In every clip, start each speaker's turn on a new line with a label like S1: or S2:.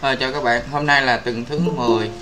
S1: Chào các bạn, hôm nay là tuần thứ 10.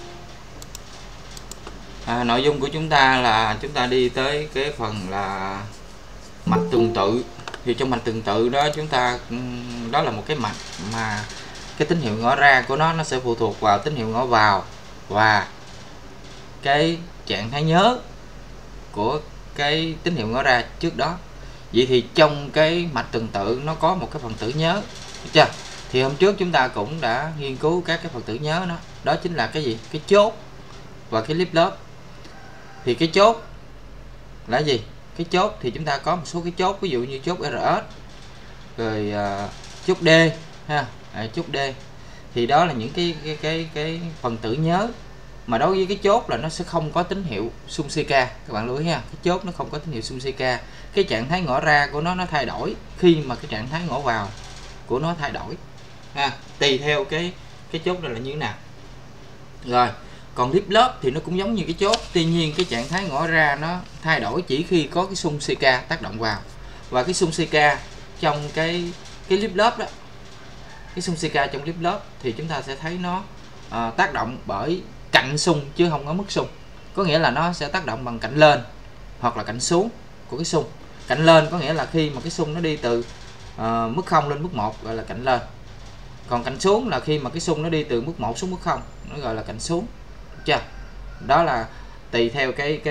S1: Nội dung của chúng ta là chúng ta đi tới cái phần là mạch tuần tự. Thì trong mạch tuần tự đó chúng ta đó là một cái mạch mà cái tín hiệu ngõ ra của nó sẽ phụ thuộc vào tín hiệu ngõ vào và cái trạng thái nhớ của cái tín hiệu ngõ ra trước đó. Vậy thì trong cái mạch tuần tự nó có một cái phần tử nhớ, được chưa? Thì hôm trước chúng ta cũng đã nghiên cứu các cái phần tử nhớ đó chính là cái gì? Cái chốt và cái flip flop. Thì cái chốt là gì? Cái chốt thì chúng ta có một số cái chốt, ví dụ như chốt RS, rồi chốt D ha, chốt D. Thì đó là những cái phần tử nhớ mà đối với cái chốt là nó sẽ không có tín hiệu xung CK, các bạn lưu ý nha. Cái chốt nó không có tín hiệu xung CK. Cái trạng thái ngõ ra của nó thay đổi khi mà cái trạng thái ngõ vào của nó thay đổi ha, tùy theo cái chốt này là như thế nào. Rồi còn flip flop thì nó cũng giống như cái chốt, tuy nhiên cái trạng thái ngõ ra nó thay đổi chỉ khi có cái xung CK tác động vào. Và cái xung CK trong cái flip flop đó, cái xung CK trong flip flop thì chúng ta sẽ thấy nó tác động bởi cạnh xung chứ không có mức xung. Có nghĩa là nó sẽ tác động bằng cạnh lên hoặc là cạnh xuống của cái xung. Cạnh lên có nghĩa là khi mà cái xung nó đi từ mức 0 lên mức 1 gọi là cạnh lên. Còn cạnh xuống là khi mà cái xung nó đi từ mức 1 xuống mức 0, nó gọi là cạnh xuống. Được chưa? Đó là tùy theo cái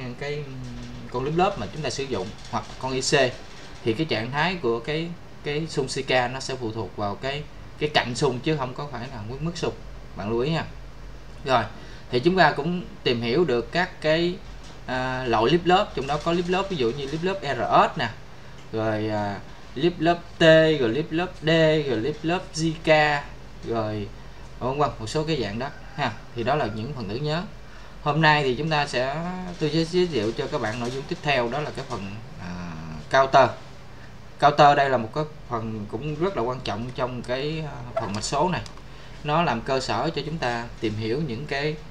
S1: con flip flop mà chúng ta sử dụng hoặc con IC thì cái trạng thái của cái xung CK nó sẽ phụ thuộc vào cái cạnh xung chứ không có phải là mức xung. Bạn lưu ý nha. Rồi, thì chúng ta cũng tìm hiểu được các cái loại flip flop, trong đó có flip flop ví dụ như flip flop RS nè, rồi flip flop T, rồi flip flop D, rồi flip flop JK, rồi một số cái dạng đó ha. Thì đó là những phần tử nhớ. Hôm nay thì tôi sẽ giới thiệu cho các bạn nội dung tiếp theo, đó là cái phần counter. Counter đây là một cái phần cũng rất là quan trọng trong cái phần mạch số này. Nó làm cơ sở cho chúng ta tìm hiểu những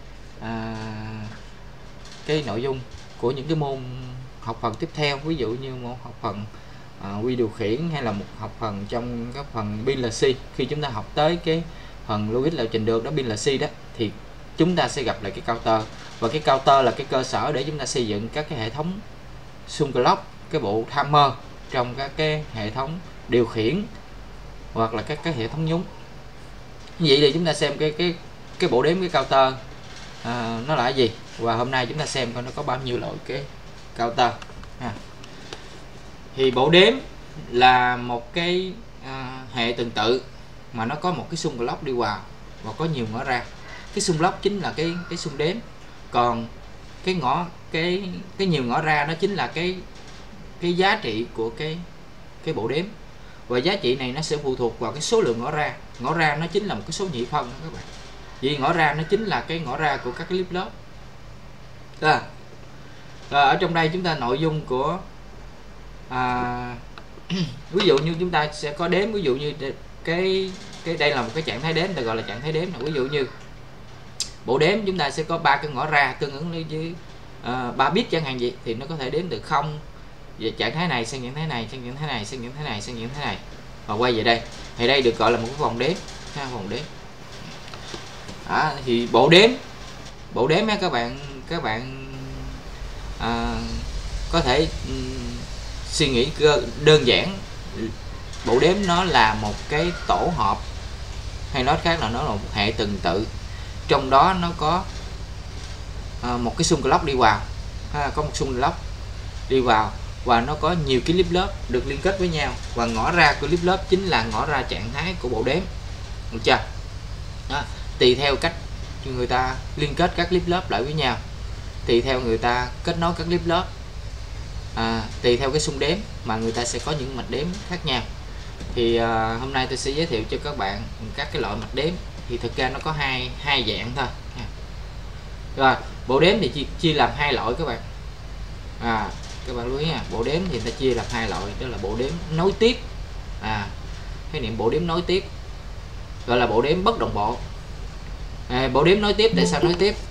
S1: cái nội dung của những cái môn học phần tiếp theo, ví dụ như một học phần quy điều khiển hay là một học phần trong các phần pin là C. Khi chúng ta học tới cái phần logic lập trình được đó, pin là C đó, thì chúng ta sẽ gặp lại cái counter. Và cái counter là cái cơ sở để chúng ta xây dựng các cái hệ thống xung clock, cái bộ timer trong các cái hệ thống điều khiển hoặc là các cái hệ thống nhúng. Vậy thì chúng ta xem cái bộ đếm cái counter nó là cái gì, và hôm nay chúng ta xem coi nó có bao nhiêu loại cái counter ha. Thì bộ đếm là một cái hệ tuần tự mà nó có một cái xung clock đi vào và có nhiều ngõ ra. Cái xung clock chính là cái xung đếm, còn cái nhiều ngõ ra nó chính là cái giá trị của cái bộ đếm. Và giá trị này nó sẽ phụ thuộc vào cái số lượng ngõ ra. Ngõ ra nó chính là một cái số nhị phân đó các bạn. Vì ngõ ra nó chính là cái ngõ ra của các cái flip flop. Ở trong đây chúng ta nội dung của ví dụ như chúng ta sẽ có đếm, ví dụ như cái đây là một cái trạng thái đếm, được gọi là trạng thái đếm. Ví dụ như bộ đếm chúng ta sẽ có 3 cái ngõ ra tương ứng với 3 bit chẳng hạn gì, thì nó có thể đếm từ 0 về trạng thái này sang trạng thái này, sang trạng thái này, sang trạng thái này, sang trạng thái này, và quay về đây. Thì đây được gọi là một cái vòng đếm ha, vòng đếm. Thì bộ đếm ha các bạn có thể suy nghĩ đơn giản. Bộ đếm nó là một cái tổ hợp, hay nói khác là nó là một hệ tuần tự, trong đó nó có một cái xung clock đi vào có một xung clock đi vào và nó có nhiều cái flip flop được liên kết với nhau, và ngõ ra của flip flop chính là ngõ ra trạng thái của bộ đếm. Được chưa? Tùy theo cách người ta liên kết các flip flop lại với nhau, tùy theo người ta kết nối các flip flop, tùy theo cái xung đếm mà người ta sẽ có những mạch đếm khác nhau. Thì hôm nay tôi sẽ giới thiệu cho các bạn các cái loại mạch đếm. Thì thực ra nó có hai dạng thôi. Rồi bộ đếm thì chia làm hai loại các bạn. Các bạn lưu ý nha, bộ đếm thì người ta chia làm hai loại, đó là bộ đếm nối tiếp. Khái niệm bộ đếm nối tiếp gọi là bộ đếm bất đồng bộ. Bộ đếm nối tiếp, tại sao nối tiếp?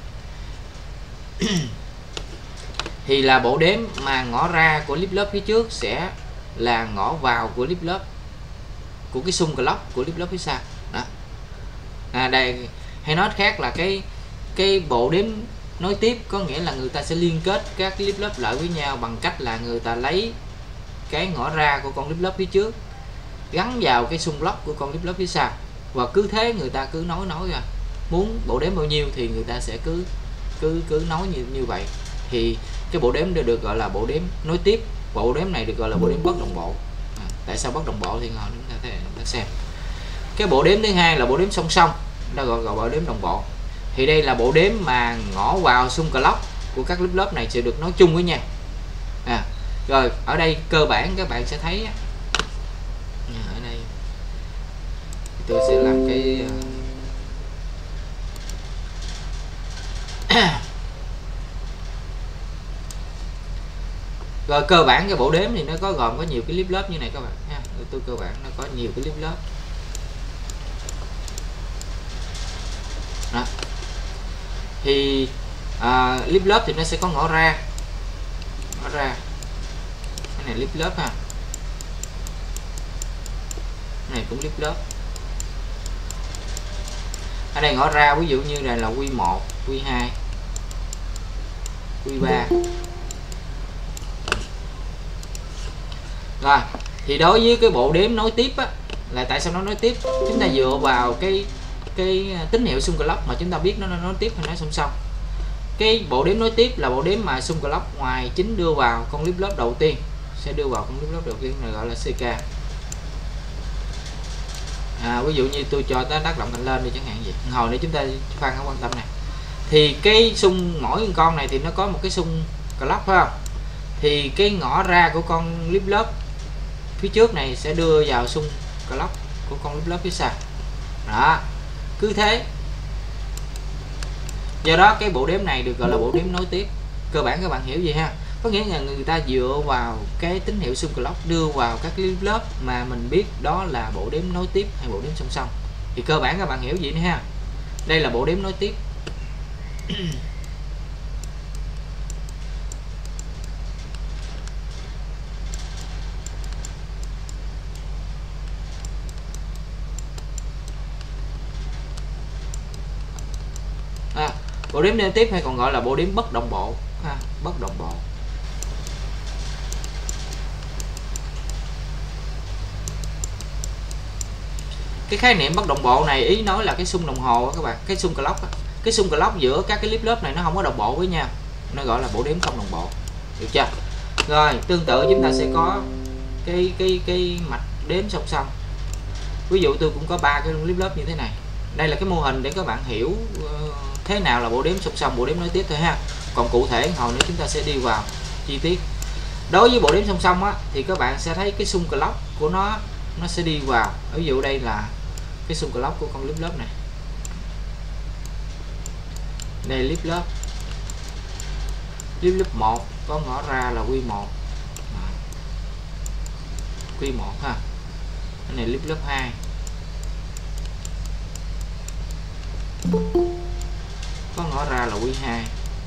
S1: Thì là bộ đếm mà ngõ ra của flip flop phía trước sẽ là ngõ vào của flip flop, của cái xung clock của flip flop phía sau đó. Đây, hay nói khác là cái bộ đếm nối tiếp có nghĩa là người ta sẽ liên kết các clip lớp lại với nhau bằng cách là người ta lấy cái ngõ ra của con clip lớp phía trước gắn vào cái xung lốc của con clip lớp phía sau, và cứ thế người ta cứ nối ra, muốn bộ đếm bao nhiêu thì người ta sẽ cứ nói như vậy. Thì cái bộ đếm được gọi là bộ đếm nối tiếp. Bộ đếm này được gọi là bộ đếm bất đồng bộ. Tại sao bất đồng bộ thì ngồi chúng ta xem. Cái bộ đếm thứ hai là bộ đếm song song, nó gọi bộ đếm đồng bộ. Thì đây là bộ đếm mà ngõ vào xung clock của các clip lớp này sẽ được nói chung với nhau. Rồi ở đây cơ bản các bạn sẽ thấy ở đây tôi sẽ làm cái rồi cơ bản cái bộ đếm thì nó gồm có nhiều cái clip lớp như này các bạn nha. Tôi cơ bản nó có nhiều cái clip lớp đó. Thì clip lớp thì nó sẽ có ngõ ra cái này clip lớp ha, cái này cũng clip lớp. Ở đây ngõ ra ví dụ như này là Q1, Q2, Q3. Rồi thì đối với cái bộ đếm nối tiếp á, là tại sao nó nối tiếp, chúng ta dựa vào cái tín hiệu xung clock mà chúng ta biết nó nối tiếp hay nói song song. Cái bộ đếm nối tiếp là bộ đếm mà xung clock ngoài chính đưa vào con clip lớp đầu tiên, sẽ đưa vào con clip lớp đầu tiên này gọi là CK. Ví dụ như tôi cho tác động thành lên đi chẳng hạn gì, hồi nữa chúng ta Phan không quan tâm này. Thì cái xung mỗi con này thì nó có một cái xung clock phải không? Thì cái ngõ ra của con clip lớp phía trước này sẽ đưa vào xung clock của con clip lớp phía sau. Đó, cứ thế. Do đó cái bộ đếm này được gọi là bộ đếm nối tiếp. Cơ bản các bạn hiểu gì ha? Có nghĩa là người ta dựa vào cái tín hiệu xung clock đưa vào các clip lớp mà mình biết đó là bộ đếm nối tiếp hay bộ đếm song song. Thì cơ bản các bạn hiểu gì nữa ha? Đây là bộ đếm nối tiếp. Bộ đếm nối tiếp hay còn gọi là bộ đếm bất đồng bộ bất đồng bộ. Cái khái niệm bất đồng bộ này ý nói là cái xung đồng hồ đó các bạn, cái xung clock đó. Cái xung clock giữa các cái clip lớp này nó không có đồng bộ với nhau, nó gọi là bộ đếm không đồng bộ, được chưa? Rồi tương tự chúng ta sẽ có cái mạch đếm song song. Ví dụ tôi cũng có 3 cái clip lớp như thế này. Đây là cái mô hình để các bạn hiểu thế nào là bộ đếm song song, bộ đếm nối tiếp thôi ha. Còn cụ thể hồi nữa chúng ta sẽ đi vào chi tiết. Đối với bộ đếm song song á, thì các bạn sẽ thấy cái xung clock của nó sẽ đi vào. Ví dụ đây là cái xung clock của con clip lớp này. Đây clip lớp. Clip lớp 1 có ngõ ra là Q1. Q1 ha. Cái này clip lớp 2. Có ngõ ra là Q2.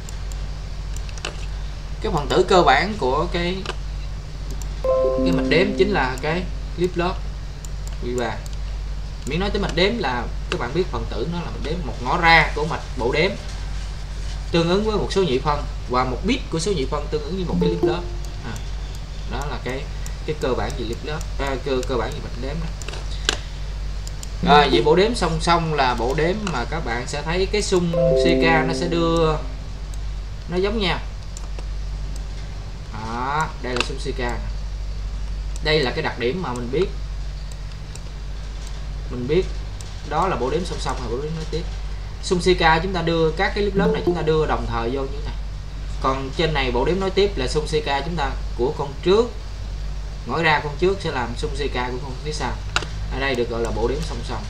S1: Cái phần tử cơ bản của cái mạch đếm chính là cái clip lớp Q3. Miễn nói tới mạch đếm là các bạn biết phần tử nó là mạch đếm, một ngõ ra của mạch bộ đếm tương ứng với một số nhị phân, và một bit của số nhị phân tương ứng với một cái clip lớp. Đó là cái cơ bản về clip lớp, cơ bản về mạch đếm đó. Rồi vậy bộ đếm song song là bộ đếm mà các bạn sẽ thấy cái xung CK nó sẽ đưa nó giống nhau. Đó, đây là xung CK. Đây là cái đặc điểm mà mình biết đó là bộ đếm song song hay bộ đếm nối tiếp. Xung CK chúng ta đưa các cái clip lớp này chúng ta đưa đồng thời vô như thế này. Còn trên này bộ đếm nối tiếp là xung CK chúng ta của con trước, ngõ ra con trước sẽ làm xung CK của con phía sau. Ở đây được gọi là bộ đếm song song.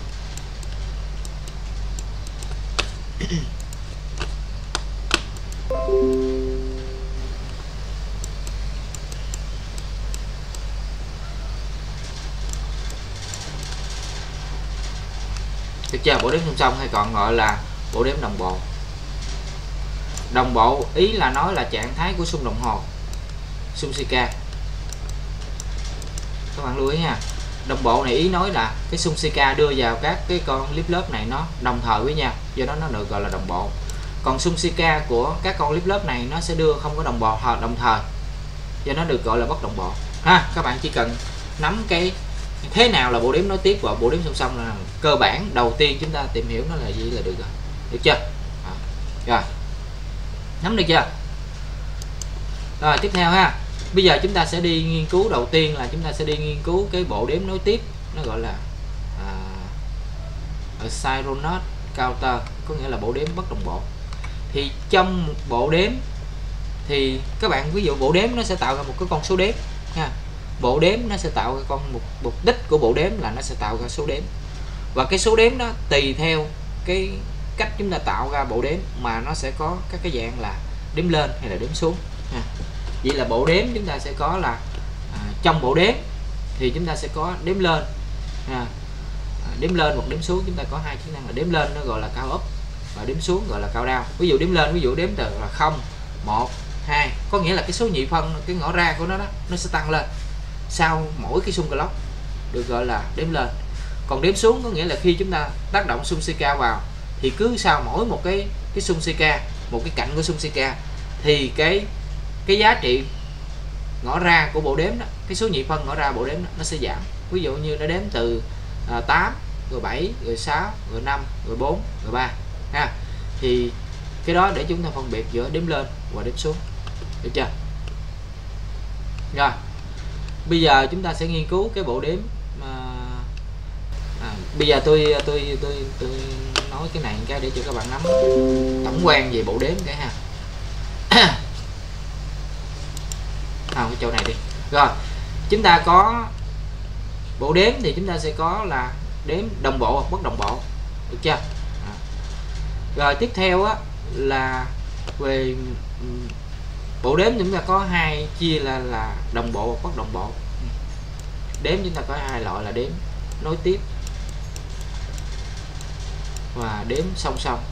S1: Được chưa? Bộ đếm song song hay còn gọi là bộ đếm đồng bộ. Đồng bộ ý là nói là trạng thái của xung đồng hồ, xung CK. Các bạn lưu ý ha. Đồng bộ này ý nói là cái xung CK đưa vào các cái con clip lớp này nó đồng thời với nhau, do đó nó được gọi là đồng bộ. Còn xung CK của các con clip lớp này nó sẽ đưa không có đồng thời, do nó được gọi là bất đồng bộ ha. Các bạn chỉ cần nắm cái thế nào là bộ đếm nối tiếp và bộ đếm song song là cơ bản đầu tiên chúng ta tìm hiểu nó là gì là được rồi, được chưa? Rồi, nắm được chưa? Rồi tiếp theo ha, bây giờ chúng ta sẽ đi nghiên cứu, đầu tiên là chúng ta sẽ đi nghiên cứu cái bộ đếm nối tiếp, nó gọi là synchronous counter, có nghĩa là bộ đếm bất đồng bộ. Thì trong bộ đếm thì các bạn ví dụ bộ đếm nó sẽ tạo ra một cái con số đếm ha. Bộ đếm nó sẽ tạo ra mục đích của bộ đếm là nó sẽ tạo ra số đếm, và cái số đếm đó tùy theo cái cách chúng ta tạo ra bộ đếm mà nó sẽ có các cái dạng là đếm lên hay là đếm xuống ha. Vậy là bộ đếm chúng ta sẽ có là trong bộ đếm thì chúng ta sẽ có đếm lên ha. Đếm lên hoặc đếm xuống chúng ta có hai chức năng là đếm lên nó gọi là cao up và đếm xuống gọi là cao down. Ví dụ đếm lên, ví dụ đếm từ là 0, 1, 2, có nghĩa là cái số nhị phân, cái ngõ ra của nó đó nó sẽ tăng lên sau mỗi cái xung clock, được gọi là đếm lên. Còn đếm xuống có nghĩa là khi chúng ta tác động xung CK vào thì cứ sau mỗi một cái xung CK, một cái cạnh của xung CK thì cái giá trị ngõ ra của bộ đếm đó, cái số nhị phân ngõ ra bộ đếm đó, nó sẽ giảm. Ví dụ như nó đếm từ 8, rồi 7, rồi 6, rồi 5, rồi 4, rồi 3 ha. Thì cái đó để chúng ta phân biệt giữa đếm lên và đếm xuống, được chưa? Rồi bây giờ chúng ta sẽ nghiên cứu cái bộ đếm bây giờ tôi nói cái này cái để cho các bạn nắm tổng quan về bộ đếm cái ha. Cái chỗ này đi. Rồi chúng ta có bộ đếm thì chúng ta sẽ có là đếm đồng bộ hoặc bất đồng bộ, được chưa? Rồi tiếp theo á là về bộ đếm chúng ta có hai chia là đồng bộ hoặc bất đồng bộ. Đếm chúng ta có hai loại là đếm nối tiếp và đếm song song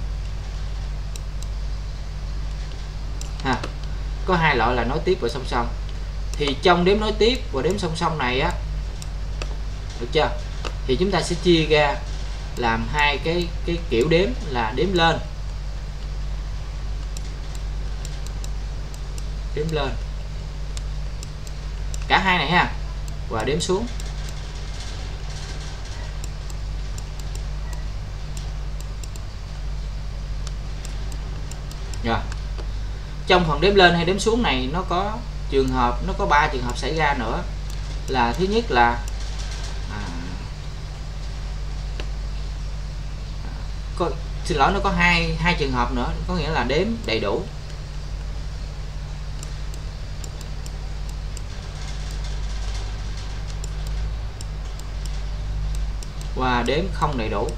S1: ha. Có hai loại là nối tiếp và song song. Thì trong đếm nối tiếp và đếm song song này á, được chưa, thì chúng ta sẽ chia ra làm hai cái kiểu đếm là đếm lên, đếm lên cả hai này ha, và đếm xuống. Rồi trong phần đếm lên hay đếm xuống này nó có trường hợp, nó có 3 trường hợp xảy ra nữa. Là thứ nhất là xin lỗi, nó có hai trường hợp nữa, có nghĩa là đếm đầy đủ và đếm không đầy đủ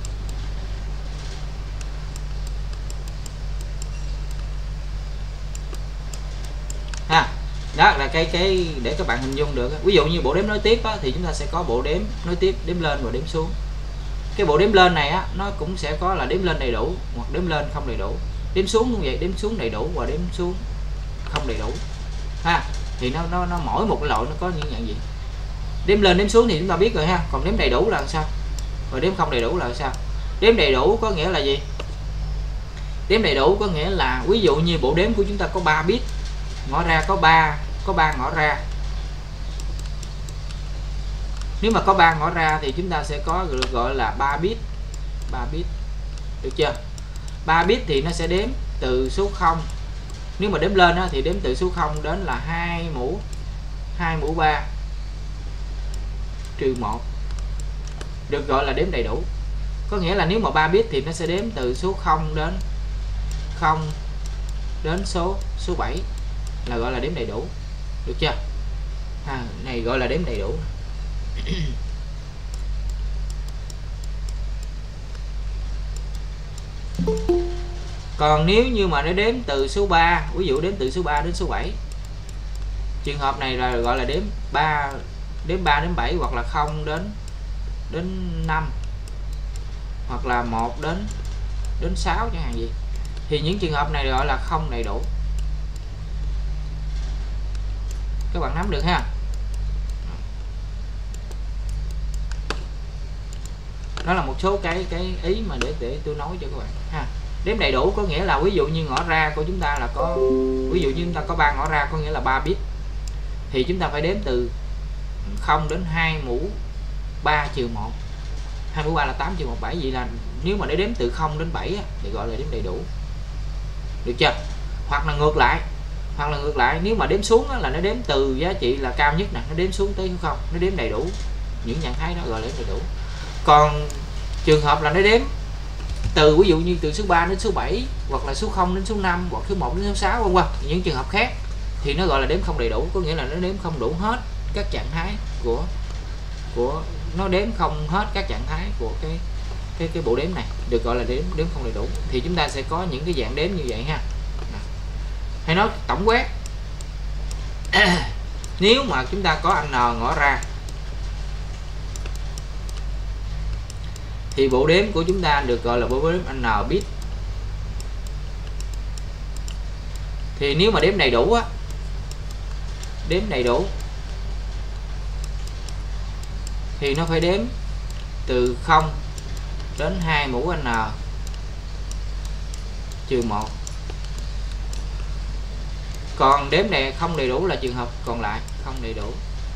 S1: ha. Đó là cái để các bạn hình dung được. Ví dụ như bộ đếm nối tiếp á, thì chúng ta sẽ có bộ đếm nối tiếp đếm lên và đếm xuống. Cái bộ đếm lên này á, nó cũng sẽ có là đếm lên đầy đủ hoặc đếm lên không đầy đủ. Đếm xuống cũng vậy, đếm xuống đầy đủ và đếm xuống không đầy đủ ha. Thì nó mỗi một cái loại nó có những dạng gì. Đếm lên đếm xuống thì chúng ta biết rồi ha. Còn đếm đầy đủ là sao, và đếm không đầy đủ là sao? Đếm đầy đủ có nghĩa là gì? Đếm đầy đủ có nghĩa là ví dụ như bộ đếm của chúng ta có 3 bit, ngõ ra có 3 ngõ ra. Nếu mà có 3 ngõ ra thì chúng ta sẽ có được gọi là 3 bit, được chưa? 3 bit thì nó sẽ đếm từ số 0. Nếu mà đếm lên á, thì đếm từ số 0 đến là 2 mũ 3 trừ 1, được gọi là đếm đầy đủ. Có nghĩa là nếu mà 3 bit thì nó sẽ đếm từ số 0 đến số 7 là gọi là đếm đầy đủ, được chưa? Này gọi là đếm đầy đủ. Còn nếu như mà nó đếm từ số 3, ví dụ đếm từ số 3 đến số 7, trường hợp này là gọi là đếm 3 đến 7, hoặc là 0 đến 5, hoặc là 1 đến 6 chẳng hạn gì. Thì những trường hợp này gọi là không đầy đủ. Các bạn nắm được ha. số cái ý mà để tôi nói cho các bạn ha. Đếm đầy đủ có nghĩa là ví dụ như ngõ ra của chúng ta là có, ví dụ như chúng ta có 3 ngõ ra có nghĩa là 3 bit, thì chúng ta phải đếm từ 0 đến 2 mũ 3 trừ 1. 2 mũ 3 là 8 trừ 1 7, vậy là nếu mà để đếm từ 0 đến 7 thì gọi là đếm đầy đủ. Được chưa? Hoặc là ngược lại, nếu mà đếm xuống là nó đếm từ giá trị là cao nhất nè, nó đếm xuống tới 0, nó đếm đầy đủ. Những trạng thái đó gọi là đếm đầy đủ. Còn trường hợp là nó đếm từ ví dụ như từ số 3 đến số 7, hoặc là số 0 đến số 5, hoặc số 1 đến số 6 vân vân, những trường hợp khác thì nó gọi là đếm không đầy đủ, có nghĩa là nó đếm không đủ hết các trạng thái của nó đếm không hết các trạng thái của cái bộ đếm này, được gọi là đếm không đầy đủ. Thì chúng ta sẽ có những cái dạng đếm như vậy ha. Hay nói tổng quát, nếu mà chúng ta có n ngõ ra thì bộ đếm của chúng ta được gọi là bộ đếm n bit. Thì nếu mà đếm đầy đủ thì nó phải đếm từ 0 đến 2 mũ n trừ 1. Còn đếm này không đầy đủ là trường hợp còn lại, không đầy đủ.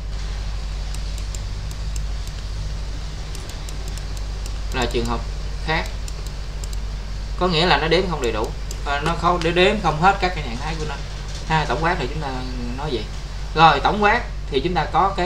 S1: Là trường hợp khác, có nghĩa là nó đếm không đầy đủ, nó không đếm không hết các cái trạng thái của nó ha. Tổng quát thì chúng ta nói vậy. Rồi tổng quát thì chúng ta có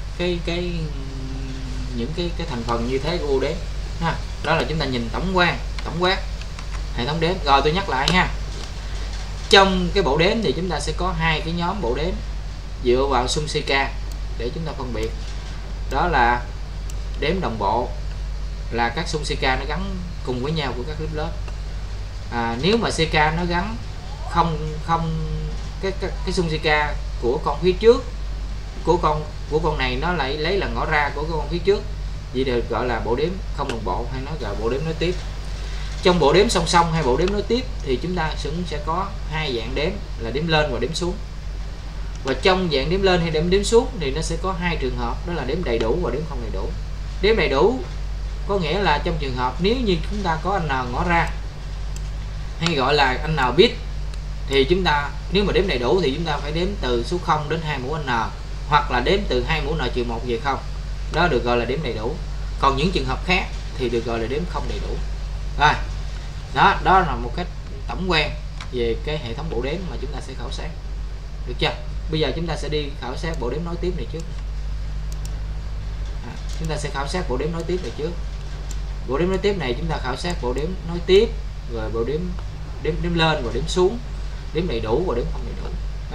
S1: những cái thành phần như thế của bộ đếm ha. Đó là chúng ta nhìn tổng quát hệ thống đếm. Rồi tôi nhắc lại ha, trong cái bộ đếm thì chúng ta sẽ có hai cái nhóm bộ đếm dựa vào xung CK để chúng ta phân biệt. Đó là đếm đồng bộ, là các xung CK nó gắn cùng với nhau của các lớp. Nếu mà CK nó gắn không cái xung CK của con phía trước của con này nó lại lấy là ngõ ra của con phía trước, vậy được gọi là bộ đếm không đồng bộ, hay nói là bộ đếm nối tiếp. Trong bộ đếm song song hay bộ đếm nối tiếp thì chúng ta sẽ có hai dạng đếm là đếm lên và đếm xuống. Và trong dạng đếm lên hay đếm xuống thì nó sẽ có hai trường hợp, đó là đếm đầy đủ và đếm không đầy đủ. Đếm đầy đủ có nghĩa là trong trường hợp nếu như chúng ta có n ngõ ra hay gọi là n bit, thì chúng ta nếu mà đếm đầy đủ thì chúng ta phải đếm từ số 0 đến 2 mũ n, hoặc là đếm từ 2 mũ n trừ 1 về 0. Đó được gọi là đếm đầy đủ. Còn những trường hợp khác thì được gọi là đếm không đầy đủ. Rồi, đó là một cách tổng quan về cái hệ thống bộ đếm mà chúng ta sẽ khảo sát. Được chưa? Bây giờ chúng ta sẽ đi khảo sát bộ đếm nối tiếp này trước. Chúng ta sẽ khảo sát bộ đếm nối tiếp này trước. Bộ đếm nối tiếp này chúng ta khảo sát bộ đếm nối tiếp, rồi bộ đếm lên và đếm xuống, đếm đầy đủ và đếm không đầy đủ.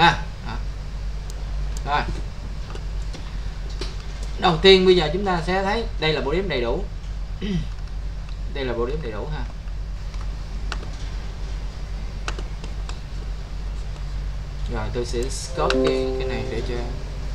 S1: Rồi. Đầu tiên bây giờ chúng ta sẽ thấy đây là bộ đếm đầy đủ. Đây là bộ đếm đầy đủ ha. Rồi tôi sẽ copy cái này để cho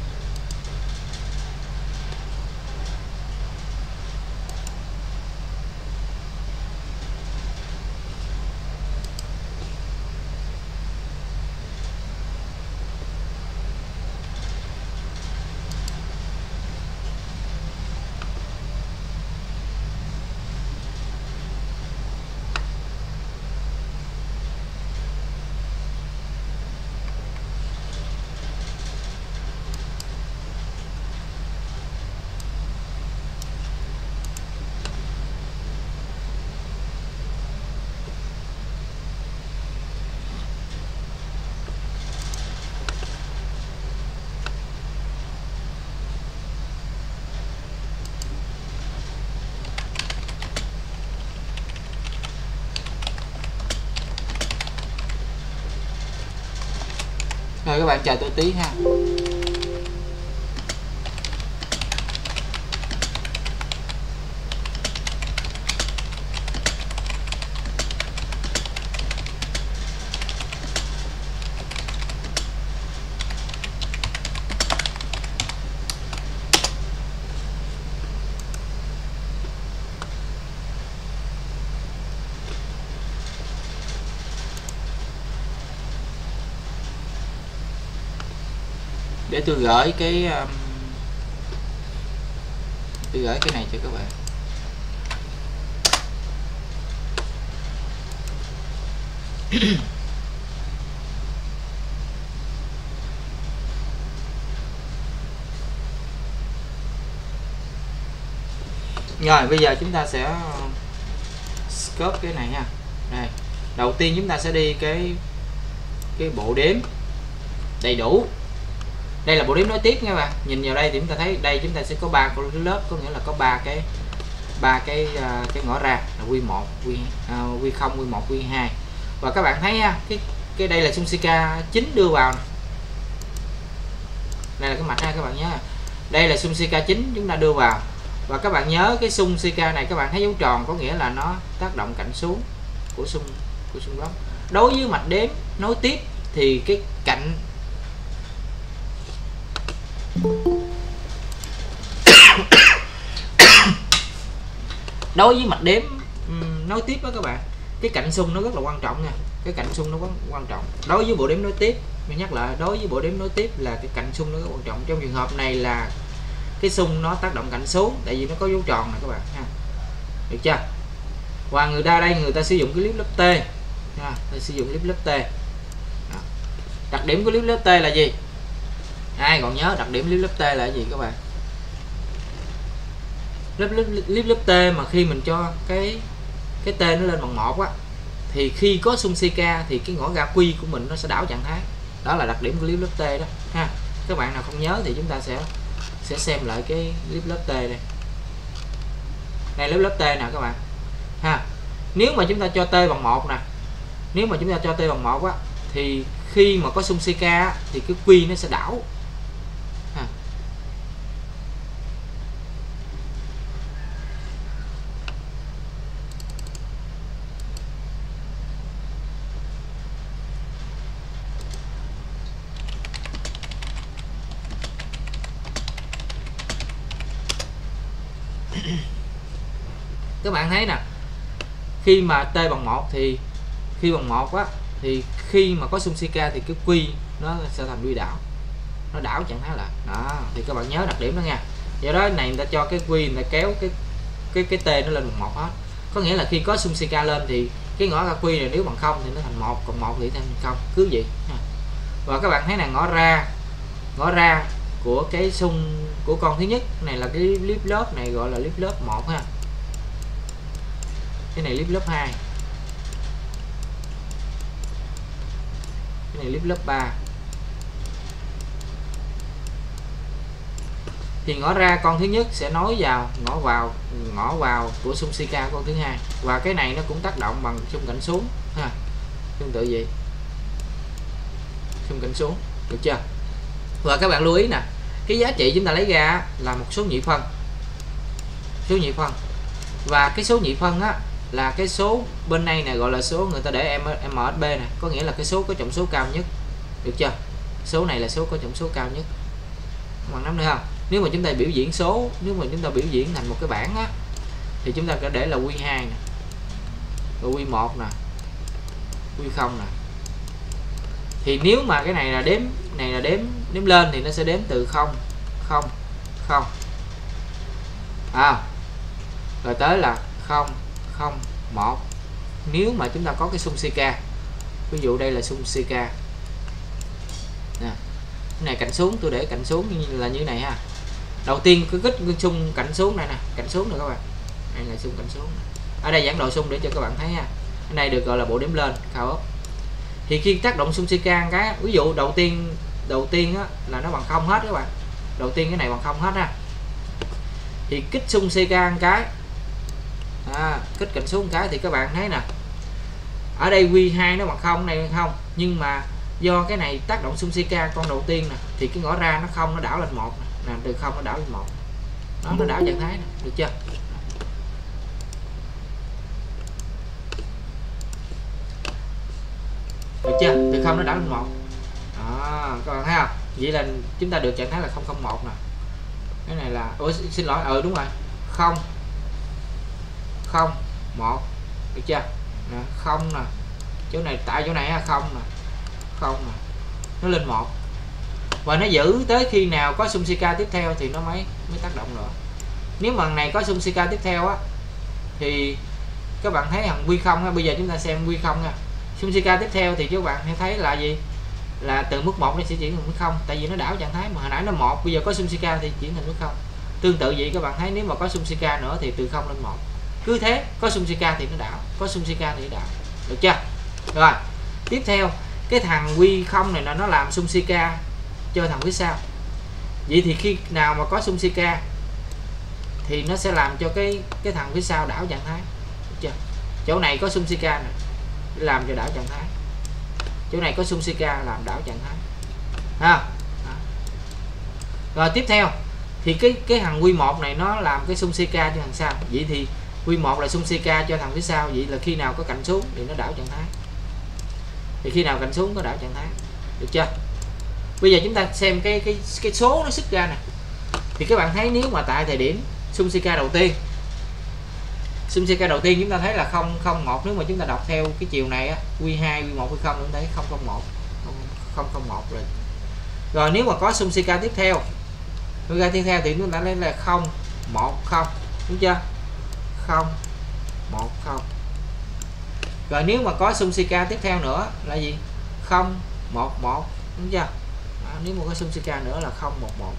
S1: rồi các bạn chờ tôi tí ha. Để tôi gửi cái này cho các bạn. Rồi bây giờ chúng ta sẽ scope cái này ha. Đây, đầu tiên chúng ta sẽ đi cái bộ đếm đầy đủ. Đây là bộ đếm nối tiếp nha các bạn. Nhìn vào đây thì chúng ta thấy đây chúng ta sẽ có 3 cái lớp, có nghĩa là có ba cái ngõ ra là Q1, Q0, Q1, Q2. Và các bạn thấy ha, cái đây là xung Sika chính đưa vào. Đây là cái mạch ha các bạn nhớ. Đây là xung Sika chính chúng ta đưa vào. Và các bạn nhớ cái xung Sika này các bạn thấy dấu tròn có nghĩa là nó tác động cạnh xuống của xung gốc. Đối với mạch đếm nối tiếp thì cái cạnh đối với mạch đếm nối tiếp đó các bạn, cái cạnh xung nó rất là quan trọng nha. Cái cạnh xung nó quan trọng đối với bộ đếm nối tiếp. Mình nhắc lại, đối với bộ đếm nối tiếp là cái cạnh xung nó rất quan trọng. Trong trường hợp này là cái xung nó tác động cạnh xuống, tại vì nó có dấu tròn này các bạn ha, được chưa? Và người ta đây người ta sử dụng cái clip lớp T ha, sử dụng clip lớp T. Đó. Đặc điểm của clip lớp T là gì? Ai còn nhớ đặc điểm clip lớp T là gì các bạn? Clip lớp T mà khi mình cho cái T nó lên bằng 1 á, thì khi có xung Sika thì cái ngõ ga Q của mình nó sẽ đảo trạng thái. Đó là đặc điểm của clip lớp T đó ha. Các bạn nào không nhớ thì chúng ta sẽ xem lại cái clip lớp T đây. Đây lớp T nè các bạn ha. Nếu mà chúng ta cho T bằng 1 nè, nếu mà chúng ta cho T bằng 1 á, thì khi mà có xung Sika á, thì cái Q nó sẽ đảo ha. Các bạn thấy nè, khi mà T bằng 1 thì khi bằng 1 á, thì khi mà có xung Sika thì cái Q nó sẽ thành quy đảo, nó đảo trạng thái lại. Đó, thì các bạn nhớ đặc điểm đó nha. Do đó này người ta cho cái Q, người ta kéo cái T nó lên bằng 1 hết. Có nghĩa là khi có xung Sika lên thì cái ngõ ga Q này nếu bằng 0 thì nó thành 1, còn 1 thì thành 0, cứ vậy. Và các bạn thấy là ngõ ra của cái xung của con thứ nhất này là cái clip lớp này gọi là clip lớp 1 ha. Cái này clip lớp 2. Cái này clip lớp 3. Thì ngõ ra con thứ nhất sẽ nối vào ngõ vào của xung Sika con thứ hai. Và cái này nó cũng tác động bằng xung cạnh xuống ha. Tương tự vậy. Xung cạnh xuống, được chưa? Và các bạn lưu ý nè, cái giá trị chúng ta lấy ra là một số nhị phân. Số nhị phân. Và cái số nhị phân á là cái số bên này này gọi là số người ta để MSB này, có nghĩa là cái số có trọng số cao nhất. Được chưa? Số này là số có trọng số cao nhất. Bạn nắm được không? Nếu mà chúng ta biểu diễn số, nếu mà chúng ta biểu diễn thành một cái bảng á, thì chúng ta có để là Q2 nè, rồi Q1 nè, Q0 nè. Thì nếu mà cái này là đếm lên thì nó sẽ đếm từ 0 0 0. Rồi tới là 0 0 1. Nếu mà chúng ta có cái xung Sika, ví dụ đây là xung Sika nè, cái này cạnh xuống, tôi để cạnh xuống là như này ha. Đầu tiên cứ kích xung cạnh xuống này nè, cạnh xuống rồi các bạn. Đây là xung cạnh xuống. Ở đây giảng độ xung để cho các bạn thấy ha. Cái này được gọi là bộ đếm lên, cao ốp. Thì khi tác động xung Sika cái, ví dụ đầu tiên á, là nó bằng 0 hết các bạn. Đầu tiên cái này bằng 0 hết ha. Thì kích xung Sika cái, kích cạnh xuống cái thì các bạn thấy nè. Ở đây Q2 nó bằng 0 này không, nhưng mà do cái này tác động xung Sika con đầu tiên nè, thì cái ngõ ra nó không, nó đảo lên 1 nè, từ 0 nó đảo lên 1. Đó, nó đảo trạng thái nè, được chưa? Được chưa? Từ 0 nó đảo lên 1. Đó, các bạn thấy không? Vậy là chúng ta được trạng thái là 001 nè. Cái này là xin lỗi, đúng rồi. 0 0 1. Được chưa? Nè, 0 nè. Chỗ này tại chỗ này 0 nè. 0 nè. Nó lên 1. Và nó giữ tới khi nào có xung Sika tiếp theo thì nó mới tác động nữa. Nếu mà này có xung Sika tiếp theo á thì các bạn thấy thằng Q0 á, bây giờ chúng ta xem Q0 nha.
S2: Xung Sika tiếp theo thì các bạn thấy là gì, là từ mức 1 nó sẽ chuyển thành mức 0, tại vì nó đảo trạng thái mà hồi nãy nó 1, bây giờ có Xung Sika thì chuyển thành mức 0. Tương tự vậy các bạn thấy nếu mà có Xung Sika nữa thì từ 0 lên 1, cứ thế, có Xung Sika thì nó đảo, có Xung Sika thì nó đảo, được chưa? Rồi tiếp theo cái thằng Q0 này là nó làm Xung Sika cho thằng phía sau. Vậy thì khi nào mà có Xung Sika thì nó sẽ làm cho cái thằng phía sau đảo trạng thái, được chưa? Chỗ này có Xung Sika này làm cho đảo trạng thái, chỗ này có Xung Sika làm đảo trạng thái ha. Rồi tiếp theo thì cái thằng Q1 này nó làm cái Xung Sika cho thằng sau. Vậy thì Q1 là Xung Sika cho thằng phía sau, vậy là khi nào có cạnh xuống thì nó đảo trạng thái, thì khi nào cạnh xuống có đảo trạng thái, được chưa? Bây giờ chúng ta xem cái số nó xuất ra nè, thì các bạn thấy nếu mà tại thời điểm Xung Sika đầu tiên, Xung Sika đầu tiên chúng ta thấy là 001, nếu mà chúng ta đọc theo cái chiều này á, Q2 Q1 Q0 chúng ta thấy 001 001 rồi. Rồi nếu mà có Xung Sika tiếp theo, thì chúng ta lấy là 010, đúng chưa? 010. Rồi nếu mà có Xung Sika tiếp theo nữa là gì? 011, đúng chưa? Nếu mà có Xung Sika nữa là 011.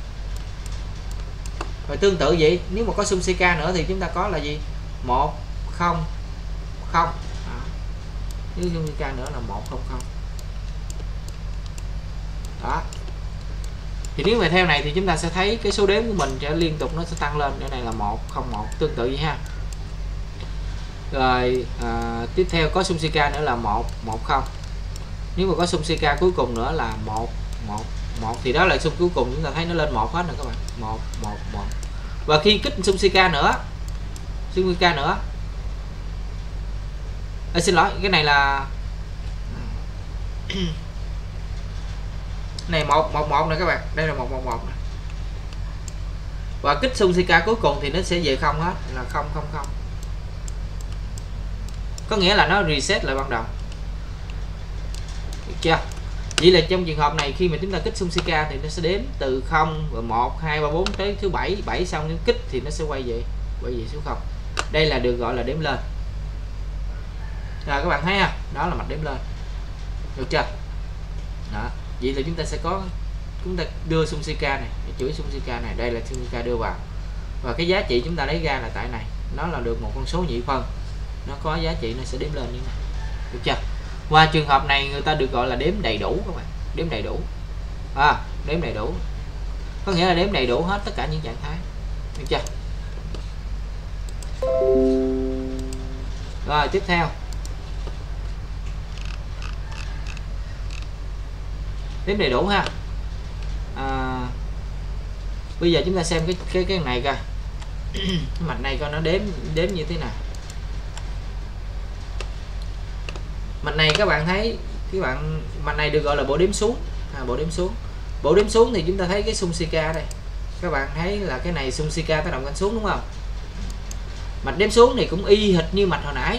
S2: Rồi tương tự vậy, nếu mà có Xung Sika nữa thì chúng ta có là gì? 100. Nếu Xung Sika nữa là 100. Đó. Thì nếu mà theo này thì chúng ta sẽ thấy cái số đếm của mình sẽ liên tục nó sẽ tăng lên. Cái này là 101, tương tự vậy ha. Rồi tiếp theo có Xung Sika nữa là 110. Nếu mà có Xung Sika cuối cùng nữa là 111 thì đó là xung cuối cùng, chúng ta thấy nó lên 1 hết rồi các bạn. 111. Và khi kích Xung Sika nữa, xin lỗi, cái này là này 111 nè các bạn, đây là 111 nè. Và kích Xung Sika cuối cùng thì nó sẽ về 0 hết, là 000. Có nghĩa là nó reset lại ban đầu, được chưa? Vậy là trong trường hợp này khi mà chúng ta kích Xung Sika thì nó sẽ đếm từ 0 và 1 2 3 4 tới thứ 7, 7 xong đến kích thì nó sẽ quay về số 0. Đây là được gọi là đếm lên. Rồi các bạn thấy ha, đó là mạch đếm lên, được chưa? Đó. Vậy là chúng ta sẽ có, chúng ta đưa Xung Sika này, chuỗi Xung Sika này, đây là Xung Sika đưa vào, và cái giá trị chúng ta lấy ra là tại này, nó là được một con số nhị phân, nó có giá trị nó sẽ đếm lên như này, được chưa? Qua trường hợp này người ta được gọi là đếm đầy đủ các bạn, đếm đầy đủ, đếm đầy đủ có nghĩa là đếm đầy đủ hết tất cả những trạng thái, được chưa? Rồi tiếp theo đếm đầy đủ ha. Bây giờ chúng ta xem cái này coi cái mạch này coi nó đếm như thế nào. Mạch này các bạn thấy, mạch này được gọi là bộ đếm xuống, bộ đếm xuống thì chúng ta thấy cái Xung Sika đây, các bạn thấy là cái này Xung Sika tác động cạnh xuống, đúng không? Mạch đếm xuống thì cũng y hệt như mạch hồi nãy,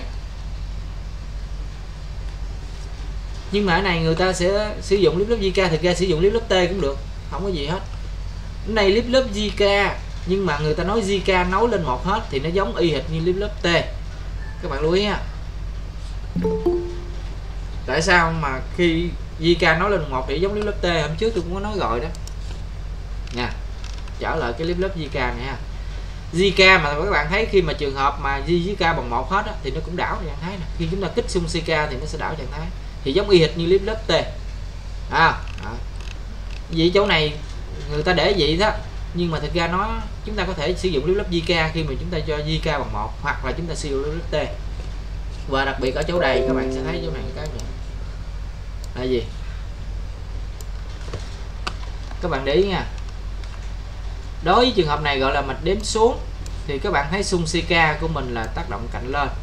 S2: nhưng mà ở này người ta sẽ sử dụng clip lớp JK, thực ra sử dụng clip lớp T cũng được, không có gì hết. Cái này clip lớp JK nhưng mà người ta nói JK nối lên một hết thì nó giống y hệt như clip lớp T, các bạn lưu ý ha. Tại sao mà khi JK nối lên một thì giống clip lớp T, hôm trước tôi cũng có nói rồi đó nha. Trở lại cái clip lớp JK này ha. JK mà các bạn thấy khi mà trường hợp mà J với K bằng 1 hết á, thì nó cũng đảo trạng thái này. Khi chúng ta kích Xung Sika thì nó sẽ đảo trạng thái, thì giống y hệt như clip lớp T. Vậy chỗ này người ta để vậy đó, nhưng mà thực ra chúng ta có thể sử dụng clip lớp JK khi mà chúng ta cho JK bằng 1, hoặc là chúng ta sử dụng clip lớp T. Và đặc biệt ở chỗ đây các bạn sẽ thấy chỗ này cái này là gì, các bạn để ý nha. Đối với trường hợp này gọi là mạch đếm xuống thì các bạn thấy Xung Sika của mình là tác động cạnh lên,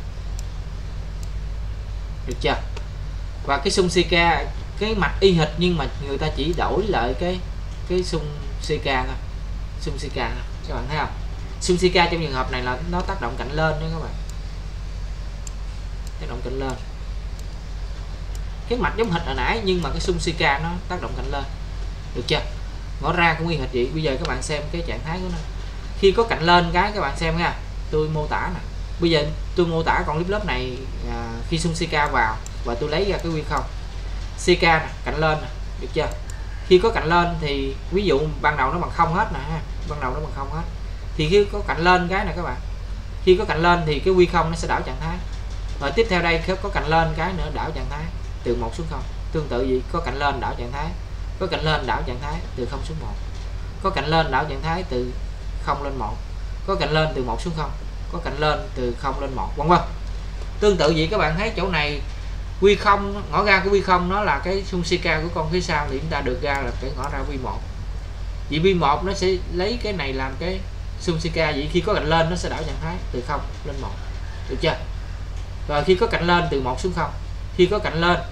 S2: được chưa? Và cái Xung Sika, cái mạch y hệt nhưng mà người ta chỉ đổi lại cái Xung Sika thôi, Xung Sika thôi, các bạn thấy không? Xung Sika trong trường hợp này là nó tác động cạnh lên đó các bạn, tác động cạnh lên. Cái mạch giống hệt hồi nãy nhưng mà cái Xung Sika nó tác động cạnh lên, được chưa? Ngõ ra cũng y hệt vậy. Bây giờ các bạn xem cái trạng thái của nó, khi có cạnh lên cái các bạn xem nha, tôi mô tả nè. Bây giờ tôi mô tả con clip lớp này khi Xung Sika vào và tôi lấy ra cái quy không. CK nè, cạnh lên nè, được chưa? Khi có cạnh lên thì ví dụ ban đầu nó bằng không hết nè ha, ban đầu nó bằng không hết. Thì khi có cạnh lên cái này các bạn, khi có cạnh lên thì cái quy không nó sẽ đảo trạng thái. Rồi tiếp theo đây có cạnh lên cái nữa đảo trạng thái từ 1 xuống 0. Tương tự gì, có cạnh lên đảo trạng thái, có cạnh lên đảo trạng thái từ 0 xuống 1, có cạnh lên đảo trạng thái từ 0 lên 1, có cạnh lên từ 1 xuống 0, có cạnh lên từ 0 lên 1, vân vân. Tương tự vậy các bạn thấy chỗ này quy không ngõ ra cái quy không nó là cái xung CK của con phía sau thì chúng ta được ra là cái ngõ ra quy 1. Vì quy 1 nó sẽ lấy cái này làm cái xung CK, vậy khi có cạnh lên nó sẽ đảo trạng thái từ 0 lên 1, được chưa? Rồi khi có cạnh lên từ 1 xuống 0, khi có cạnh lên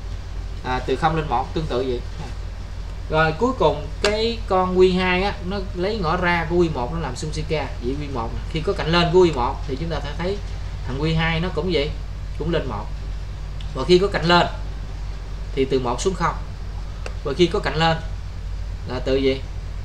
S2: từ 0 lên 1, tương tự vậy. Rồi cuối cùng cái con Q2 á, nó lấy ngõ ra của Q1 nó làm xung CK. Vậy Q1 khi có cạnh lên của Q1 thì chúng ta sẽ thấy thằng Q2 nó cũng vậy, cũng lên 1. Và khi có cạnh lên thì từ 1 xuống 0. Và khi có cạnh lên là từ gì?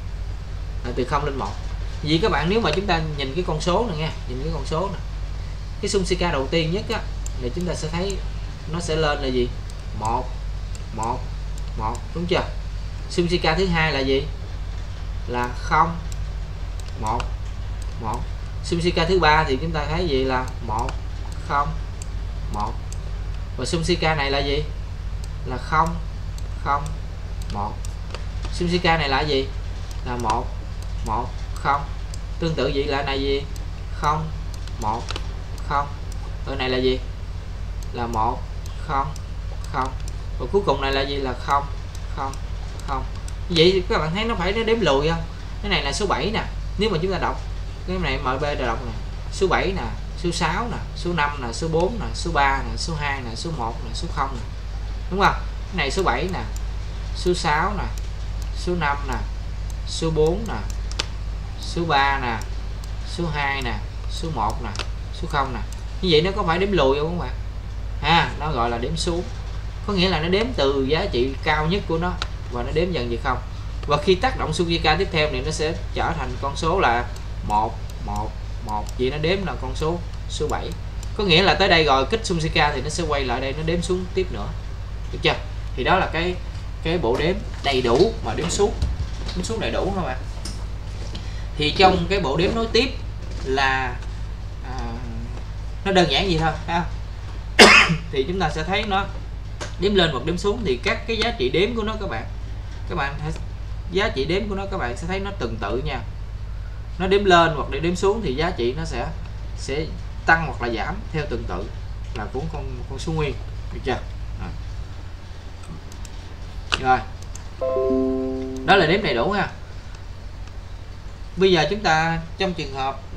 S2: Là từ 0 lên 1. Vì các bạn nếu mà chúng ta nhìn cái con số này nha, nhìn cái con số này, cái xung CK đầu tiên nhất á thì chúng ta sẽ thấy nó sẽ lên là gì? 1 1 1, đúng chưa? Xung CK thứ hai là gì? Là 0 1 1. Xung CK thứ ba thì chúng ta thấy gì? Là 1 0 1. Và xung CK này là gì? Là 0 0 1. Xung CK này là gì? Là 1 1 0. Tương tự vậy là này gì? 0 1 0. Ở này là gì? Là 1 0 0. Và cuối cùng này là gì? Là 0 0 0. Vậy thì các bạn thấy nó phải nó đếm lùi không? Cái này là số 7 nè. Nếu mà chúng ta đọc cái này MB đọc nè, số 7 nè, số 6 nè, số 5 nè, số 4 nè, số 3 nè, số 2 nè, số 1 nè, số 0 nè. Đúng không? Cái này số 7 nè, số 6 nè, số 5 nè, số 4 nè, số 3 nè, số 2 nè, số 1 nè, số 0 nè. Như vậy nó có phải đếm lùi không các bạn? Nó gọi là đếm xuống. Có nghĩa là nó đếm từ giá trị cao nhất của nó và nó đếm dần về 0. Và khi tác động xung CK tiếp theo thì nó sẽ trở thành con số là 1 1 1. Vậy nó đếm là con số 7. Có nghĩa là tới đây rồi kích xung CK thì nó sẽ quay lại đây nó đếm xuống tiếp nữa. Được chưa? Thì đó là cái bộ đếm đầy đủ mà đếm xuống đầy đủ các bạn. Thì trong cái bộ đếm nối tiếp là nó đơn giản gì thôi, thấy không? Thì chúng ta sẽ thấy nó đếm lên hoặc đếm xuống thì các cái giá trị đếm của nó các bạn giá trị đếm của nó các bạn sẽ thấy nó tương tự nha. Nó đếm lên hoặc để đếm xuống thì giá trị nó sẽ tăng hoặc là giảm theo tương tự là của con số nguyên, được chưa? Rồi đó là đếm đầy đủ ha. Bây giờ chúng ta trong trường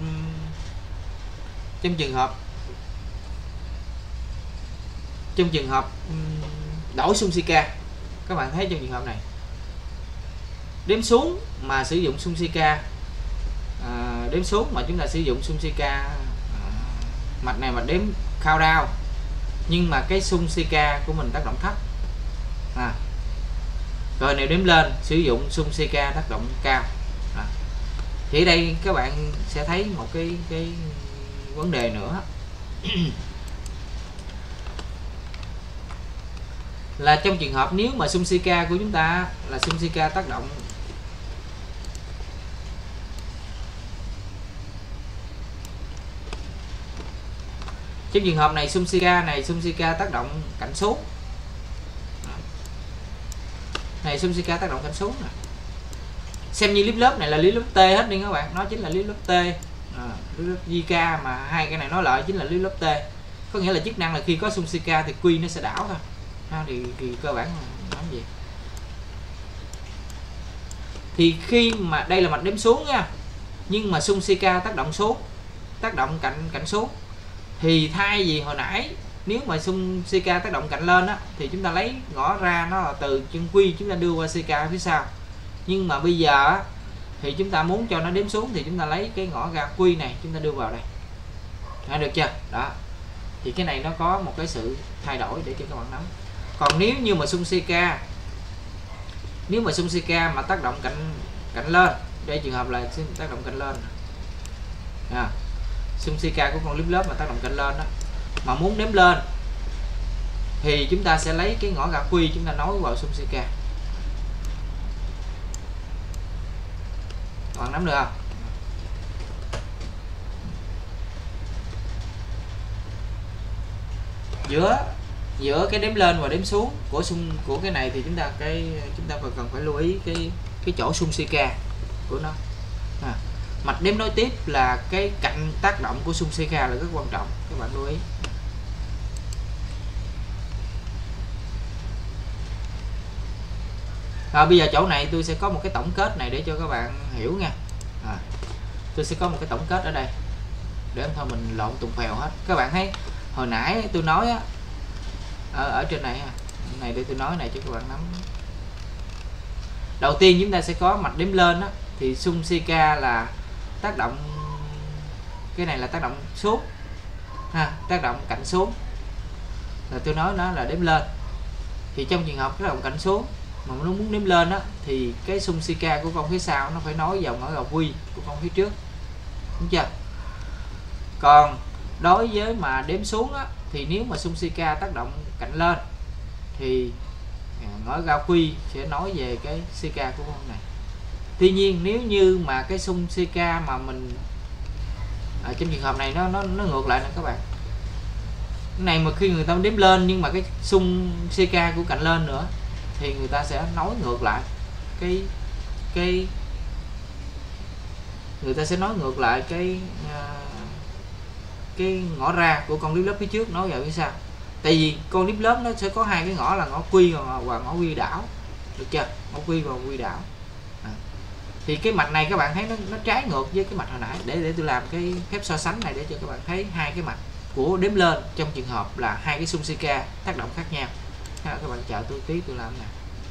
S2: hợp đổi xung CK, các bạn thấy trong trường hợp này đếm xuống mà sử dụng xung CK, đếm xuống mà chúng ta sử dụng xung CK mạch này mà đếm countdown, nhưng mà cái xung CK của mình tác động thấp. Rồi nếu đếm lên sử dụng xung CK tác động cao. Thì ở đây các bạn sẽ thấy một cái vấn đề nữa là trong trường hợp nếu mà xung CK của chúng ta là xung CK tác động trong trường hợp này xung CK tác động cạnh xuống này, xung CK tác động cạnh xuống này. Xem như clip lớp này là clip lớp T hết đi các bạn, nó chính là clip lớp T, clip lớp JK mà hai cái này nói lại chính là clip lớp T. Có nghĩa là chức năng là khi có xung CK thì Q nó sẽ đảo thôi. Thì cơ bản là làm gì? Thì khi mà đây là mạch đếm xuống nha, nhưng mà xung CK tác động xuống, tác động cạnh xuống, thì thay vì hồi nãy nếu mà xung CK tác động cạnh lên á thì chúng ta lấy ngõ ra nó là từ chân Q chúng ta đưa qua CK phía sau. Nhưng mà bây giờ á, thì chúng ta muốn cho nó đếm xuống thì chúng ta lấy cái ngõ ra Q này chúng ta đưa vào đây. Được chưa? Đó. Thì cái này nó có một cái sự thay đổi để cho các bạn nắm. Còn nếu như mà xung CK mà tác động cạnh lên, đây trường hợp là tác động cạnh lên. Xung CK của con clip lớp mà tác động cạnh lên đó, mà muốn đếm lên thì chúng ta sẽ lấy cái ngõ gạo quy chúng ta nối vào xung CK. Các bạn nắm được không? Giữa cái đếm lên và đếm xuống của cái này thì chúng ta cần phải lưu ý cái chỗ xung CK của nó. Mạch đếm nối tiếp là cái cạnh tác động của xung CK là rất quan trọng, các bạn lưu ý. Bây giờ chỗ này tôi sẽ có một cái tổng kết này để cho các bạn hiểu nha. Tôi sẽ có một cái tổng kết ở đây để thôi mình lộn tùng phèo hết. Các bạn thấy hồi nãy tôi nói á, ở trên này này để tôi nói này cho các bạn nắm. Đầu tiên chúng ta sẽ có mạch đếm lên á, thì xung CK là tác động, cái này là tác động xuống tác động cạnh xuống, là tôi nói nó là đếm lên. Thì trong trường hợp tác động cạnh xuống mà nó muốn đếm lên á, thì cái xung CK của con phía sau nó phải nối vào ngõ gạo quy của con phía trước, đúng chưa? Còn đối với mà đếm xuống á, thì nếu mà xung CK tác động cạnh lên thì ngõ gạo quy sẽ nói về cái CK của con này. Tuy nhiên nếu như mà cái xung CK mà mình trong trường hợp này nó ngược lại nè các bạn. Cái này mà khi người ta đếm lên nhưng mà cái xung CK của cạnh lên nữa thì người ta sẽ nói ngược lại người ta sẽ nói ngược lại cái ngõ ra của con clip lớp phía trước nói vào phía sau. Tại vì con clip lớp nó sẽ có hai cái ngõ là ngõ quy và ngõ quy đảo, được chưa? Ngõ quy và quy đảo. Thì cái mạch này các bạn thấy nó trái ngược với cái mạch hồi nãy. Để tôi làm cái phép so sánh này để cho các bạn thấy hai cái mạch của đếm lên trong trường hợp là hai cái xung CK tác động khác nhau. Các bạn chờ tôi tí tôi làm nè.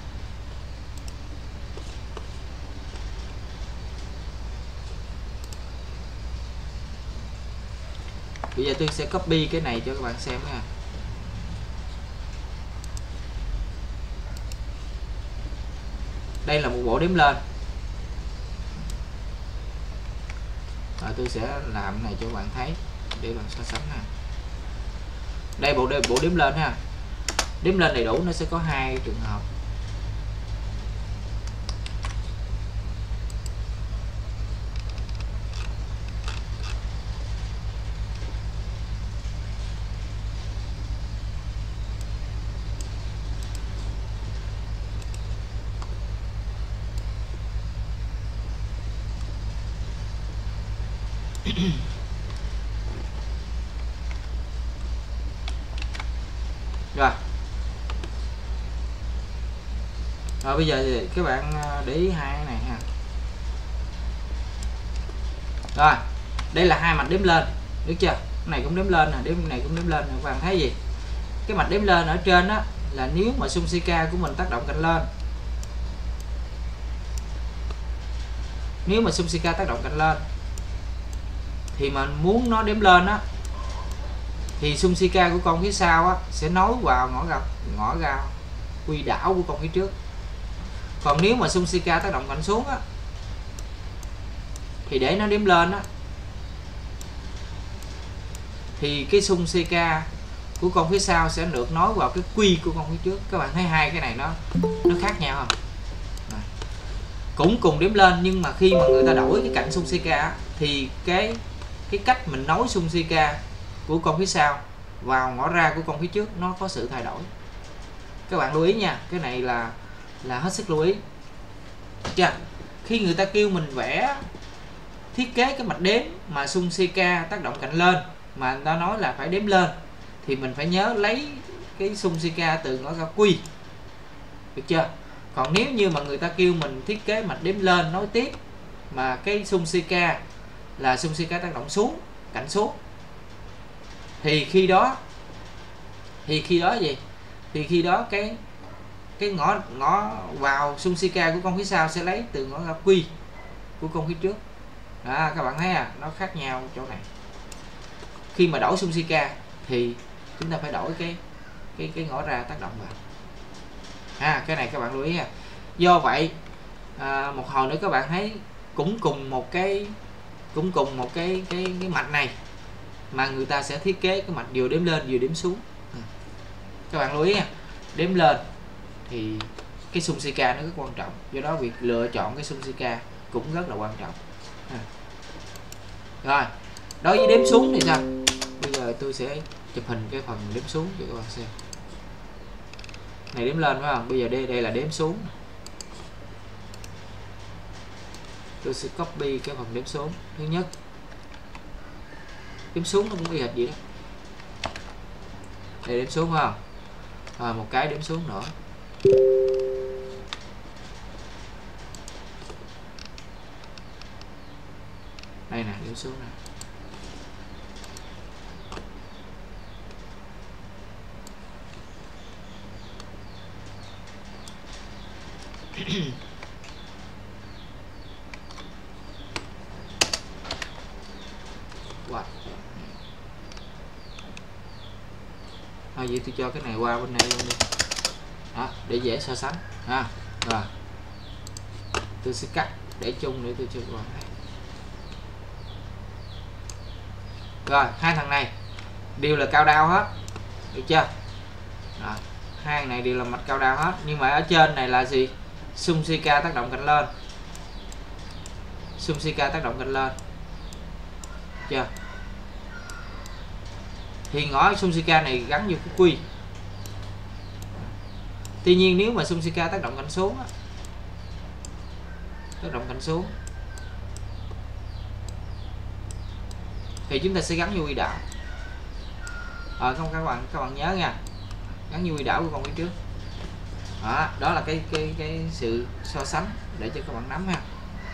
S2: Bây giờ tôi sẽ copy cái này cho các bạn xem nha. Đây là một bộ đếm lên. Tôi sẽ làm cái này cho các bạn thấy để bạn so sánh ha. Đây bộ đếm lên ha. Đếm lên đầy đủ nó sẽ có hai trường hợp. Rồi bây giờ thì các bạn để ý hai cái này ha. Rồi đây là hai mạch đếm lên, được chưa? Cái này cũng đếm lên nè, cái này cũng đếm lên nè. Các bạn thấy gì? Cái mạch đếm lên ở trên đó là nếu mà xung CK của mình tác động cạnh lên, nếu mà xung CK tác động cạnh lên thì mà muốn nó đếm lên á thì xung CK của con phía sau á sẽ nối vào ngõ gạo quy đảo của con phía trước. Còn nếu mà xung CK tác động cạnh xuống á thì để nó đếm lên á thì cái xung CK của con phía sau sẽ được nối vào cái quy của con phía trước. Các bạn thấy hai cái này nó khác nhau không? Cũng cùng đếm lên nhưng mà khi mà người ta đổi cái cạnh xung CK á, thì cái cách mình nối xung CK của con phía sau vào ngõ ra của con phía trước nó có sự thay đổi. Các bạn lưu ý nha, cái này là hết sức lưu ý. Chưa? Khi người ta kêu mình vẽ thiết kế cái mạch đếm mà xung CK tác động cạnh lên mà người ta nói là phải đếm lên thì mình phải nhớ lấy cái xung CK từ ngõ gạo quy, được chưa? Còn nếu như mà người ta kêu mình thiết kế mạch đếm lên nối tiếp mà cái xung CK là xung CK tác động xuống, cạnh xuống, thì khi đó gì? Thì khi đó cái ngõ vào xung CK của con phía sau sẽ lấy từ ngõ gạo quy của con phía trước. Đó, các bạn thấy nó khác nhau chỗ này. Khi mà đổi xung CK thì chúng ta phải đổi cái ngõ ra tác động vào. Cái này các bạn lưu ý ha. Do vậy một hồi nữa các bạn thấy cũng cùng một cái mạch này mà người ta sẽ thiết kế cái mạch vừa đếm lên vừa đếm xuống. Các bạn lưu ý nha, đếm lên thì cái xung CK nó rất quan trọng, do đó việc lựa chọn cái xung CK cũng rất là quan trọng. Rồi, đối với đếm xuống thì sao? Bây giờ tôi sẽ chụp hình cái phần đếm xuống cho các bạn xem. Này đếm lên phải không? Bây giờ đây là đếm xuống. Tôi sẽ copy cái phần đếm xuống. Thứ nhất, đếm xuống nó cũng y hệt gì đó. Đây đếm xuống phải không? Rồi một cái đếm xuống nữa. Đây nè, đếm xuống nè. Wow. Thôi vậy tôi cho cái này qua bên này luôn đi. Đó, để dễ so sánh ha. Rồi. Tôi sẽ cắt để chung để tôi cho các bạn thấy. Rồi, hai thằng này đều là cao đao hết. Được chưa? Đó, hai thằng này đều là mạch cao đao hết, nhưng mà ở trên này là gì? Xung CK tác động cạnh lên. Xung CK tác động cạnh lên. Chưa? Thì ngõ xung CK này gắn vô cái quy. Tuy nhiên nếu mà xung CK tác động cạnh xuống á, tác động cạnh xuống thì chúng ta sẽ gắn vô quy đạo. Không các bạn nhớ nha, gắn vô quy đạo của con phía trước. Đó là cái sự so sánh để cho các bạn nắm ha.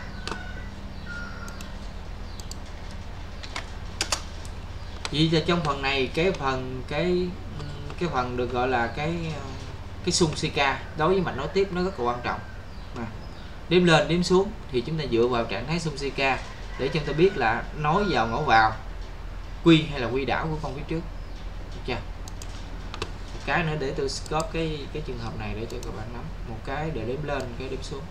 S2: Vì cho trong phần này cái phần được gọi là cái xung CK đối với mạch nối tiếp nó rất là quan trọng. Đếm lên đếm xuống thì chúng ta dựa vào trạng thái xung CK để chúng ta biết là nối vào ngõ vào quy hay là quy đảo của con phía trước. Được chưa? Một cái nữa để tôi copy cái trường hợp này để cho các bạn nắm. Một cái để đếm lên, một cái đếm xuống.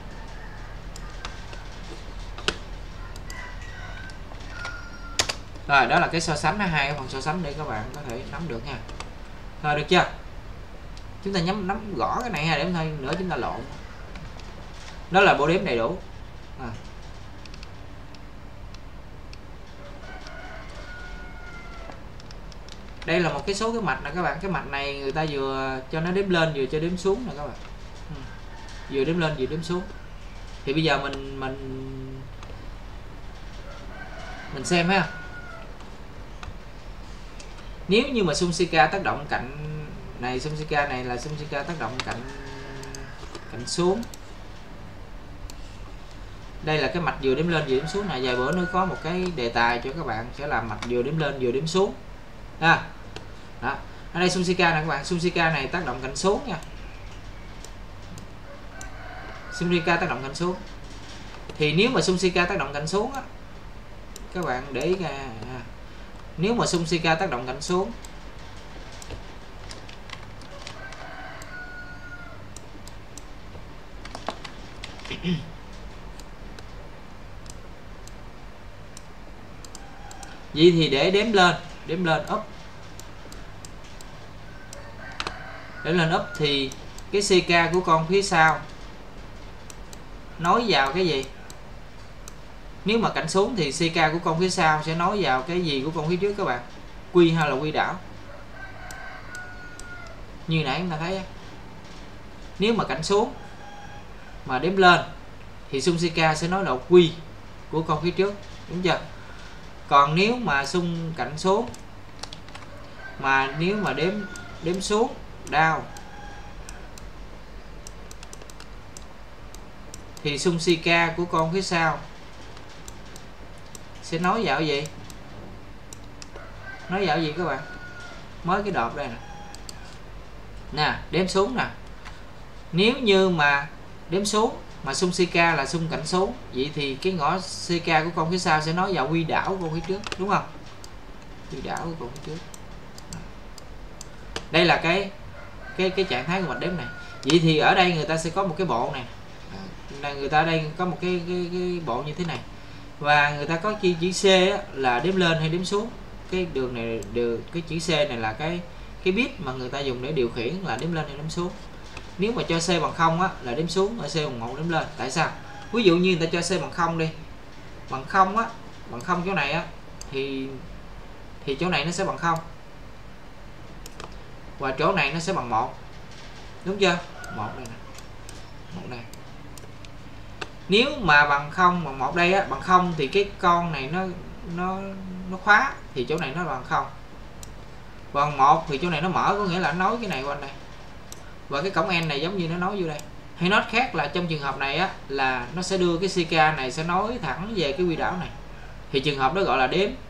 S2: Rồi, đó là cái so sánh, hai cái phần so sánh để các bạn có thể nắm được nha. Rồi, được chưa? Chúng ta nắm gõ cái này ha, để thôi nữa chúng ta lộn. Đó là bộ đếm đầy đủ. Đây là một cái số cái mạch nè các bạn. Cái mạch này người ta vừa cho nó đếm lên vừa cho đếm xuống nè các bạn. Vừa đếm lên vừa đếm xuống. Thì bây giờ mình xem ha. Nếu như mà xung CK tác động cạnh này, xung CK này là xung CK tác động cạnh xuống. Đây là cái mạch vừa đếm lên vừa đếm xuống này. Vài bữa nữa có một cái đề tài cho các bạn sẽ làm mạch vừa đếm lên vừa đếm xuống. Đó. Ở đây xung CK này các bạn, xung CK này tác động cạnh xuống nha. Xung CK tác động cạnh xuống. Thì nếu mà xung CK tác động cạnh xuống á, các bạn để ý ra, nếu mà xung CK tác động cạnh xuống vậy thì để đếm lên up, đếm lên up thì cái CK của con phía sau nối vào cái gì? Nếu mà cạnh xuống thì CK của con phía sau sẽ nối vào cái gì của con phía trước các bạn? Quy hay là quy đảo? Như nãy chúng ta thấy, nếu mà cạnh xuống mà đếm lên thì xung CK sẽ nối vào quy của con phía trước, đúng chưa? Còn nếu mà xung cạnh xuống mà nếu mà đếm xuống đao thì xung CK của con phía sau sẽ nối vào gì? Nối vào gì các bạn? Mới cái đọt đây nè. Nè, đếm xuống nè. Nếu như mà đếm xuống mà xung CK là xung cạnh xuống, vậy thì cái ngõ CK của con phía sau sẽ nối vào quy đảo của con phía trước, đúng không? Quy đảo của con phía trước. Đây là cái trạng thái của mạch đếm này. Vậy thì ở đây người ta sẽ có một cái bộ này. Người ta đây có một cái bộ như thế này. Và người ta có chữ C á, là đếm lên hay đếm xuống. Cái đường này cái chữ C này là cái cái bit mà người ta dùng để điều khiển là đếm lên hay đếm xuống. Nếu mà cho C bằng 0 á là đếm xuống, ở C bằng 1 đếm lên. Tại sao? Ví dụ như người ta cho C bằng 0 đi, bằng 0 á, bằng 0 chỗ này á thì chỗ này nó sẽ bằng 0 và chỗ này nó sẽ bằng 1, đúng chưa? 1 đây nè, 1 đây. Nếu mà bằng 0 bằng 1 đây á, bằng 0 thì cái con này nó khóa thì chỗ này nó bằng 0. Bằng 1 thì chỗ này nó mở, có nghĩa là nó nối cái này qua đây. Và cái cổng N này giống như nó nối vô đây. Hay nói khác là trong trường hợp này á là nó sẽ đưa cái CK này sẽ nối thẳng về cái quy đảo này. Thì trường hợp đó gọi là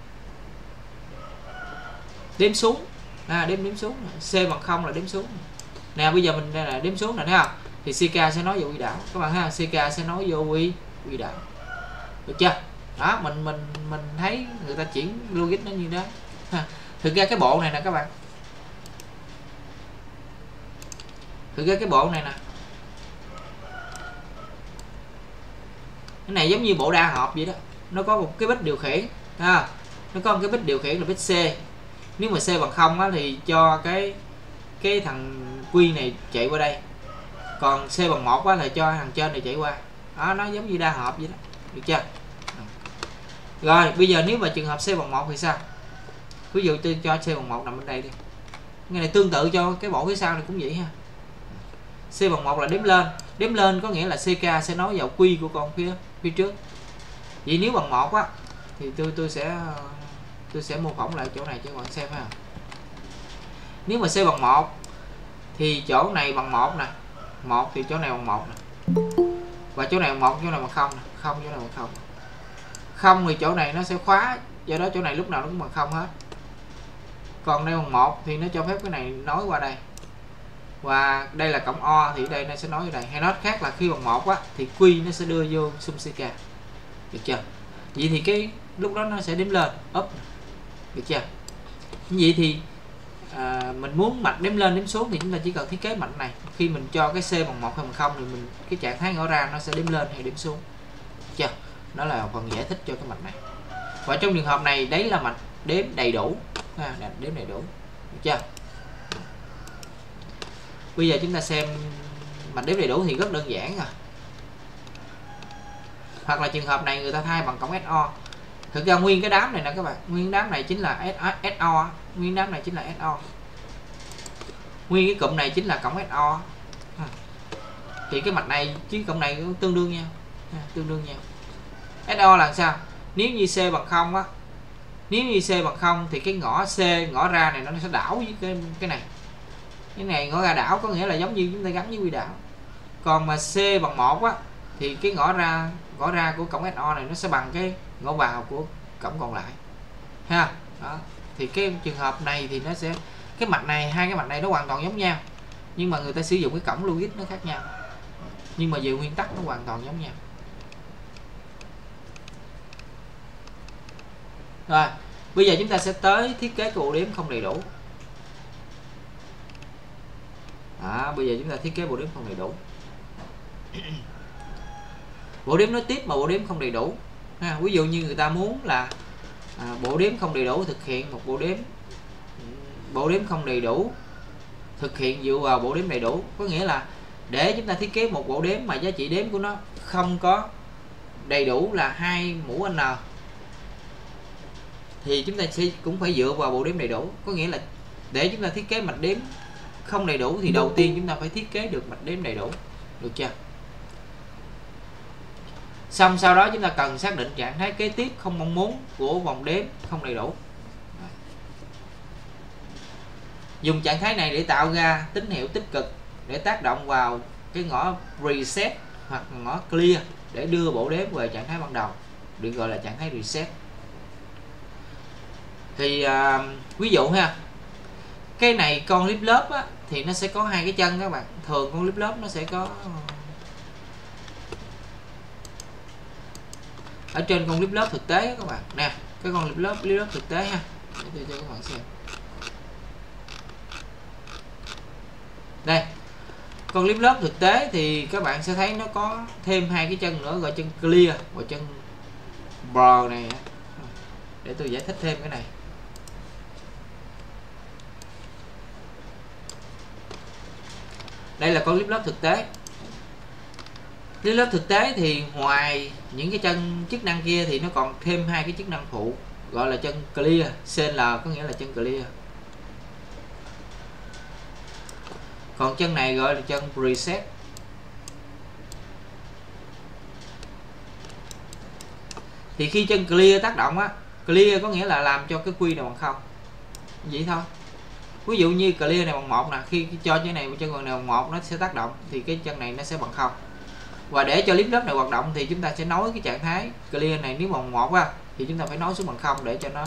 S2: đếm xuống. Đếm xuống. C bằng 0 là đếm xuống. Nè bây giờ mình đây là đếm xuống nè, thấy không? Thì CK sẽ nối vô quy đảo. Các bạn thấy không? CK sẽ nối vô quy đảo. Được chưa? Đó, mình thấy người ta chuyển logic nó như đó. Thực ra cái bộ này nè các bạn. Thực ra cái bộ này nè. Cái này giống như bộ đa hộp vậy đó. Nó có một cái bit điều khiển. Nó có một cái bit điều khiển là bit C. Nếu mà C bằng 0 á, thì cho cái thằng Q này chạy qua đây. Còn C bằng 1 á, là cho thằng trên này chạy qua. Đó, nó giống như đa hộp vậy đó. Được chưa? Rồi, bây giờ nếu mà trường hợp C bằng 1 thì sao? Ví dụ tôi cho C bằng 1 nằm bên đây đi. Cái này tương tự cho cái bộ phía sau này cũng vậy ha. C bằng 1 là đếm lên. Đếm lên có nghĩa là CK sẽ nối vào Q của con phía trước. Vậy nếu bằng 1 á thì tôi sẽ mô phỏng lại chỗ này cho các bạn xem ha. Nếu mà C bằng 1 thì chỗ này bằng 1 nè. 1 thì chỗ này bằng 1 nè. Và chỗ này bằng 1, chỗ này bằng 0 nè. 0 chỗ này bằng 0. 0 thì chỗ này nó sẽ khóa, do đó chỗ này lúc nào nó cũng bằng 0 hết. Còn đây bằng 1 thì nó cho phép cái này nối qua đây. Và đây là cộng O thì đây nó sẽ nối ở đây. Hay nói khác là khi bằng 1 á thì Q nó sẽ đưa vô sum CK. Được chưa? Vậy thì cái lúc đó nó sẽ đếm lên, up. Được chưa? Vậy thì mình muốn mạch đếm lên đếm xuống thì chúng ta chỉ cần thiết kế mạch này. Khi mình cho cái C bằng 1 hay bằng 0 thì mình cái trạng thái ngõ ra nó sẽ đếm lên hay đếm xuống. Được chưa? Đó là phần giải thích cho cái mạch này. Và trong trường hợp này đấy là mạch đếm đầy đủ. Đếm đầy đủ. Được chưa? Bây giờ chúng ta xem mạch đếm đầy đủ thì rất đơn giản rồi. Hoặc là trường hợp này người ta thay bằng cổng SO. Thực ra nguyên cái đám này nè các bạn, nguyên đám này chính là SO, nguyên đám này chính là SO. Nguyên cái cụm này chính là cổng SO. Thì cái mạch này chứ cụm này cũng tương đương nhau. Tương đương nhau. SO là sao? Nếu như C bằng 0 á, nếu như C bằng 0 thì cái ngõ C, ngõ ra này nó sẽ đảo với cái này. Cái này ngõ ra đảo có nghĩa là giống như chúng ta gắn với quy đảo. Còn mà C bằng 1 á thì cái ngõ ra của cổng SO này nó sẽ bằng cái ngõ vào của cổng còn lại. Ha. Đó. Thì cái trường hợp này thì nó sẽ cái mạch này, hai cái mạch này nó hoàn toàn giống nhau. Nhưng mà người ta sử dụng cái cổng logic nó khác nhau. Nhưng mà về nguyên tắc nó hoàn toàn giống nhau. Rồi, bây giờ chúng ta sẽ tới thiết kế cái bộ đếm không đầy đủ. Bây giờ chúng ta thiết kế bộ đếm không đầy đủ. Bộ đếm nối tiếp mà bộ đếm không đầy đủ. Ví dụ như người ta muốn là bộ đếm không đầy đủ thực hiện một bộ đếm không đầy đủ thực hiện dựa vào bộ đếm đầy đủ. Có nghĩa là để chúng ta thiết kế một bộ đếm mà giá trị đếm của nó không có đầy đủ là 2 mũ N thì chúng ta sẽ cũng phải dựa vào bộ đếm đầy đủ. Có nghĩa là để chúng ta thiết kế mạch đếm không đầy đủ thì đầu tiên chúng ta phải thiết kế được mạch đếm đầy đủ. Được chưa? Xong sau đó chúng ta cần xác định trạng thái kế tiếp không mong muốn của vòng đếm không đầy đủ. Dùng trạng thái này để tạo ra tín hiệu tích cực để tác động vào cái ngõ reset hoặc ngõ clear để đưa bộ đếm về trạng thái ban đầu, được gọi là trạng thái reset. Thì ví dụ ha, cái này con clip lớp á, thì nó sẽ có hai cái chân các bạn. Thường con clip lớp nó sẽ có ở trên con clip lớp thực tế các bạn nè, cái con clip lớp thực tế ha, để tôi cho các bạn xem. Đây, con clip lớp thực tế thì các bạn sẽ thấy nó có thêm hai cái chân nữa, gọi chân clear và chân bro này. Để tôi giải thích thêm cái này. Đây là con clip lớp thực tế. Clip lớp thực tế thì ngoài những cái chân chức năng kia thì nó còn thêm hai cái chức năng phụ, gọi là chân clear, CL có nghĩa là chân clear. Còn chân này gọi là chân preset. Thì khi chân clear tác động á, clear có nghĩa là làm cho cái quy này bằng 0. Vậy thôi. Ví dụ như clear này bằng 1 nè, khi cho cái này chân này bằng 1 nó sẽ tác động thì cái chân này nó sẽ bằng 0. Và để cho clip lớp này hoạt động thì chúng ta sẽ nối cái trạng thái clear này, nếu bằng 1 á thì chúng ta phải nối xuống bằng 0 để cho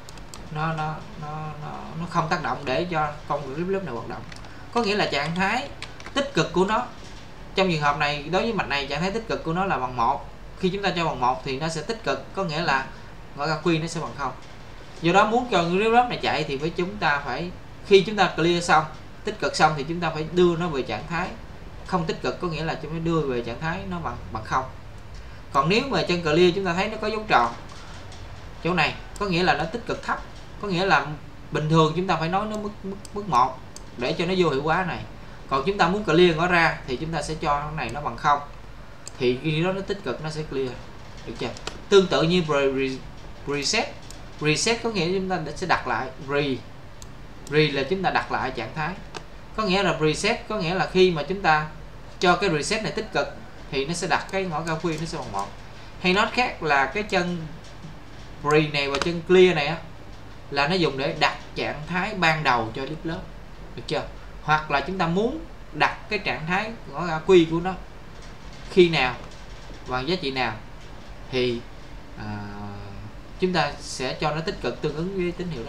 S2: nó không tác động, để cho con clip lớp này hoạt động. Có nghĩa là trạng thái tích cực của nó trong trường hợp này, đối với mạch này trạng thái tích cực của nó là bằng 1. Khi chúng ta cho bằng 1 thì nó sẽ tích cực, có nghĩa là gọi là quy nó sẽ bằng 0. Do đó muốn cho clip lớp này chạy thì chúng ta phải, khi chúng ta clear xong, tích cực xong thì chúng ta phải đưa nó về trạng thái không tích cực, có nghĩa là chúng ta đưa về trạng thái nó bằng 0. Còn nếu mà chân clear chúng ta thấy nó có dấu tròn chỗ này, có nghĩa là nó tích cực thấp, có nghĩa là bình thường chúng ta phải nói nó mức 1 để cho nó vô hiệu hóa này. Còn chúng ta muốn clear nó ra thì chúng ta sẽ cho cái này nó bằng 0, thì khi đó nó tích cực nó sẽ clear, được chưa? Tương tự như reset. Reset có nghĩa chúng ta sẽ đặt lại, re là chúng ta đặt lại trạng thái, có nghĩa là reset có nghĩa là khi mà chúng ta cho cái reset này tích cực thì nó sẽ đặt cái ngõ cao quy nó sẽ bằng 1. Hay nói khác là cái chân re này và chân clear này á là nó dùng để đặt trạng thái ban đầu cho clip lớp, được chưa? Hoặc là chúng ta muốn đặt cái trạng thái ngõ cao quy của nó khi nào và giá trị nào thì chúng ta sẽ cho nó tích cực tương ứng với tín hiệu đó.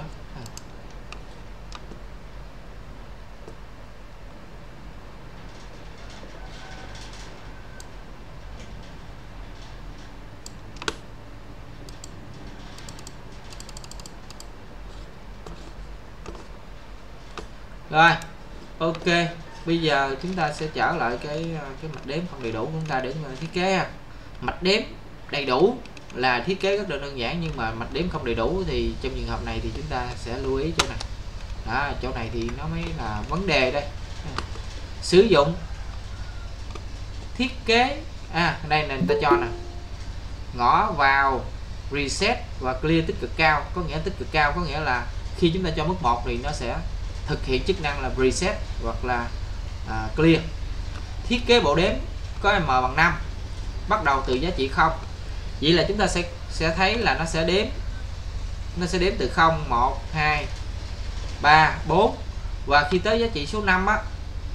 S2: Rồi, ok. Bây giờ chúng ta sẽ trở lại cái mạch đếm không đầy đủ của chúng ta để thiết kế. Mạch đếm đầy đủ là thiết kế rất là đơn giản, nhưng mà mạch đếm không đầy đủ thì trong trường hợp này thì chúng ta sẽ lưu ý chỗ này. Đó, chỗ này thì nó mới là vấn đề đây. Sử dụng thiết kế đây này, người ta cho nè, ngõ vào reset và clear tích cực cao. Có nghĩa tích cực cao có nghĩa là khi chúng ta cho mức 1 thì nó sẽ thực hiện chức năng là reset hoặc là clear. Thiết kế bộ đếm có M bằng 5, bắt đầu từ giá trị 0. Vậy là chúng ta sẽ thấy là nó sẽ đếm từ 0, 1, 2, 3, 4, và khi tới giá trị số 5 á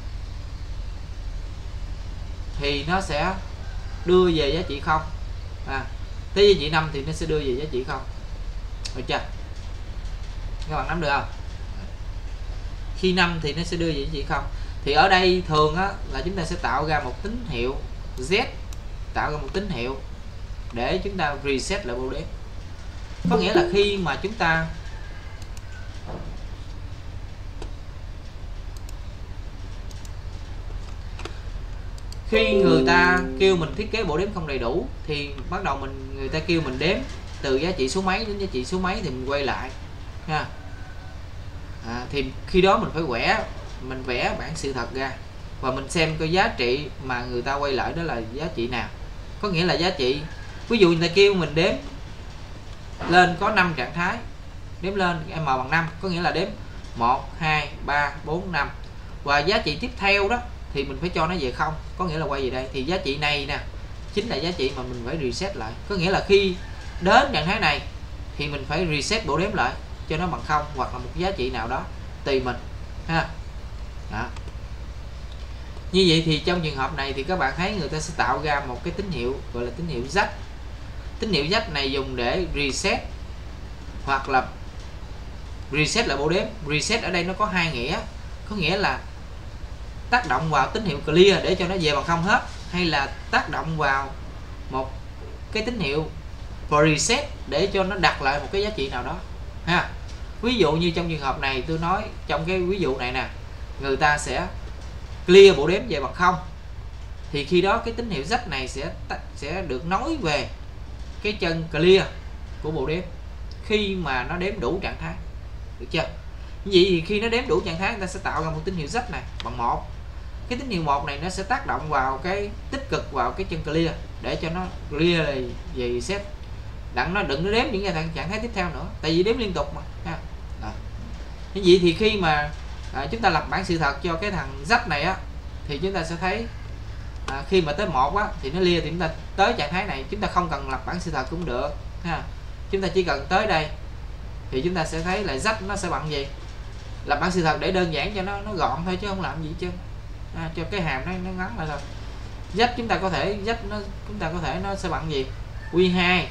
S2: thì nó sẽ đưa về giá trị 0. Tới giá trị 5 thì nó sẽ đưa về giá trị 0. Được chưa? Các bạn nắm được không? Khi 5 thì nó sẽ đưa về giá trị 0. Thì ở đây thường á là chúng ta sẽ tạo ra một tín hiệu Z, tạo ra một tín hiệu để chúng ta reset lại bộ đếm. Có nghĩa là khi mà chúng ta khi người ta kêu mình thiết kế bộ đếm không đầy đủ thì bắt đầu người ta kêu mình đếm từ giá trị số mấy đến giá trị số mấy thì mình quay lại ha. Thì khi đó mình phải vẽ bảng sự thật ra và mình xem cái giá trị mà người ta quay lại đó là giá trị nào. Có nghĩa là giá trị, ví dụ người ta kêu mình đếm lên có 5 trạng thái, đếm lên M bằng 5, có nghĩa là đếm 1, 2, 3, 4, 5, và giá trị tiếp theo đó thì mình phải cho nó về 0, có nghĩa là quay về đây. Thì giá trị này nè chính là giá trị mà mình phải reset lại, có nghĩa là khi đến trạng thái này thì mình phải reset bộ đếm lại cho nó bằng 0 hoặc là một giá trị nào đó tùy mình ha. Đó. Như vậy thì trong trường hợp này thì các bạn thấy người ta sẽ tạo ra một cái tín hiệu gọi là tín hiệu Z. Tín hiệu Z này dùng để reset hoặc là reset lại bộ đếm. Reset ở đây nó có hai nghĩa, có nghĩa là tác động vào tín hiệu clear để cho nó về bằng 0 hết, hay là tác động vào một cái tín hiệu preset để cho nó đặt lại một cái giá trị nào đó ha. Ví dụ như trong trường hợp này tôi nói trong cái ví dụ này nè, người ta sẽ clear bộ đếm về bằng 0 thì khi đó cái tín hiệu Z này sẽ được nối về cái chân clear của bộ đếm khi mà nó đếm đủ trạng thái, được chưa? Vậy thì khi nó đếm đủ trạng thái người ta sẽ tạo ra một tín hiệu Z này bằng 1. cái tín hiệu 1 này nó sẽ tác động vào cái tích cực vào cái chân clear để cho nó clear về set, đặng nó đừng nó đếm những cái trạng thái tiếp theo nữa, tại vì đếm liên tục mà ha. Như vậy thì khi mà chúng ta lập bảng sự thật cho cái thằng rách này á, thì chúng ta sẽ thấy khi mà tới 1 á thì nó clear, thì chúng ta tới trạng thái này chúng ta không cần lập bảng sự thật cũng được ha. Chúng ta chỉ cần tới đây thì chúng ta sẽ thấy là rách nó sẽ bằng gì, lập bảng sự thật để đơn giản cho nó gọn thôi chứ không làm gì chứ, cho cái hàm nó ngắn lại thôi. Rách chúng ta có thể nó sẽ bằng gì, Q2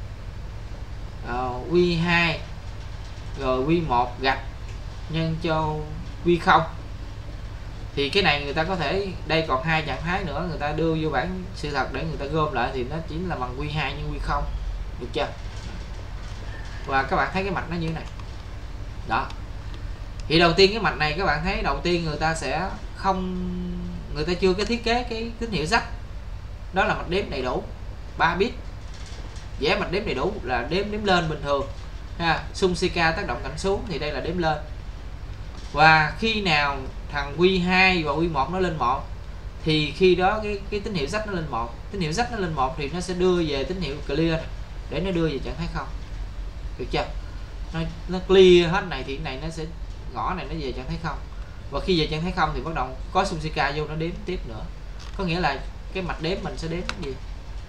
S2: Q2 rồi Q1 gạch nhân cho Q0. Thì cái này người ta có thể, đây còn 2 trạng thái nữa, người ta đưa vô bảng sự thật để người ta gom lại thì nó chỉ là bằng Q2 nhân Q0, được chưa? Và các bạn thấy cái mạch nó như thế này đó. Thì đầu tiên cái mạch này các bạn thấy đầu tiên người ta sẽ người ta chưa có thiết kế cái tín hiệu rách, đó là mạch đếm đầy đủ 3 bit. Vẽ mạch đếm đầy đủ là đếm lên bình thường ha, xung CK tác động cạnh xuống thì đây là đếm lên. Và khi nào thằng Q2 và Q1 nó lên 1 thì khi đó cái tín hiệu rách nó lên 1, tín hiệu rách nó lên 1 thì nó sẽ đưa về tín hiệu clear để nó đưa về trạng thái không, được chưa? Nó clear hết này thì cái này nó sẽ ngõ này nó về trạng thái không, và khi về trạng thái không thì bắt đầu có xung CK vô nó đếm tiếp nữa. Có nghĩa là cái mạch đếm mình sẽ đếm cái gì,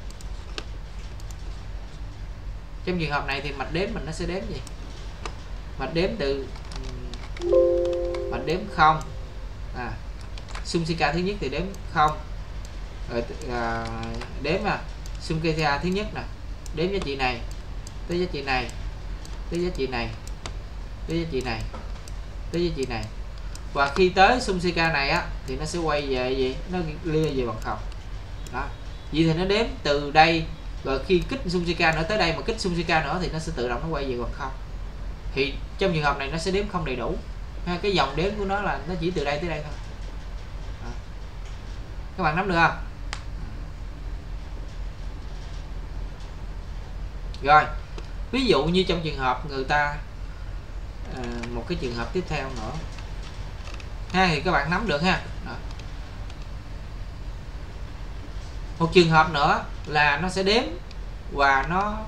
S2: trong trường hợp này thì mạch đếm mình nó sẽ đếm gì, mạch đếm từ mạch đếm 0 xung CK thứ nhất thì đếm 0 rồi đếm xung CK thứ nhất nè, đếm giá trị này tới giá trị này tới giá trị này tới giá trị này tới giá trị này, và khi tới xung CK này á thì nó sẽ quay về gì, nó clear về bằng 0 đó. Vậy thì nó đếm từ đây, rồi khi kích xung CK nữa tới đây mà kích xung CK nữa thì nó sẽ tự động nó quay về bằng 0. Thì trong trường hợp này nó sẽ đếm không đầy đủ ha, cái dòng đếm của nó là nó chỉ từ đây tới đây thôi đó. Các bạn nắm được không? Rồi ví dụ như trong trường hợp người ta một cái trường hợp tiếp theo nữa ha, thì các bạn nắm được ha đó. Một trường hợp nữa là nó sẽ đếm và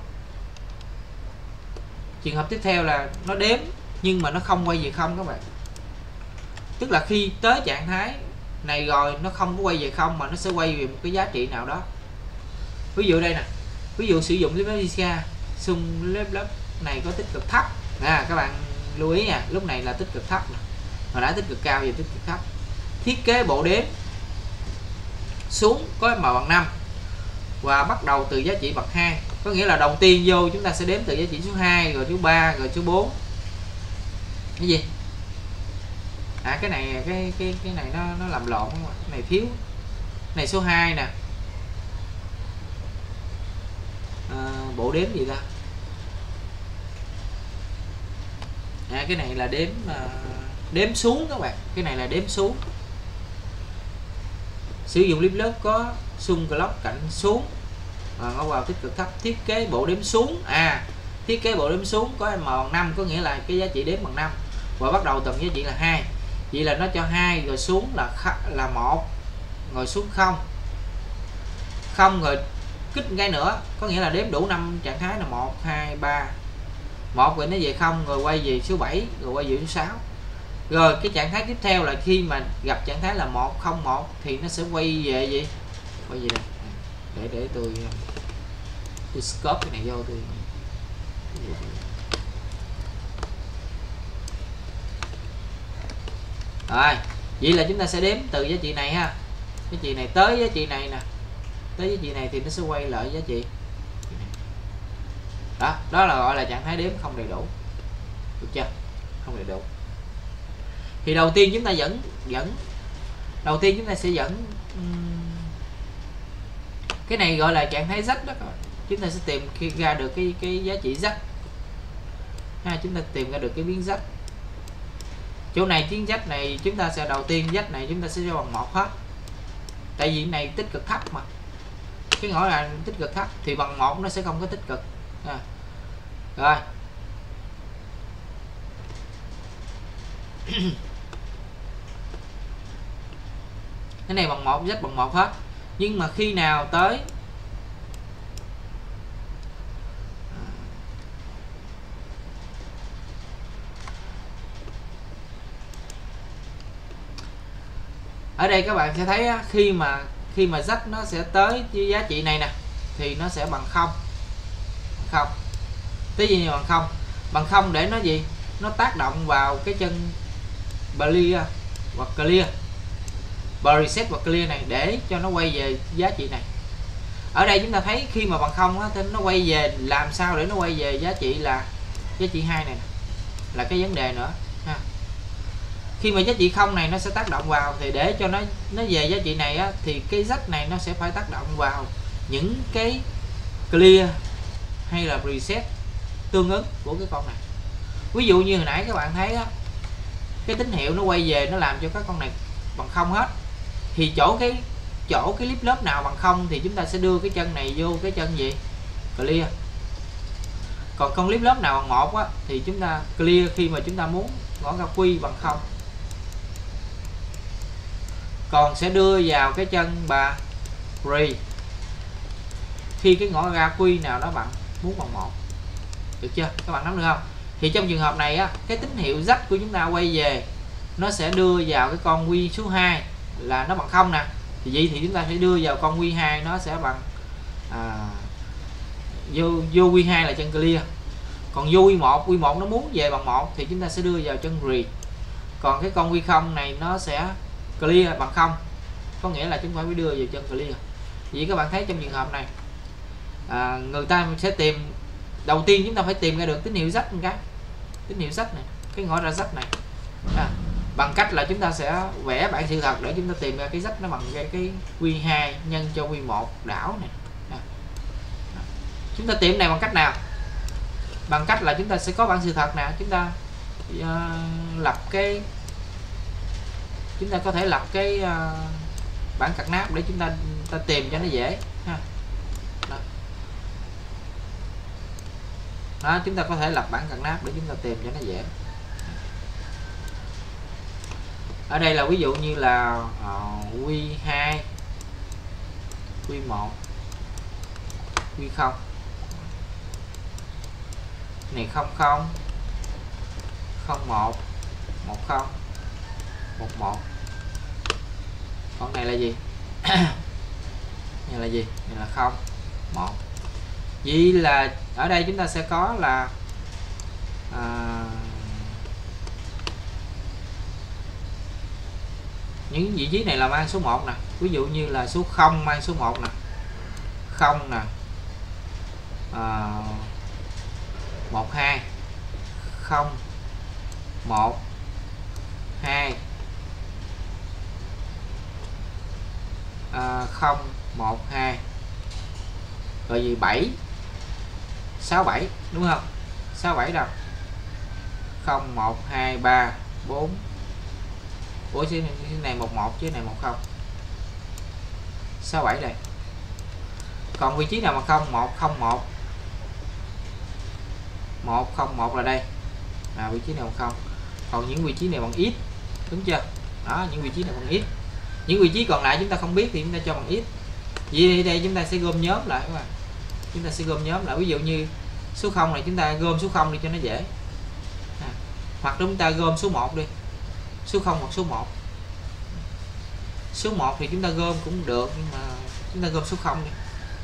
S2: trường hợp tiếp theo là nó đếm nhưng mà nó không quay về không các bạn, tức là khi tới trạng thái này rồi nó không có quay về không mà nó sẽ quay về một cái giá trị nào đó. Ví dụ đây nè, ví dụ sử dụng lớp xung lớp này có tích cực thấp các bạn lưu ý nha, lúc này là tích cực thấp nè, hồi nãy tích cực cao, giờ tích cực thấp. Thiết kế bộ đếm xuống có m bằng 5 và bắt đầu từ giá trị bậc 2, có nghĩa là đầu tiên vô chúng ta sẽ đếm từ giá trị số 2 rồi số 3 rồi số 4. Cái gì? Cái này cái này nó làm lộn không ạ? Cái này thiếu. Này số 2 nè. Bộ đếm gì ta? Cái này là đếm xuống các bạn, cái này là đếm xuống. Sử dụng clip lớp có xung clock cạnh xuống ngó vào tích cực thấp, thiết kế bộ đếm xuống. Thiết kế bộ đếm xuống có m bằng 5, có nghĩa là cái giá trị đếm bằng 5 và bắt đầu tầm giá trị là 2. Vậy là nó cho 2 rồi xuống là 1 rồi xuống 0 rồi kích cái nữa, có nghĩa là đếm đủ 5 trạng thái là 1 2 3. 1 rồi nó về 0 rồi quay về số 7 rồi quay về số 6. Rồi cái trạng thái tiếp theo là khi mà gặp trạng thái là 101 thì nó sẽ quay về gì? Quay về đây. Để tôi scope cái này vô tôi. Rồi, vậy là chúng ta sẽ đếm từ giá trị này ha. Giá trị này tới giá trị này nè. Tới giá trị này thì nó sẽ quay lại giá trị. Đó là gọi là trạng thái đếm không đầy đủ. Được chưa? Không đầy đủ. Thì đầu tiên chúng ta đầu tiên chúng ta sẽ dẫn cái này gọi là trạng thái rách đó các bạn. Chúng ta sẽ tìm ra được cái giá trị rách. Chúng ta tìm ra được cái biến rách. Chỗ này chiến rách này chúng ta sẽ đầu tiên rách này chúng ta sẽ cho bằng 1 hết. Tại vì này tích cực thấp mà. Cái ngõ là tích cực thấp thì bằng 1 nó sẽ không có tích cực. Rồi. cái này bằng 1, z bằng 1 hết. Nhưng mà khi nào tới ở đây các bạn sẽ thấy khi mà z nó sẽ tới với giá trị này nè thì nó sẽ bằng 0. Cái gì bằng 0? Bằng 0 để nó gì? Nó tác động vào cái chân clear hoặc clear, reset và clear này để cho nó quay về giá trị này. Ở đây chúng ta thấy khi mà bằng 0 á, thì nó quay về, làm sao để nó quay về giá trị là giá trị 2 này nè, là cái vấn đề nữa ha. Khi mà giá trị 0 này nó sẽ tác động vào thì để cho nó về giá trị này á, thì cái z này nó sẽ phải tác động vào những cái clear hay là reset tương ứng của cái con này. Ví dụ như hồi nãy các bạn thấy á, cái tín hiệu nó quay về nó làm cho các con này bằng 0 hết, thì chỗ cái clip lớp nào bằng 0 thì chúng ta sẽ đưa cái chân này vô cái chân gì? Clear. Còn con clip lớp nào bằng 1 á, thì chúng ta clear khi mà chúng ta muốn ngõ ra quy bằng 0. Còn sẽ đưa vào cái chân bà re khi cái ngõ ra quy nào đó bạn muốn bằng 1. Được chưa? Các bạn nắm được không? Thì trong trường hợp này á, cái tín hiệu z của chúng ta quay về nó sẽ đưa vào cái con quy số 2 là nó bằng 0 nè. Thì vậy thì chúng ta sẽ đưa vào con quy 2 nó sẽ bằng vô quy 2 là chân clear. Còn vô quy 1 nó muốn về bằng 1 thì chúng ta sẽ đưa vào chân re. Còn cái con quy 0 này nó sẽ clear bằng 0, có nghĩa là chúng ta phải đưa vào chân clear. Vậy các bạn thấy trong trường hợp này người ta sẽ tìm, đầu tiên chúng ta phải tìm ra được tín hiệu z, một cái tín hiệu z này, cái ngõ ra z này bằng cách là chúng ta sẽ vẽ bảng sự thật để chúng ta tìm ra cái z nó bằng cái Q2 nhân cho Q1 đảo này. Chúng ta tìm này bằng cách nào? Bằng cách là chúng ta sẽ có bảng sự thật nè, chúng ta lập cái, chúng ta có thể lập cái bảng card nắp để chúng ta tìm cho nó dễ ha. Đó, chúng ta có thể lập bảng card nắp để chúng ta tìm cho nó dễ. Ở đây là ví dụ như là Q2, Q1, Q0 này 00, 01, 10, 11. Con này là gì? Này là gì? Này là 0, 1. Vậy là ở đây chúng ta sẽ có là những vị trí này là mang số 1 nè. Ví dụ như là số 0 mang số 1 nè, 0 nè, 12, 0, 1, 2, 0, 1, 2, rồi gì 7, 6, 7 đúng không? 6, 7 đâu? 0, 1, 2, 3, 4. Ủa cái này 11 chứ này 10. 6, 7 đây. Còn vị trí nào mà 0, 1, 0, 1, 1, 0, 1 là đây. Vị trí nào 0. Còn những vị trí này bằng x, đúng chưa? Đó, những vị trí này bằng x. Những vị trí còn lại chúng ta không biết thì chúng ta cho bằng x. Vậy đây chúng ta sẽ gom nhóm lại các bạn. Chúng ta sẽ gom nhóm lại, ví dụ như số 0 này chúng ta gom số 0 đi cho nó dễ. Hoặc chúng ta gom số 1 đi. Số 0 hoặc số 1. Số 1 thì chúng ta gom cũng được, nhưng mà chúng ta gom số 0 đi.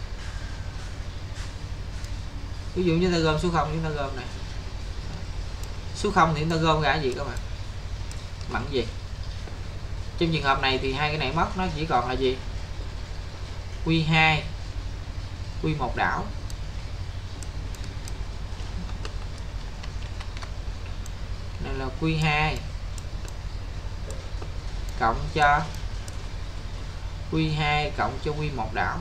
S2: Ví dụ như chúng ta gom số 0, chúng ta gom này. Số 0 thì chúng ta gom ra cái gì các bạn? Bằng gì? Trong trường hợp này thì hai cái này mất, nó chỉ còn là gì? Q2, Q1 đảo. Đây là Q2 cộng cho Q2 cộng cho Q1 đảo.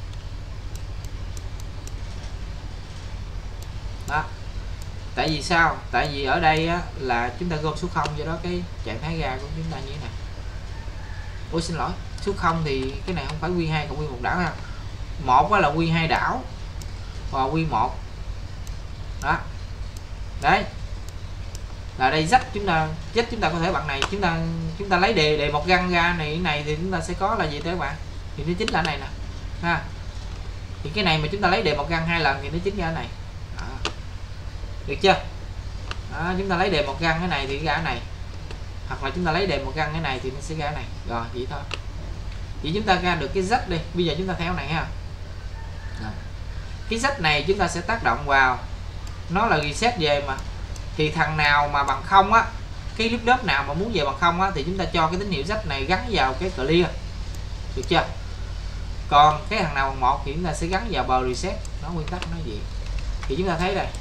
S2: Đó. Tại vì sao? Tại vì ở đây á, là chúng ta gom số 0, do đó cái trạng thái ga của chúng ta như thế này. Ôi xin lỗi, số 0 thì cái này không phải Q2 cộng Q1 đảo ha. 1 là Q2 đảo và Q1. Đó. Đấy. là đây dắt chúng ta có thể bằng này chúng ta lấy đề một găng ra này thì chúng ta sẽ có là gì tới các bạn, thì nó chính là này nè ha. Thì cái này mà chúng ta lấy đề một găng 2 lần thì nó chính ra cái này đó. Được chưa đó, chúng ta lấy đề một găng cái này thì ra cái này, hoặc là chúng ta lấy đề một găng cái này thì nó sẽ ra cái này, rồi vậy thôi. Thì chúng ta ra được cái dắt đi, bây giờ chúng ta theo này ha. Rồi. Cái dắt này chúng ta sẽ tác động vào, nó là reset về mà, thì thằng nào mà bằng không á, cái clip đớp nào mà muốn về bằng không á thì chúng ta cho cái tín hiệu dắt này gắn vào cái clear, được chưa? Còn cái thằng nào bằng 1 thì chúng ta sẽ gắn vào bờ reset, nó nguyên tắc nó gì. Thì chúng ta thấy đây,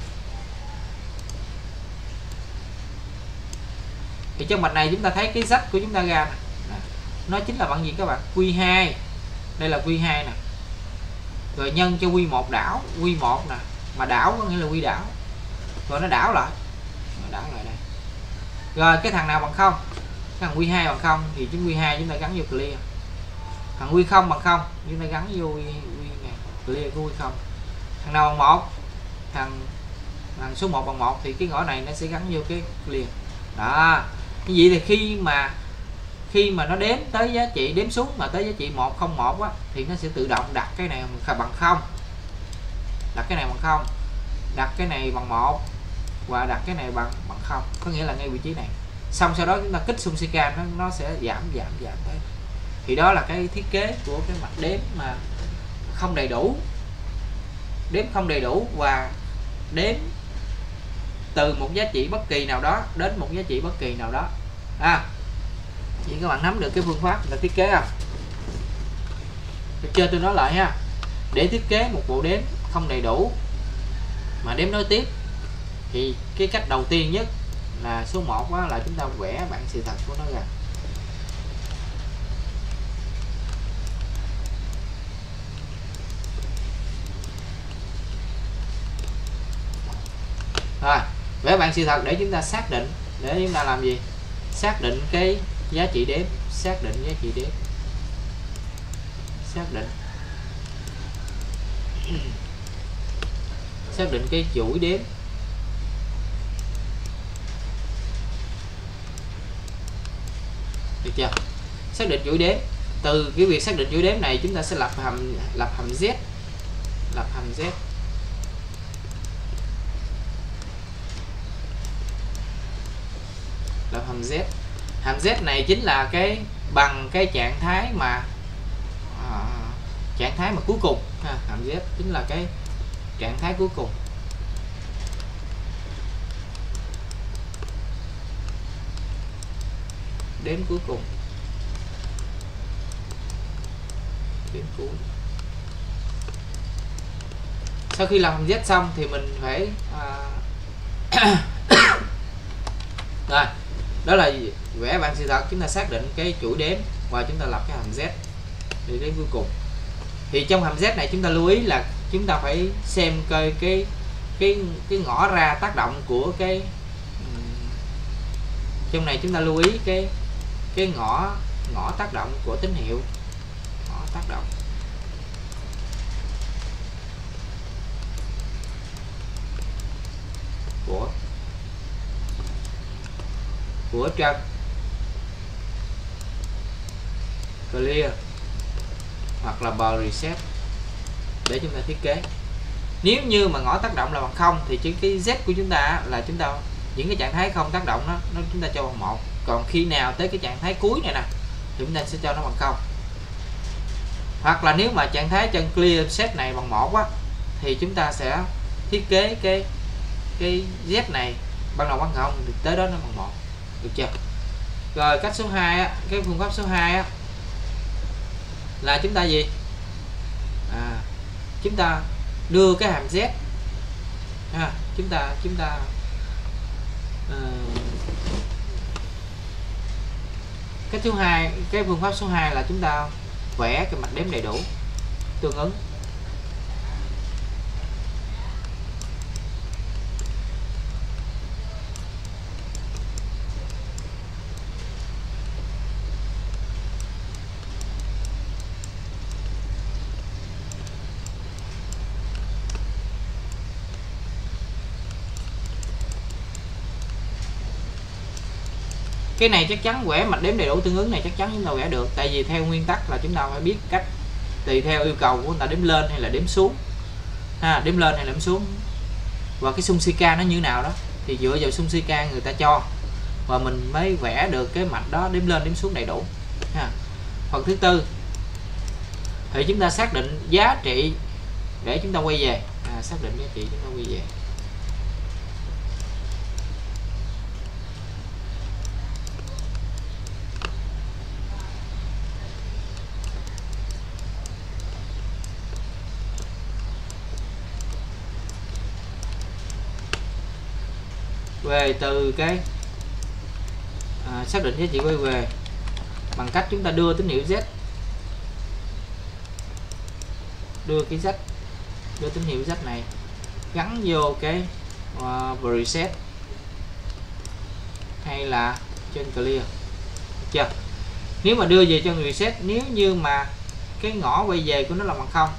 S2: thì trong mạch này chúng ta thấy cái dắt của chúng ta ra nè, nó chính là bằng gì các bạn, Q2, đây là Q2 nè, rồi nhân cho Q1 đảo, Q1 nè, mà đảo có nghĩa là Q đảo, rồi nó đảo lại đây. Rồi cái thằng nào bằng không, cái thằng Q2 bằng không thì chúng Q2 chúng ta gắn vô clear, thằng Q0 bằng không chúng ta gắn vô Q này, clear của Q0. Thằng nào bằng 1, thằng số 1 bằng 1 thì cái ngõ này nó sẽ gắn vô cái clear đó. Như vậy thì khi mà nó đếm tới giá trị, đếm xuống mà tới giá trị 101 á thì nó sẽ tự động đặt cái này bằng 0, đặt cái này bằng 0, đặt cái này bằng 1 và đặt cái này bằng 0, có nghĩa là ngay vị trí này. Xong sau đó chúng ta kích xung CK nó sẽ giảm thế. Thì đó là cái thiết kế của cái mặt đếm mà không đầy đủ, đếm không đầy đủ và đếm từ một giá trị bất kỳ nào đó đến một giá trị bất kỳ nào đó. Vậy các bạn nắm được cái phương pháp là thiết kế không? Được chưa? Tôi nói lại ha. Để thiết kế một bộ đếm không đầy đủ mà đếm nối tiếp thì cái cách đầu tiên nhất là số 1 đó là chúng ta vẽ bảng sự thật của nó ra. Rồi, vẽ bảng sự thật để chúng ta xác định, để chúng ta làm gì? Xác định cái giá trị đếm, xác định giá trị đếm, xác định cái chuỗi đếm. Được chưa? Xác định chuỗi đếm. Từ cái việc xác định chuỗi đếm này chúng ta sẽ lập hàm Z, lập hàm Z. Lập hàm Z. Hàm Z này chính là cái bằng cái trạng thái mà cuối cùng ha. Hàm Z chính là cái trạng thái cuối cùng. Đếm cuối cùng. Đếm cuối. Sau khi làm hàm Z xong thì mình phải rồi, đó là vẽ bảng sự thật, chúng ta xác định cái chuỗi đếm và chúng ta lập cái hàm Z để đến cuối cùng. Thì trong hàm Z này chúng ta lưu ý là chúng ta phải xem coi cái ngõ ra tác động của cái trong này, chúng ta lưu ý cái ngõ tác động của tín hiệu, ngõ tác động của trần clear hoặc là bờ reset để chúng ta thiết kế. Nếu như mà ngõ tác động là bằng 0 thì chỉ cái Z của chúng ta là chúng ta những cái trạng thái không tác động nó chúng ta cho bằng 1. Còn khi nào tới cái trạng thái cuối này nè thì chúng ta sẽ cho nó bằng 0. Hoặc là nếu mà trạng thái chân clear set này bằng 1 á thì chúng ta sẽ thiết kế cái Z này ban đầu bằng 0 thì tới đó nó bằng 1. Được chưa? Rồi cách số 2 á, cái phương pháp số 2 á là chúng ta gì? Chúng ta đưa cái hàm Z chúng ta cái thứ hai, cái phương pháp số 2 là chúng ta vẽ cái mặt đếm đầy đủ tương ứng. Cái này chắc chắn vẽ mạch đếm đầy đủ tương ứng này chắc chắn chúng ta vẽ được, tại vì theo nguyên tắc là chúng ta phải biết cách tùy theo yêu cầu của người ta đếm lên hay là đếm xuống ha, đếm lên hay là đếm xuống, và cái xung Sika nó như nào đó thì dựa vào xung Sika người ta cho, và mình mới vẽ được cái mạch đó đếm lên đếm xuống đầy đủ ha. Phần thứ tư thì chúng ta xác định giá trị để chúng ta quay về, xác định giá trị chúng ta quay về. Về từ cái xác định giá trị quay về bằng cách chúng ta đưa tín hiệu Z, đưa cái Z, đưa tín hiệu Z này gắn vô cái preset hay là trên clear, được chưa? Nếu mà đưa về cho reset, nếu như mà cái ngõ quay về của nó là bằng 0,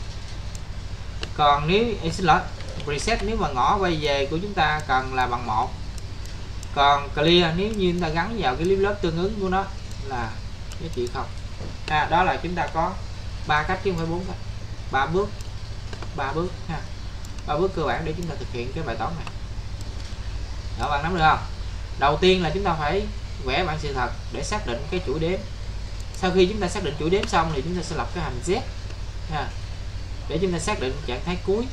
S2: còn nếu xin lỗi reset, nếu mà ngõ quay về của chúng ta cần là bằng 1, còn clear nếu như chúng ta gắn vào cái flip lớp tương ứng của nó là giá trị 0. Đó là chúng ta có 3 cách chứ không phải 4 cách, 3 bước ha, 3 bước cơ bản để chúng ta thực hiện cái bài toán này. Đó, bạn nắm được không? Đầu tiên là chúng ta phải vẽ bảng sự thật để xác định cái chuỗi đếm. Sau khi chúng ta xác định chuỗi đếm xong thì chúng ta sẽ lập cái hàm Z ha, để chúng ta xác định trạng thái cuối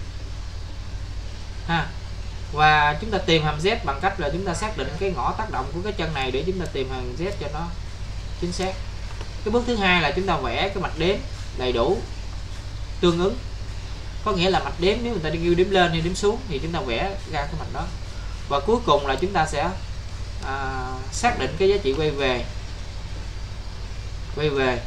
S2: ha. Và chúng ta tìm hàm Z bằng cách là chúng ta xác định cái ngõ tác động của cái chân này để chúng ta tìm hàm Z cho nó chính xác. Cái bước thứ hai là chúng ta vẽ cái mạch đếm đầy đủ tương ứng, có nghĩa là mạch đếm nếu người ta đi kêu đếm lên hay đếm xuống thì chúng ta vẽ ra cái mạch đó. Và cuối cùng là chúng ta sẽ xác định cái giá trị quay về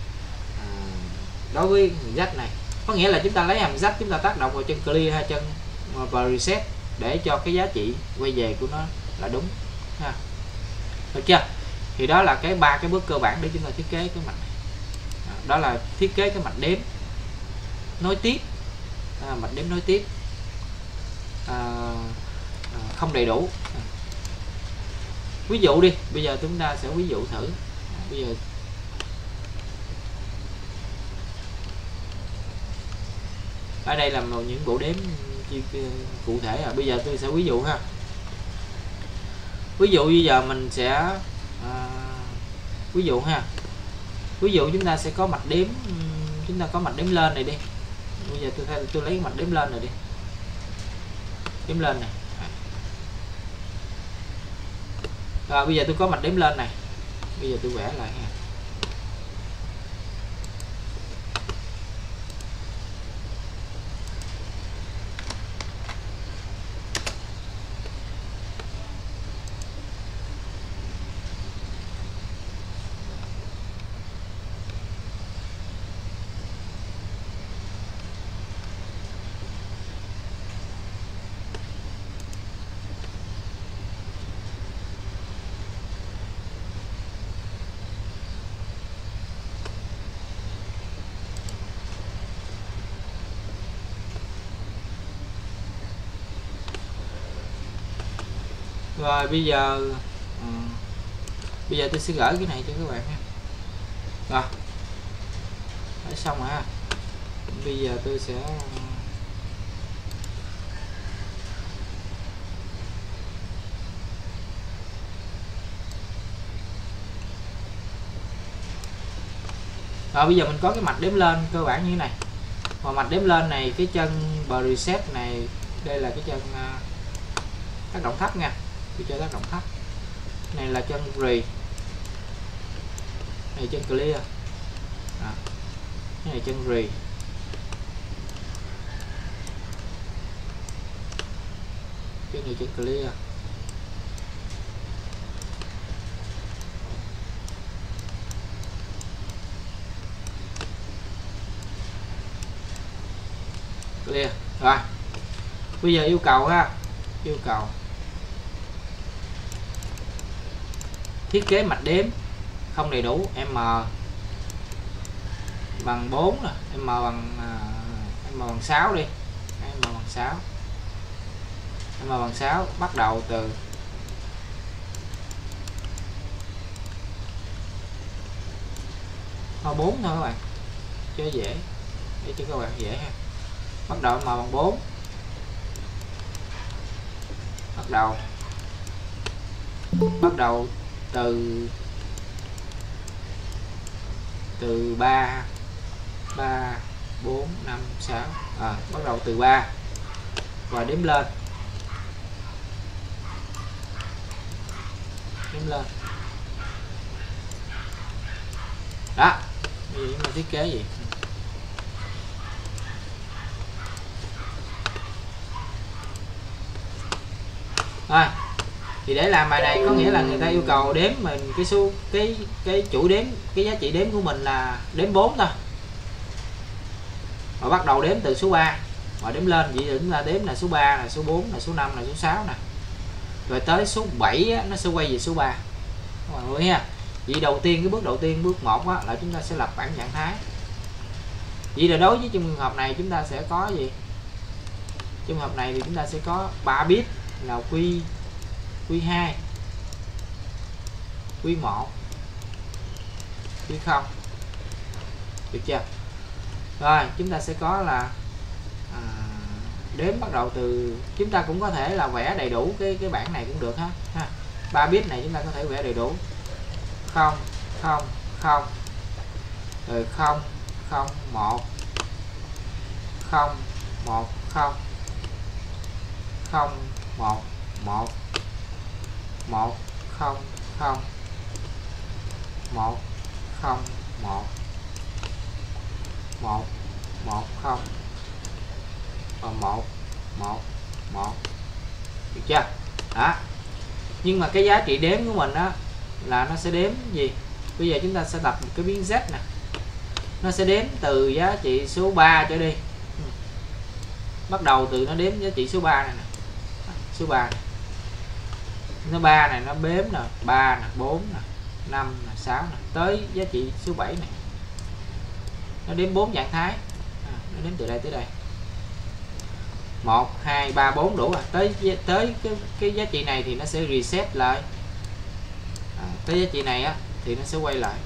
S2: đối với Z này, có nghĩa là chúng ta lấy hàm Z chúng ta tác động vào chân clear hay chân preset để cho cái giá trị quay về của nó là đúng ha. Được chưa? Thì đó là cái 3 cái bước cơ bản để chúng ta thiết kế cái mạch này. Đó là thiết kế cái mạch đếm nối tiếp, mạch đếm nối tiếp không đầy đủ. Ví dụ đi, bây giờ chúng ta sẽ ví dụ thử. Bây giờ ở đây là một những bộ đếm cụ thể. Bây giờ tôi sẽ ví dụ ha. Ví dụ bây giờ mình sẽ ví dụ ha. Ví dụ chúng ta sẽ có mạch đếm, chúng ta có mạch đếm lên này đi. Bây giờ tôi lấy mạch đếm lên này đi. Đếm lên này. Rồi bây giờ tôi có mạch đếm lên này. Bây giờ tôi vẽ lại ha. Rồi bây giờ tôi sẽ gửi cái này cho các bạn ha. Rồi đã xong rồi ha. Bây giờ tôi sẽ bây giờ mình có cái mạch đếm lên cơ bản như thế này. Và mạch đếm lên này, cái chân preset này, đây là cái chân tác động thấp nha. Tôi cho tác động thấp. Này là chân re. Này chân clear. Cái này chân re. Cái này chân clear. Clear. Rồi. Bây giờ yêu cầu ha. Yêu cầu thiết kế mạch đếm không đầy đủ M bằng 4 nè, M bằng 6 đi. M bằng 6. M bằng 6 bắt đầu từ thôi 4 thôi các bạn cho dễ, để cho các bạn dễ ha. Bắt đầu màu bằng 4, bắt đầu từ 3 4 5 6, bắt đầu từ 3 và đếm lên, đó. Bây giờ chúng ta thiết kế gì rồi, thì để làm bài này có nghĩa là người ta yêu cầu đếm mình cái số cái chuỗi đếm, cái giá trị đếm của mình là đếm 4 thôi, và bắt đầu đếm từ số 3 và đếm lên. Vậy chúng ta đếm là số 3 là số 4 là số 5 là số 6 nè, rồi tới số 7 á, nó sẽ quay về số 3 các bạn lưu ý ha. Vậy đầu tiên, cái bước đầu tiên, bước 1 á, là chúng ta sẽ lập bảng trạng thái. Vậy là đối với trường hợp này chúng ta sẽ có gì? Trường hợp này thì chúng ta sẽ có 3 bit là Q2, Q1, Q0, được chưa? Rồi chúng ta sẽ có là đếm bắt đầu từ, chúng ta cũng có thể là vẽ đầy đủ cái bảng này cũng được ha. 3 bit này chúng ta có thể vẽ đầy đủ 0 0 0 rồi 0 0 1 0 1 0 0 1 1 1 0 0 1 0 1 1 1 0 và 1 1 1, được chưa? Đó. Nhưng mà cái giá trị đếm của mình đó là nó sẽ đếm gì? Bây giờ chúng ta sẽ tập một cái biến Z nè, nó sẽ đếm từ giá trị số 3 trở đi, bắt đầu từ nó đếm giá trị số 3 này nè, số 3 này. Nó 3 này nó đếm nè, 3 nè, 4 nè, 5 nè, 6 nè, tới giá trị số 7 này nó đếm 4 trạng thái, nó đếm từ đây tới đây 1 2 3 4 đủ rồi. Tới cái giá trị này thì nó sẽ reset lại, tới giá trị này á thì nó sẽ quay lại,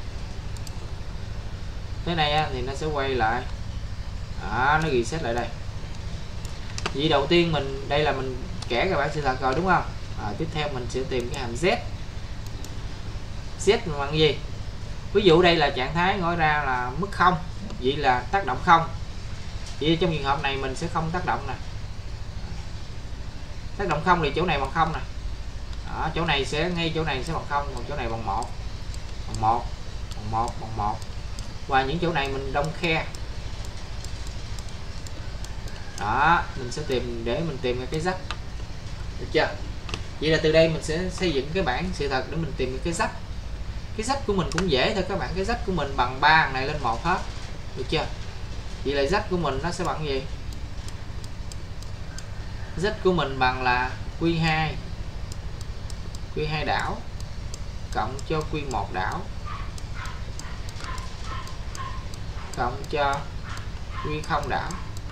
S2: cái này á thì nó sẽ quay lại, nó reset lại đây. Vì đầu tiên mình đây là mình kẻ các bạn sự thật rồi đúng không? Tiếp theo mình sẽ tìm cái hàm Z bằng gì? Ví dụ đây là trạng thái gọi ra là mức 0, vậy là tác động 0. Vậy trong trường hợp này mình sẽ không tác động nè, tác động 0 thì chỗ này bằng 0 nè, chỗ này sẽ ngay chỗ này sẽ bằng 0, còn chỗ này bằng 1, bằng 1, bằng 1, bằng 1, và những chỗ này mình đông khe. Đó, mình sẽ tìm để mình tìm cái rách, được chưa? Vậy là từ đây mình sẽ xây dựng cái bảng sự thật để mình tìm cái rách. Cái rách của mình cũng dễ thôi các bạn, cái rách của mình bằng 3 này lên 1 hết, được chưa? Vậy là rách của mình nó sẽ bằng gì? Rách của mình bằng là Q2 đảo cộng cho Q1 đảo cộng cho Q0 đảo,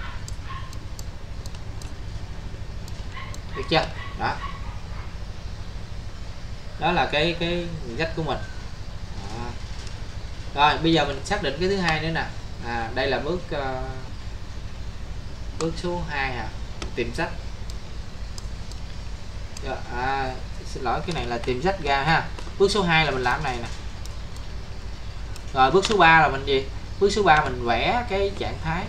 S2: được chưa? Đó, đó là cái rách của mình. Rồi bây giờ mình xác định cái thứ hai nữa nè, đây là bước số 2 tìm rách. Xin lỗi, cái này là tìm rách ra ha. Bước số 2 là mình làm này nè. Rồi bước số 3 là mình gì? Bước số 3 mình vẽ cái trạng thái.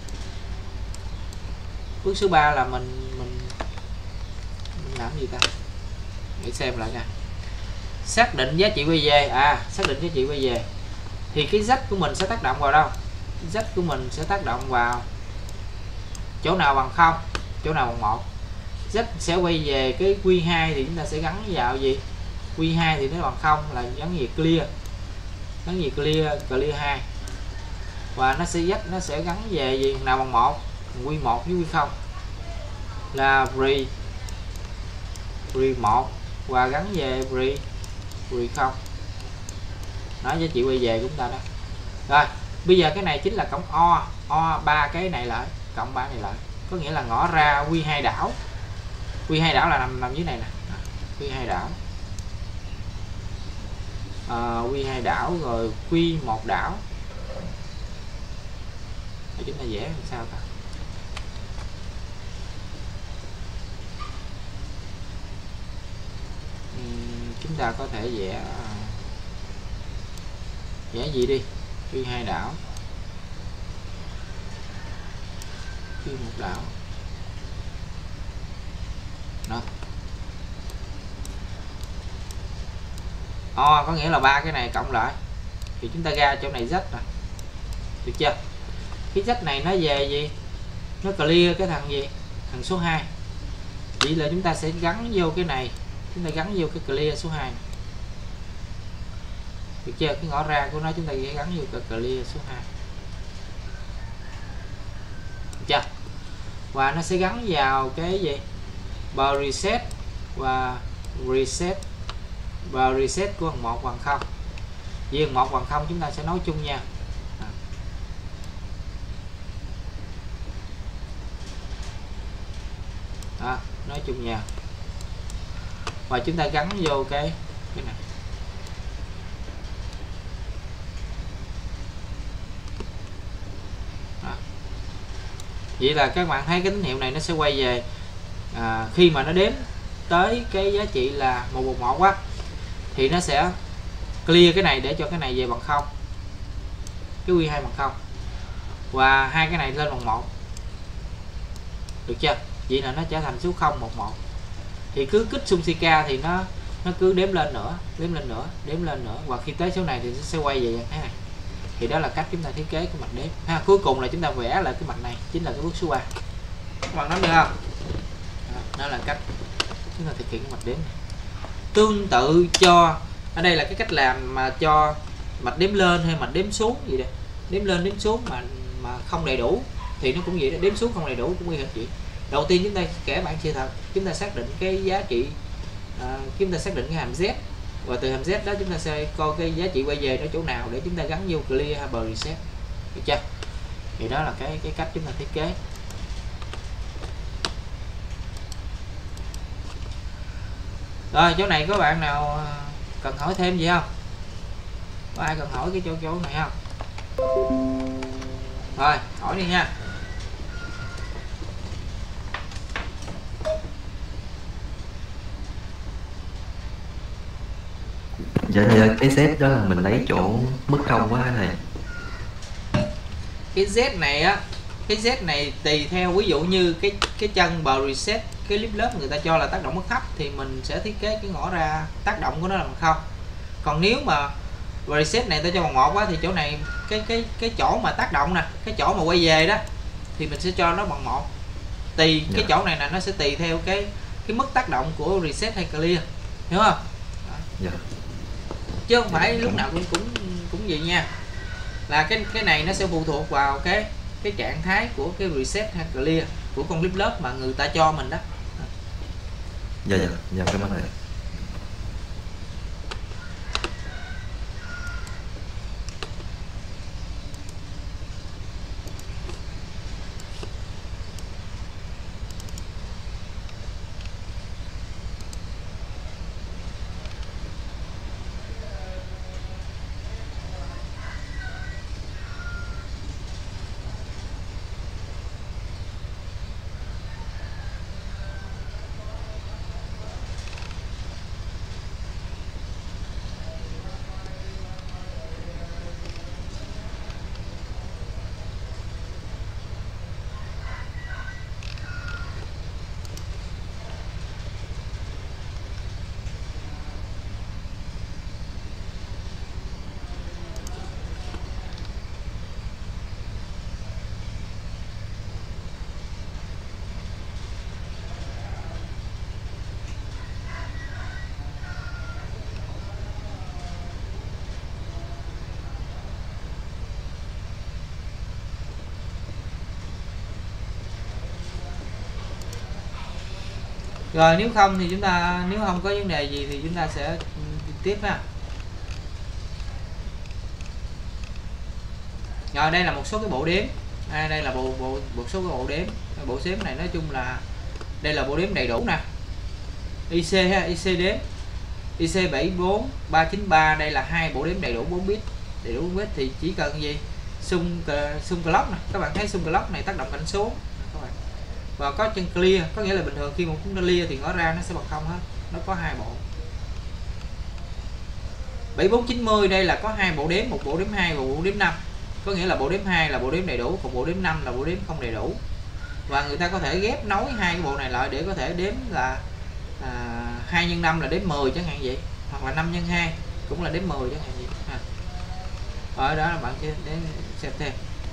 S2: Bước số 3 là mình làm gì ta? Để xem lại nha. Xác định giá trị quay về. Xác định giá trị quay về. Thì cái rách của mình sẽ tác động vào đâu? Rách của mình sẽ tác động vào chỗ nào bằng 0, chỗ nào bằng 1. Z sẽ quay về cái Q2 thì chúng ta sẽ gắn vào gì? Q2 thì nó bằng 0 là gắn gì? Clear. Gắn gì? Clear 2. Và nó sẽ Z nó sẽ gắn về gì? Nào bằng 1? Q1 với Q0 là pre 1 và gắn về pre 0. Đó, giá trị quay về của chúng ta đó. Rồi, bây giờ cái này chính là cộng O 3 cái này lại, cộng 3 này lại. Có nghĩa là ngõ ra Q2 đảo. Q2 đảo là nằm dưới này nè. Q2 đảo. Q2 đảo rồi Q1 đảo. Để chúng ta vẽ làm sao ta? Chúng ta có thể vẽ gì đi, Q2 đảo, Q1 đảo đó. Có nghĩa là ba cái này cộng lại thì chúng ta ra chỗ này Z nè, được chưa? Cái Z này nó về gì, nó clear cái thằng gì, thằng số 2. Chỉ là chúng ta sẽ gắn vô cái này, chúng ta gắn vô cái clear số 2, được chưa? Cái ngõ ra của nó chúng ta sẽ gắn vô cái clear số 2, được chưa? Và nó sẽ gắn vào cái gì, bờ reset và reset của thằng 1 bằng 0. Vì thằng 1 bằng 0 chúng ta sẽ nối chung nha. Đó, nói chung nha. Và chúng ta gắn vô cái này. Đó. Vậy là các bạn thấy cái tín hiệu này nó sẽ quay về khi mà nó đếm tới cái giá trị là 111 á, thì nó sẽ clear cái này để cho cái này về bằng 0, cái Q2 bằng 0, và hai cái này lên bằng 1, được chưa? Vậy là nó trở thành số 011. Thì cứ kích xung Sika thì nó cứ đếm lên nữa, đếm lên nữa, và khi tới số này thì nó sẽ quay về như thế này. Thì đó là cách chúng ta thiết kế cái mạch đếm. Cuối cùng là chúng ta vẽ lại cái mạch này, chính là cái bước số 3. Các bạn nắm được không? Đó là cách chúng ta thực hiện cái mạch đếm này. Tương tự cho ở đây là cái cách làm mà cho mạch đếm lên hay mạch đếm xuống gì đây, đếm lên đếm xuống mà không đầy đủ thì nó cũng vậy đó, đếm xuống không đầy đủ cũng y hệt vậy. Đầu tiên chúng ta kể bản sự thật, chúng ta xác định cái giá trị, chúng ta xác định cái hàm Z, và từ hàm Z đó chúng ta sẽ coi cái giá trị quay về ở chỗ nào để chúng ta gắn vô clear hay bờ reset, được chưa? Thì đó là cái cách chúng ta thiết kế. Rồi chỗ này có bạn nào cần hỏi thêm gì không? Có ai cần hỏi cái chỗ này không? Rồi hỏi đi nha.
S3: Dạ thầy, cái set đó là mình lấy chỗ mất công quá hả thầy?
S2: Cái Z này á, cái Z này tùy theo, ví dụ như cái chân bờ reset, cái clip lớp người ta cho là tác động mức thấp thì mình sẽ thiết kế cái ngõ ra tác động của nó là bằng 0. Còn nếu mà reset này ta cho bằng 1 á thì chỗ này cái chỗ mà tác động nè, cái chỗ mà quay về đó thì mình sẽ cho nó bằng 1. Tùy cái chỗ này là nó sẽ tùy theo cái mức tác động của reset hay clear, hiểu không?
S3: Dạ.
S2: Chứ không phải lúc nào cũng vậy nha. Là cái này nó sẽ phụ thuộc vào cái trạng thái của cái reset hay clear của con clip lớp mà người ta cho mình đó.
S3: Dạ cảm ơn thầy.
S2: Rồi nếu không thì chúng ta, nếu không có vấn đề gì thì chúng ta sẽ tiếp ha. Rồi đây là một số cái bộ đếm. Đây là một số cái bộ đếm. Bộ đếm này nói chung là đây là bộ đếm đầy đủ nè. IC ha, IC đếm. IC74393 đây là hai bộ đếm đầy đủ 4 bit. Đầy đủ 4 bit thì chỉ cần gì? Xung clock này, các bạn thấy xung clock này tác động cảnh số các bạn. Và có chân clear, có nghĩa là bình thường khi một chúng ta clear thì ngõ ra nó sẽ bằng không hết. Nó có hai bộ. 7490 đây là có hai bộ đếm, một bộ đếm 2 và bộ đếm 5. Có nghĩa là bộ đếm 2 là bộ đếm đầy đủ, còn bộ đếm 5 là bộ đếm không đầy đủ. Và người ta có thể ghép nối hai cái bộ này lại để có thể đếm là 2 x 5 là đếm 10 chẳng hạn vậy, hoặc là 5 x 2 cũng là đếm 10 chẳng hạn vậy. Ở đó là bạn sẽ đến xem thêm.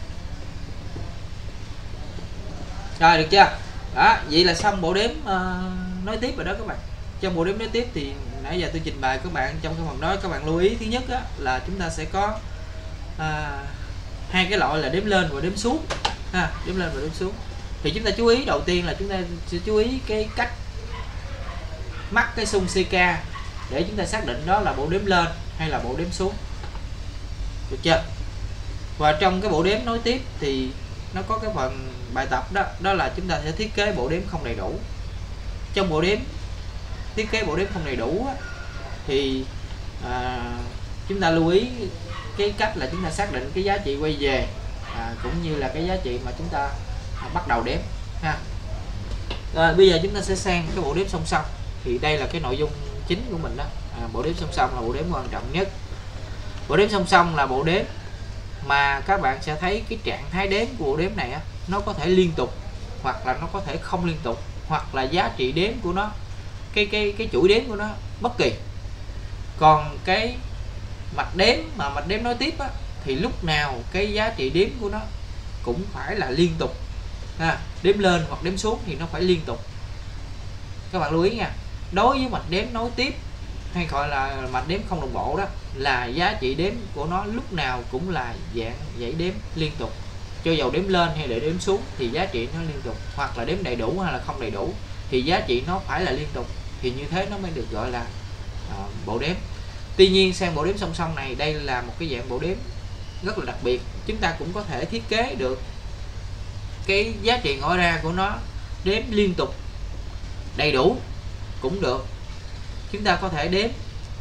S2: Rồi được chưa? Đó, vậy là xong bộ đếm nối tiếp rồi đó các bạn. Trong bộ đếm nối tiếp thì nãy giờ tôi trình bày các bạn trong cái phần đó, các bạn lưu ý thứ nhất á, là chúng ta sẽ có hai cái loại là đếm lên và đếm xuống ha, đếm lên và đếm xuống. Thì chúng ta chú ý đầu tiên là chúng ta sẽ chú ý cái cách mắc cái xung CK để chúng ta xác định đó là bộ đếm lên hay là bộ đếm xuống, được chưa? Và trong cái bộ đếm nối tiếp thì nó có cái phần bài tập đó, đó là chúng ta sẽ thiết kế bộ đếm không đầy đủ. Trong bộ đếm thiết kế bộ đếm không đầy đủ á, thì chúng ta lưu ý cái cách là chúng ta xác định cái giá trị quay về cũng như là cái giá trị mà chúng ta bắt đầu đếm ha. Rồi bây giờ chúng ta sẽ sang cái bộ đếm song song. Thì đây là cái nội dung chính của mình đó. Bộ đếm song song là bộ đếm quan trọng nhất. Bộ đếm song song là bộ đếm mà các bạn sẽ thấy cái trạng thái đếm của bộ đếm này á, nó có thể liên tục hoặc là nó có thể không liên tục, hoặc là giá trị đếm của nó, cái chuỗi đếm của nó bất kỳ. Còn cái mạch đếm nối tiếp á, thì lúc nào cái giá trị đếm của nó cũng phải là liên tục ha. Đếm lên hoặc đếm xuống thì nó phải liên tục. Các bạn lưu ý nha. Đối với mạch đếm nối tiếp hay gọi là mạch đếm không đồng bộ đó, là giá trị đếm của nó lúc nào cũng là dạng dãy đếm liên tục. Cho dầu đếm lên hay để đếm xuống thì giá trị nó liên tục, hoặc là đếm đầy đủ hay là không đầy đủ thì giá trị nó phải là liên tục, thì như thế nó mới được gọi là bộ đếm. Tuy nhiên sang bộ đếm song song này, đây là một cái dạng bộ đếm rất là đặc biệt. Chúng ta cũng có thể thiết kế được cái giá trị ngõ ra của nó đếm liên tục đầy đủ cũng được. Chúng ta có thể đếm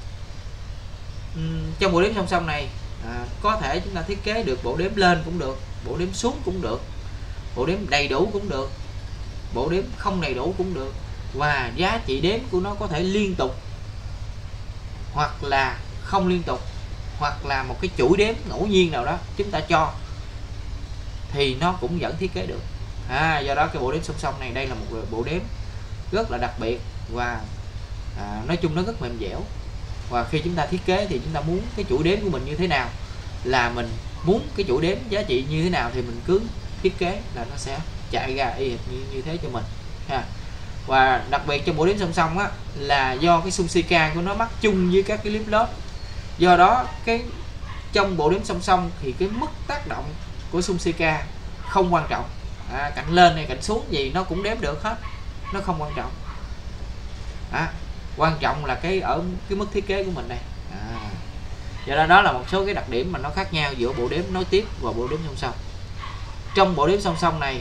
S2: trong bộ đếm song song này, có thể chúng ta thiết kế được bộ đếm lên cũng được, bộ đếm xuống cũng được, bộ đếm đầy đủ cũng được, bộ đếm không đầy đủ cũng được. Và giá trị đếm của nó có thể liên tục hoặc là không liên tục, hoặc là một cái chuỗi đếm ngẫu nhiên nào đó chúng ta cho thì nó cũng vẫn thiết kế được. Do đó cái bộ đếm song song này, đây là một bộ đếm rất là đặc biệt và nói chung nó rất mềm dẻo. Và khi chúng ta thiết kế thì chúng ta muốn cái chuỗi đếm của mình như thế nào, là mình muốn cái chuỗi đếm giá trị như thế nào thì mình cứ thiết kế là nó sẽ chạy ra y hệt như thế cho mình ha. Và đặc biệt trong bộ đếm song song á, là do cái xung CK của nó mắc chung với các cái clip lớp. Do đó cái trong bộ đếm song song thì cái mức tác động của xung CK không quan trọng, cạnh lên hay cạnh xuống gì nó cũng đếm được hết, nó không quan trọng. Quan trọng là cái ở cái mức thiết kế của mình đây. Do đó đó là một số cái đặc điểm mà nó khác nhau giữa bộ đếm nối tiếp và bộ đếm song song. Trong bộ đếm song song này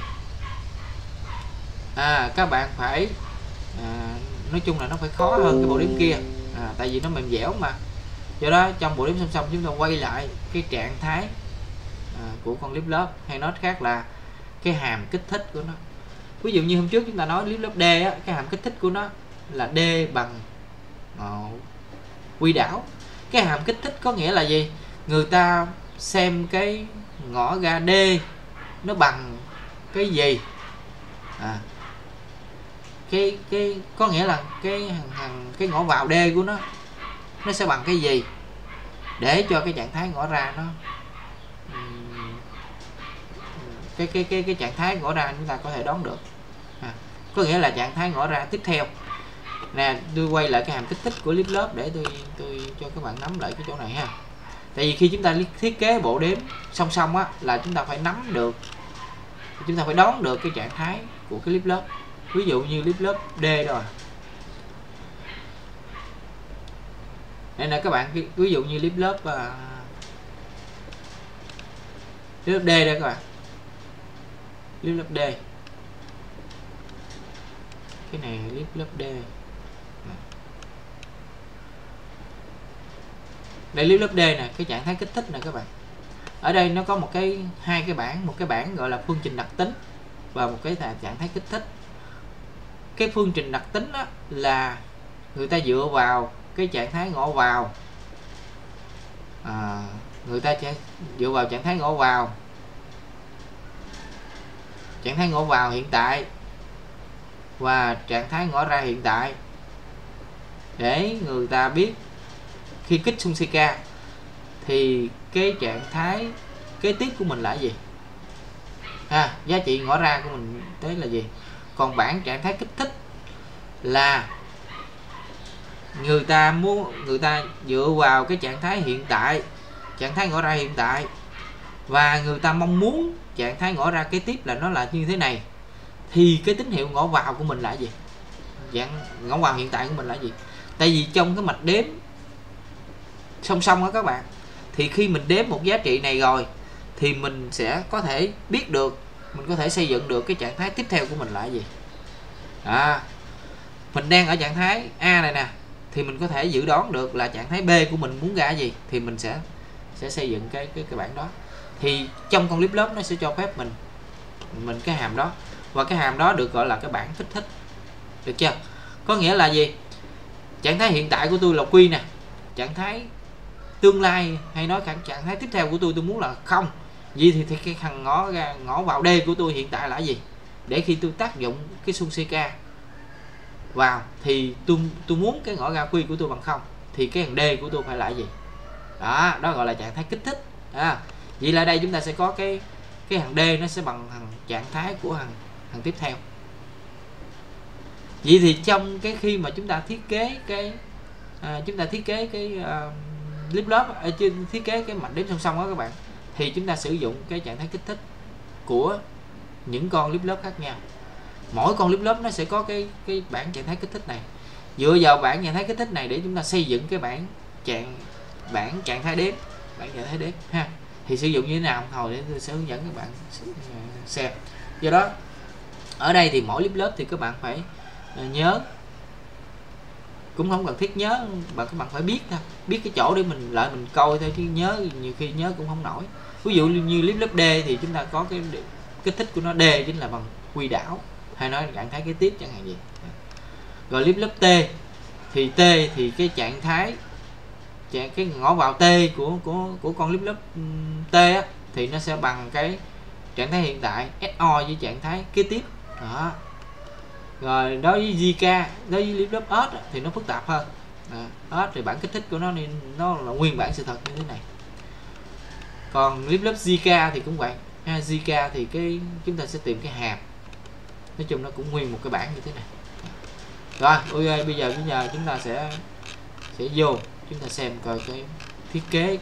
S2: các bạn phải nói chung là nó phải khó hơn cái bộ đếm kia, tại vì nó mềm dẻo mà. Do đó trong bộ đếm song song chúng ta quay lại cái trạng thái của con clip lớp, hay nói khác là cái hàm kích thích của nó. Ví dụ như hôm trước chúng ta nói clip lớp D á, cái hàm kích thích của nó là D bằng quy đảo. Cái hàm kích thích có nghĩa là gì? Người ta xem cái ngõ ra D nó bằng cái gì, cái có nghĩa là cái ngõ vào D của nó sẽ bằng cái gì, để cho cái trạng thái ngõ ra nó cái trạng thái ngõ ra chúng ta có thể đoán được. Có nghĩa là trạng thái ngõ ra tiếp theo nè. Tôi quay lại cái hàm kích thích của clip lớp để tôi cho các bạn nắm lại cái chỗ này ha. Tại vì khi chúng ta thiết kế bộ đếm song song á, là chúng ta phải nắm được, chúng ta phải đoán được cái trạng thái của cái clip lớp. Ví dụ như clip lớp D rồi đây nè các bạn, ví dụ như clip lớp D đây các bạn, clip lớp D, cái này clip lớp D. Đây clip lớp D nè, cái trạng thái kích thích nè các bạn. Ở đây nó có hai cái bảng, một cái bảng gọi là phương trình đặc tính và một cái trạng thái kích thích. Cái phương trình đặc tính đó là người ta dựa vào cái trạng thái ngõ vào, người ta sẽ dựa vào trạng thái ngõ vào hiện tại và trạng thái ngõ ra hiện tại để người ta biết khi kích xung CK thì cái trạng thái kế tiếp của mình là gì, giá trị ngõ ra của mình tới là gì. Còn bảng trạng thái kích thích là người ta dựa vào cái trạng thái hiện tại, trạng thái ngõ ra hiện tại, và người ta mong muốn trạng thái ngõ ra kế tiếp là nó là như thế này, thì cái tín hiệu ngõ vào của mình là gì, dạng ngõ vào hiện tại của mình là gì. Tại vì trong cái mạch đếm song song đó các bạn, thì khi mình đếm một giá trị này rồi thì mình sẽ có thể biết được, mình có thể xây dựng được cái trạng thái tiếp theo của mình là gì. Mình đang ở trạng thái A này nè, thì mình có thể dự đoán được là trạng thái B của mình muốn ra gì, thì mình sẽ xây dựng cái bảng đó. Thì trong con clip lớp nó sẽ cho phép mình cái hàm đó, và cái hàm đó được gọi là cái bảng kích thích, được chưa? Có nghĩa là gì? Trạng thái hiện tại của tôi là Q nè, trạng thái tương lai hay nói trạng thái tiếp theo của tôi muốn là 0. Vậy thì cái thằng ngõ vào D của tôi hiện tại là gì? Để khi tôi tác dụng cái xung CK vào thì tôi muốn cái ngõ ra Q của tôi bằng 0, thì cái thằng D của tôi phải là gì? Đó gọi là trạng thái kích thích. Vậy là đây chúng ta sẽ có cái thằng D nó sẽ bằng thằng trạng thái của thằng tiếp theo. Vậy thì trong cái khi mà chúng ta thiết kế cái clip lớp, thiết kế cái mạch đếm song song đó các bạn, thì chúng ta sử dụng cái trạng thái kích thích của những con clip lớp khác nhau. Mỗi con clip lớp nó sẽ có cái bảng trạng thái kích thích này. Dựa vào bảng trạng thái kích thích này để chúng ta xây dựng cái bảng trạng thái đếm, ha. Thì sử dụng như thế nào hồi để tôi sẽ hướng dẫn các bạn xem. Do đó ở đây thì mỗi clip lớp thì các bạn phải nhớ, cũng không cần thiết nhớ, các bạn phải biết thôi, biết cái chỗ để mình coi thôi, chứ nhớ nhiều khi nhớ cũng không nổi. Ví dụ như clip lớp D thì chúng ta có cái kích thích của nó, D chính là bằng quy đảo, hay nói trạng thái kế tiếp chẳng hạn gì. Rồi clip lớp T thì cái trạng thái cái ngõ vào T của con clip lớp T á, thì nó sẽ bằng cái trạng thái hiện tại SO với trạng thái kế tiếp đó. Rồi đối với JK, đối với clip lớp S thì nó phức tạp hơn. S thì bản kích thích của nó nên nó là nguyên bản sự thật như thế này. Còn clip lớp JK thì cũng vậy. JK thì chúng ta sẽ tìm cái hàm, nói chung nó cũng nguyên một cái bảng như thế này. Rồi ok, bây giờ chúng ta sẽ vô chúng ta xem coi cái thiết kế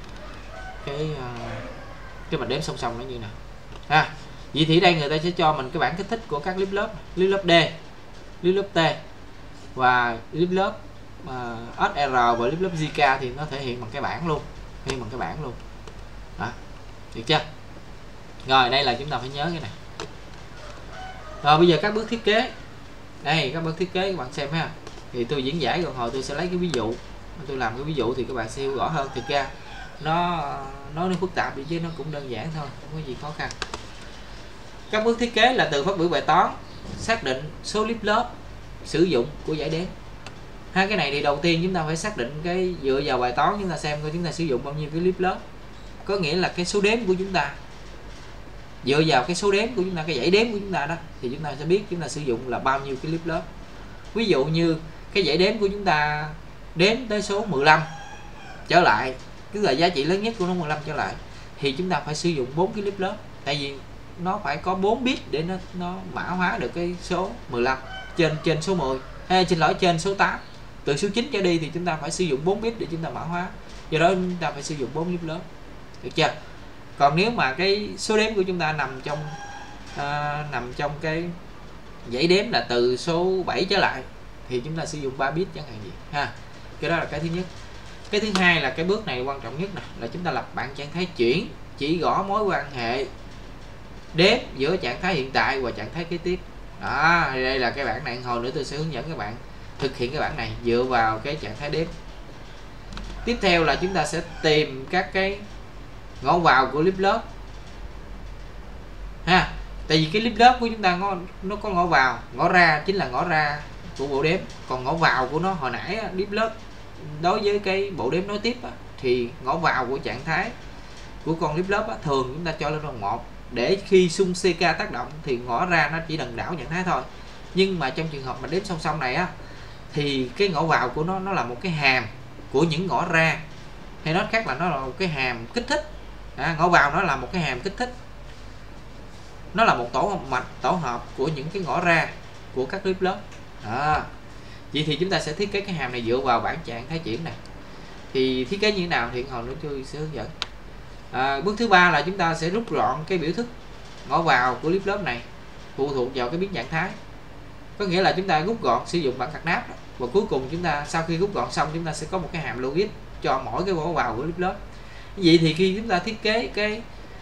S2: cái mạch đếm song song nó như nào. Vậy thì đây người ta sẽ cho mình cái bảng kích thích của các clip lớp D, clip lớp T và clip lớp SR và clip lớp JK thì nó thể hiện bằng cái bảng luôn, đó, được chưa? Rồi đây là chúng ta phải nhớ cái này. Rồi bây giờ các bước thiết kế, đây các bước thiết kế các bạn xem ha. Thì tôi diễn giải rồi hồi tôi sẽ lấy cái ví dụ, tôi làm cái ví dụ thì các bạn sẽ hiểu rõ hơn. Thực ra nó phức tạp chứ nó cũng đơn giản thôi, không có gì khó khăn. Các bước thiết kế là từ phát biểu bài toán, xác định số clip lớp, sử dụng của giải đếm. Hai cái này thì đầu tiên chúng ta phải xác định cái dựa vào bài toán chúng ta xem coi chúng ta sử dụng bao nhiêu cái clip lớp. Có nghĩa là cái số đếm của chúng ta, dựa vào cái số đếm của chúng ta, cái giải đếm của chúng ta đó, thì chúng ta sẽ biết chúng ta sử dụng là bao nhiêu cái clip lớp. Ví dụ như cái giải đếm của chúng ta đếm tới số 15 trở lại, tức là giá trị lớn nhất của nó 15 trở lại, thì chúng ta phải sử dụng 4 cái clip lớp. Tại vì nó phải có 4 bit để nó mã hóa được cái số 15 trên số 10, hay trên số 8. Từ số 9 trở đi thì chúng ta phải sử dụng 4 bit để chúng ta mã hóa. Do đó chúng ta phải sử dụng 4 clip lớp, được chưa? Còn nếu mà cái số đếm của chúng ta nằm trong cái dãy đếm là từ số 7 trở lại thì chúng ta sử dụng 3 bit chẳng hạn gì ha. Cái đó là cái thứ nhất. Cái thứ hai là cái bước này quan trọng nhất nè, là chúng ta lập bảng trạng thái chuyển, chỉ gõ mối quan hệ đếm giữa trạng thái hiện tại và trạng thái kế tiếp. Đó, đây là cái bảng này, hồi nữa tôi sẽ hướng dẫn các bạn thực hiện cái bảng này dựa vào cái trạng thái đếm. Tiếp theo là chúng ta sẽ tìm các cái ngõ vào của clip lớp ha. Tại vì cái clip lớp của chúng ta nó có ngõ vào, ngõ ra chính là ngõ ra của bộ đếm, còn ngõ vào của nó hồi nãy clip lớp đối với cái bộ đếm nối tiếp thì ngõ vào của trạng thái của con clip lớp thường chúng ta cho lên bằng 1 để khi xung CK tác động thì ngõ ra nó chỉ đần đảo trạng thái thôi. Nhưng mà trong trường hợp mà đếm song song này thì cái ngõ vào của nó là một cái hàm của những ngõ ra, hay nói khác là nó là một cái hàm kích thích. Ngõ vào nó là một cái hàm kích thích, nó là một tổ hợp của những cái ngõ ra của các clip lớp. Vậy thì chúng ta sẽ thiết kế cái hàm này dựa vào bảng trạng thái chuyển này. Thì thiết kế như thế nào thì hồi nữa tôi sẽ hướng dẫn. Bước thứ ba là chúng ta sẽ rút gọn cái biểu thức ngõ vào của clip lớp này phụ thuộc vào cái biến trạng thái. Có nghĩa là chúng ta rút gọn sử dụng bảng cạc nắp và cuối cùng chúng ta sau khi rút gọn xong chúng ta sẽ có một cái hàm logic cho mỗi cái ngõ vào của clip lớp. Vậy thì khi chúng ta thiết kế cái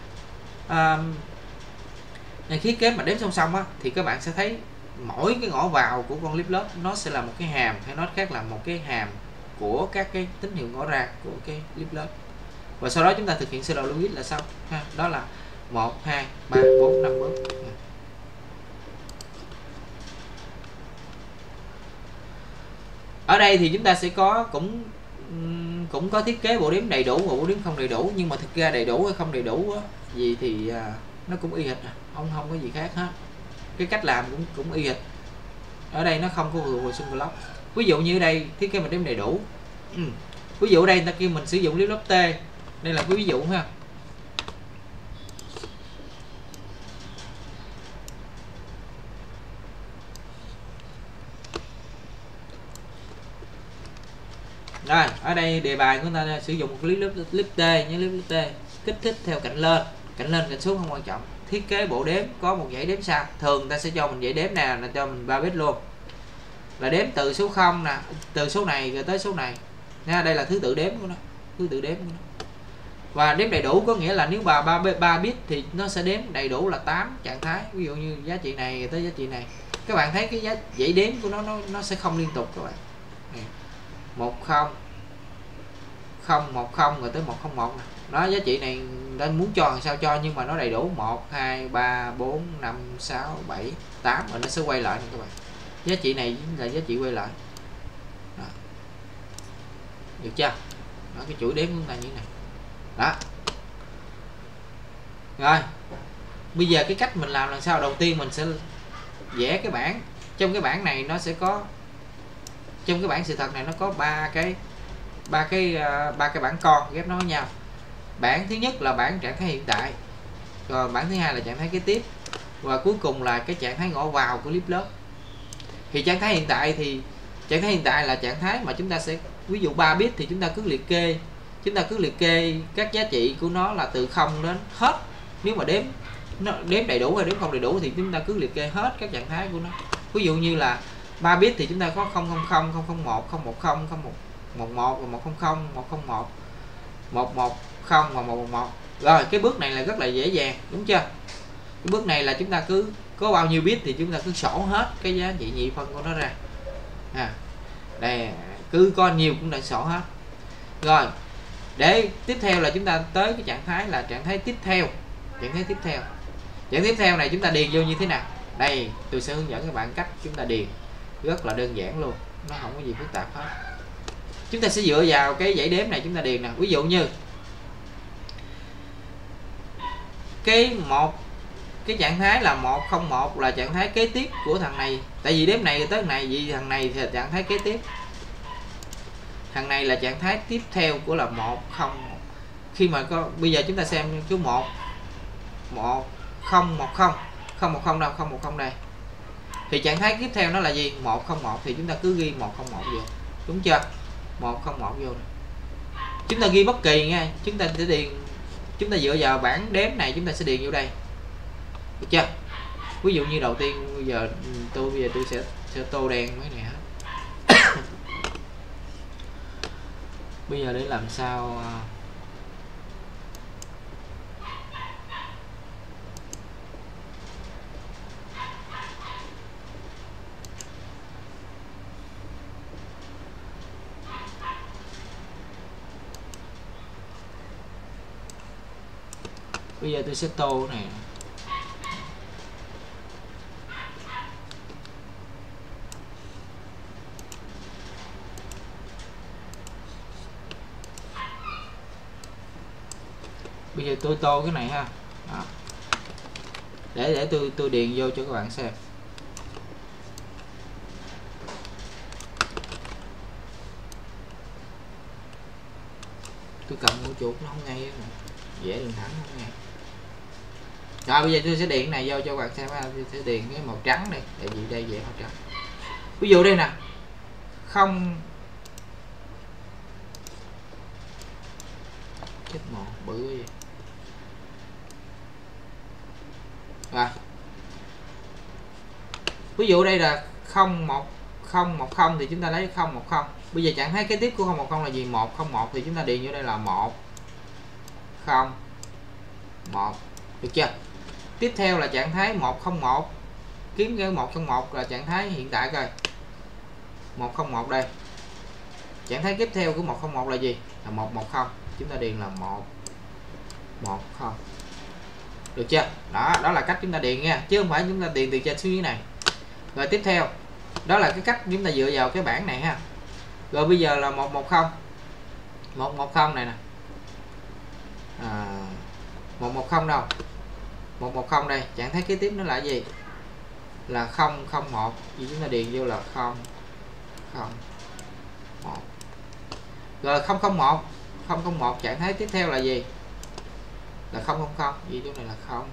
S2: thiết kế mà đếm song song thì các bạn sẽ thấy mỗi cái ngõ vào của con clip lớp nó sẽ là một cái hàm, hay nói khác là một cái hàm của các cái tín hiệu ngõ ra của cái clip lớp. Và sau đó chúng ta thực hiện sơ đồ logic là xong ha. Đó là 1, 2, 3, 4, 5 bước. Ở đây thì chúng ta sẽ có cũng có thiết kế bộ đếm đầy đủ và bộ đếm không đầy đủ, nhưng mà thực ra đầy đủ hay không đầy đủ gì thì nó cũng y hệt, không có gì khác hết. Cái cách làm cũng y hệt. Ở đây nó không có phụ thuộc xung clock. Ví dụ như ở đây thiết kế mình đếm đầy đủ. Ví dụ ở đây người ta kêu mình sử dụng clip lớp T. Đây là cái ví dụ ha. Rồi, ở đây đề bài của ta sử dụng một clip T nhé, clip lớp T kích thích theo cạnh lên cạnh xuống không quan trọng. Thiết kế bộ đếm có một dãy đếm sao. Thường ta sẽ cho mình dãy đếm nè, là cho mình 3 bit luôn. Là đếm từ số 0 nè, từ số này rồi tới số này. Nha, đây là thứ tự đếm của nó, Và đếm đầy đủ có nghĩa là nếu 3 bit thì nó sẽ đếm đầy đủ là 8 trạng thái. Ví dụ như giá trị này tới giá trị này. Các bạn thấy cái dãy đếm của nó sẽ không liên tục các bạn. 10 010 rồi tới 101 nè. Đó, giá trị này ta muốn cho làm sao cho, nhưng mà nó đầy đủ 1 2 3 4 5 6 7 8 rồi nó sẽ quay lại nè các bạn. Giá trị này là giá trị quay lại. Đó. Được chưa? Đó, cái chuỗi đếm của chúng ta như thế này. Đó. Rồi. Bây giờ cái cách mình làm là sao? Đầu tiên mình sẽ vẽ cái bảng. Trong cái bảng này nó sẽ có, trong cái bảng sự thật này nó có ba cái bảng con ghép nó với nhau. Bảng thứ nhất là bảng trạng thái hiện tại, rồi bảng thứ hai là trạng thái kế tiếp, và cuối cùng là cái trạng thái ngõ vào của clip lớp. Thì trạng thái hiện tại là trạng thái mà chúng ta sẽ, ví dụ 3 bit thì chúng ta cứ liệt kê các giá trị của nó là từ 0 đến hết. Nếu mà đếm đầy đủ hay đếm không đầy đủ thì chúng ta cứ liệt kê hết các trạng thái của nó. Ví dụ như là 3 bit thì chúng ta có 000, 001, 010, 011 và 100, 101, 110 và 111. Rồi cái bước này là rất là dễ dàng, đúng chưa? Cái bước này là chúng ta cứ có bao nhiêu bit thì chúng ta cứ sổ hết cái giá trị nhị phân của nó ra. Đây cứ có nhiều cũng đã sổ hết. Rồi để tiếp theo là chúng ta tới cái trạng thái là trạng thái tiếp theo. Trạng tiếp theo này chúng ta điền vô như thế nào? Đây tôi sẽ hướng dẫn các bạn cách chúng ta điền, rất là đơn giản luôn, nó không có gì phức tạp hết. Chúng ta sẽ dựa vào cái dãy đếm này chúng ta điền nè. Ví dụ như cái trạng thái là 101 là trạng thái kế tiếp của thằng này. Tại vì đếm này tới thằng này, vì thằng này thì là trạng thái kế tiếp. Thằng này là trạng thái tiếp theo của là 101. Khi mà bây giờ chúng ta xem số 1010 đâu, 010 đây. Thì trạng thái tiếp theo nó là gì? 101 thì chúng ta cứ ghi 101 vô. Đúng chưa? 101 vô này. Chúng ta ghi bất kỳ nha, chúng ta sẽ điền, chúng ta dựa vào bảng đếm này chúng ta sẽ điền vô đây. Được chưa? Ví dụ như đầu tiên bây giờ tôi sẽ tô đen mấy này hết. Bây giờ để làm sao Bây giờ tôi sẽ tô này. Bây giờ tôi tô cái này ha. Đó. Để tôi điền vô cho các bạn xem. Tôi cầm mũi chuột nó không ngay á, dễ đường thẳng không ngay. Rồi bây giờ tôi sẽ điền cái này vô cho các bạn xem ha. Tôi sẽ điền cái màu trắng đây, tại vì đây dễ màu trắng. Ví dụ đây nè, không chết màu bự cái gì. Rồi. Ví dụ đây là 010 thì chúng ta lấy 010. Bây giờ trạng thái kế tiếp của 010 là gì? 101 thì chúng ta điền vô đây là 101. Được chưa? Tiếp theo là trạng thái 101. Kiếm cái 101 là trạng thái hiện tại coi. 101 đây. Trạng thái tiếp theo của 101 là gì? Là 110. Chúng ta điền là 110. Được chưa? Đó là cách chúng ta điền nha, chứ không phải chúng ta điền từ trên xuống dưới này. Rồi tiếp theo, đó là cái cách chúng ta dựa vào cái bảng này ha. Rồi bây giờ là 110. 110 này nè. 110 đâu? 110 đây, trạng thái kế tiếp nó là gì? Là 001. Vì chúng ta điền vô là 001. Rồi 001. 001 trạng thái tiếp theo là gì? Là 000. Vì chỗ này là 000.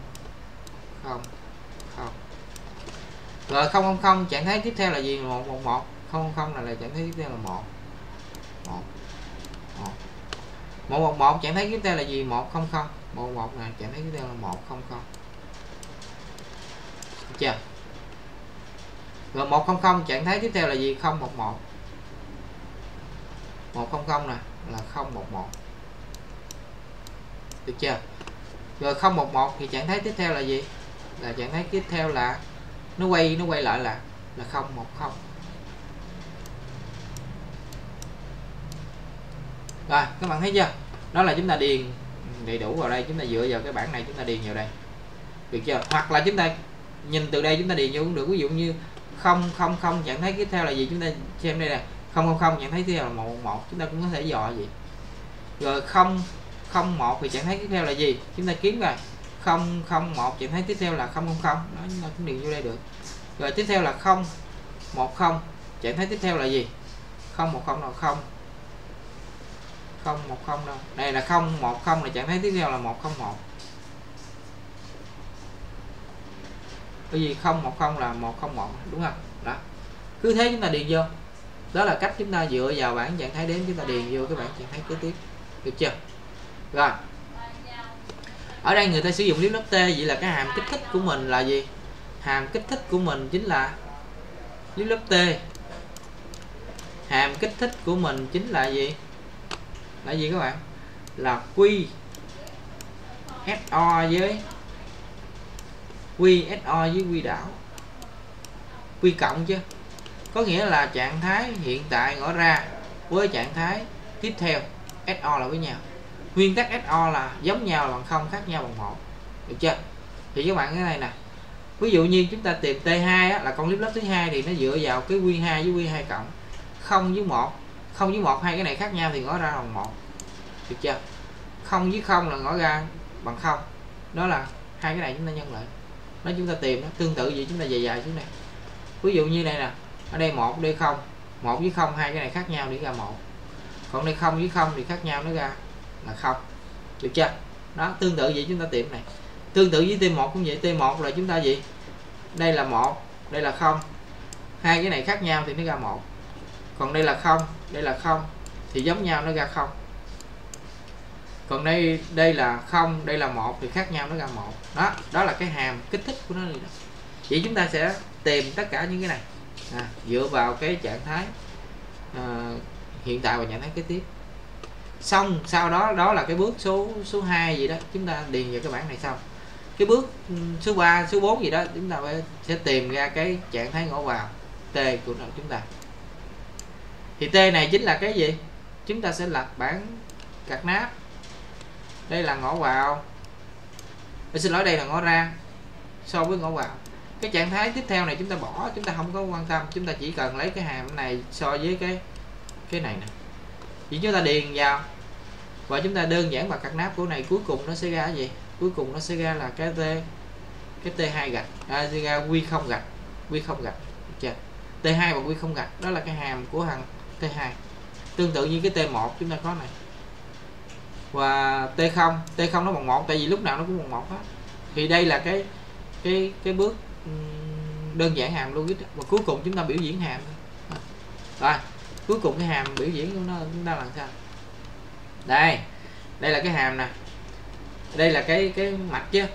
S2: Rồi 000 trạng thái tiếp theo là gì? 111. 000 là trạng thái tiếp theo là 111 trạng thái tiếp theo là gì? 100. 11 này trạng thái tiếp theo là 100. Được chưa? Rồi 100 trạng thái tiếp theo là gì? 011. 100 nè là 011. Được chưa? Rồi 011 thì trạng thái tiếp theo là gì? Là trạng thái tiếp theo là nó quay lại là 010. Rồi các bạn thấy chưa? Đó là chúng ta điền đầy đủ vào đây, chúng ta dựa vào cái bảng này chúng ta điền vào đây. Được chưa? Hoặc là chúng ta nhìn từ đây chúng ta điền vô cũng được. Ví dụ như 000 trạng thái tiếp theo là gì? Chúng ta xem đây nè. 000 trạng thái tiếp theo là 111, chúng ta cũng có thể dò gì. Rồi 001 thì trạng thái tiếp theo là gì? Chúng ta kiếm rồi. 001 trạng thái tiếp theo là 000. Đó, chúng ta cũng điền vô đây được. Rồi tiếp theo là 010 trạng thái tiếp theo là gì? 010 là 010 đâu. Đây là 010 là trạng thái tiếp theo là 101. Bởi vì 010 là 101 đúng không? Đó. Cứ thế chúng ta điền vô. Đó là cách chúng ta dựa vào bảng trạng thái đếm chúng ta điền vô cái bảng trạng thái kế tiếp. Được chưa? Rồi. Ở đây người ta sử dụng liếp lớp T, vậy là cái hàm kích thích của mình là gì? Hàm kích thích của mình chính là liếp lớp T. Hàm kích thích của mình chính là gì? Là gì các bạn? Là Q SO với Q đảo. Q cộng chứ. Có nghĩa là trạng thái hiện tại ngõ ra với trạng thái tiếp theo SO là với nhau. Nguyên tắc SO là giống nhau là bằng 0, khác nhau bằng 1. Được chưa? Thì các bạn cái này nè. Ví dụ như chúng ta tìm T2 á, là con liếp lớp thứ hai thì nó dựa vào cái Q2 với Q2 cộng. 0 với 1. 0 với 1 hai cái này khác nhau thì ngõ ra bằng 1. Được chưa? 0 với 0 là ngõ ra bằng 0. Đó là hai cái này chúng ta nhân lại. Nó chúng ta tìm nó tương tự gì chúng ta dài xuống này. Ví dụ như đây nè, ở đây 1, ở đây 0. 1 với 0 hai cái này khác nhau để ra 1. Còn đây 0 với 0 thì khác nhau nó ra là 0. Được chưa? Đó, tương tự vậy chúng ta tìm này. Tương tự với T1 cũng vậy, T1 là chúng ta gì? Đây là 1, đây là 0. Hai cái này khác nhau thì nó ra 1. Còn đây là 0, đây là 0 thì giống nhau nó ra 0. Còn đây là 0, đây là 1 thì khác nhau nó ra 1. Đó, đó là cái hàm kích thích của nó này. Vậy chúng ta sẽ tìm tất cả những cái này dựa vào cái trạng thái hiện tại và trạng thái kế tiếp. Xong sau đó đó là cái bước số 2 gì đó chúng ta điền vào cái bảng này xong. Cái bước số 3, số 4 gì đó chúng ta sẽ tìm ra cái trạng thái ngõ vào T của chúng ta. Thì T này chính là cái gì? Chúng ta sẽ lật bảng cạc nắp. Đây là ngõ vào xin lỗi, đây là ngõ ra so với ngõ vào. Cái trạng thái tiếp theo này chúng ta bỏ, chúng ta không có quan tâm, chúng ta chỉ cần lấy cái hàm này so với cái này nè, chỉ chúng ta điền vào và chúng ta đơn giản và cắt nắp của này, cuối cùng nó sẽ ra cái gì? Cuối cùng nó sẽ ra là cái T2 gạch, ra Q0 gạch, Q0 gạch, chưa? T2 và Q0 gạch, đó là cái hàm của thằng T2. Tương tự như cái T1 chúng ta có này. Và T0 nó bằng 1, tại vì lúc nào nó cũng bằng 1 hết. Thì đây là cái bước đơn giản hàm logic. Và cuối cùng chúng ta biểu diễn hàm. Rồi, cuối cùng cái hàm biểu diễn của nó chúng ta làm sao? Đây là cái hàm nè. Đây là cái mạch chứ.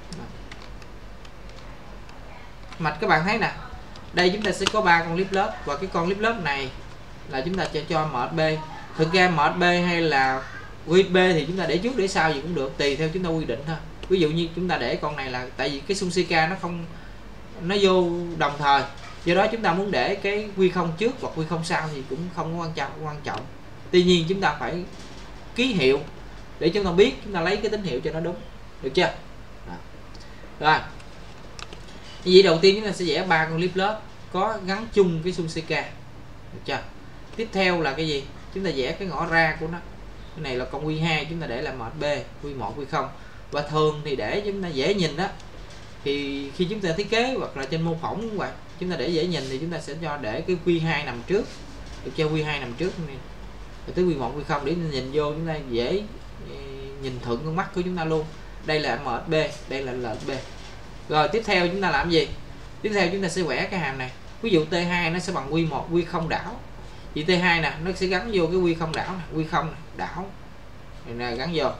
S2: Mạch các bạn thấy nè. Đây chúng ta sẽ có 3 con lip lớp, và cái con lip lớp này là chúng ta cho MSB. Thực ra MSB hay là USB thì chúng ta để trước để sau gì cũng được, tùy theo chúng ta quy định thôi. Ví dụ như chúng ta để con này là tại vì cái xung CK nó vô đồng thời, do đó chúng ta muốn để cái Q0 trước hoặc Q0 sau thì cũng không quan trọng. Tuy nhiên chúng ta phải ký hiệu để chúng ta biết, chúng ta lấy cái tín hiệu cho nó đúng, được chưa? Rồi, như vậy đầu tiên chúng ta sẽ vẽ 3 con lip lớp có gắn chung cái xung CK, được chưa? Tiếp theo là cái gì? Chúng ta vẽ cái ngõ ra của nó. Cái này là con Q2, chúng ta để là MSB, Q1, Q0. Và thường thì để chúng ta dễ nhìn đó, thì khi chúng ta thiết kế hoặc là trên mô phỏng cũng vậy, chúng ta để dễ nhìn thì chúng ta sẽ cho để cái Q2 nằm trước, được chưa? Q2 nằm trước này, rồi tới Q1, Q0 để nhìn vô chúng ta dễ nhìn thuận con mắt của chúng ta luôn. Đây là MSB, đây là LSB. Rồi tiếp theo chúng ta làm gì? Tiếp theo chúng ta sẽ vẽ cái hàm này. Ví dụ T2 nó sẽ bằng Q1, Q0 đảo. Vì T2 nè, nó sẽ gắn vô cái Q0 đảo nè, Q0 nè, đảo. Này nè, gắn vô.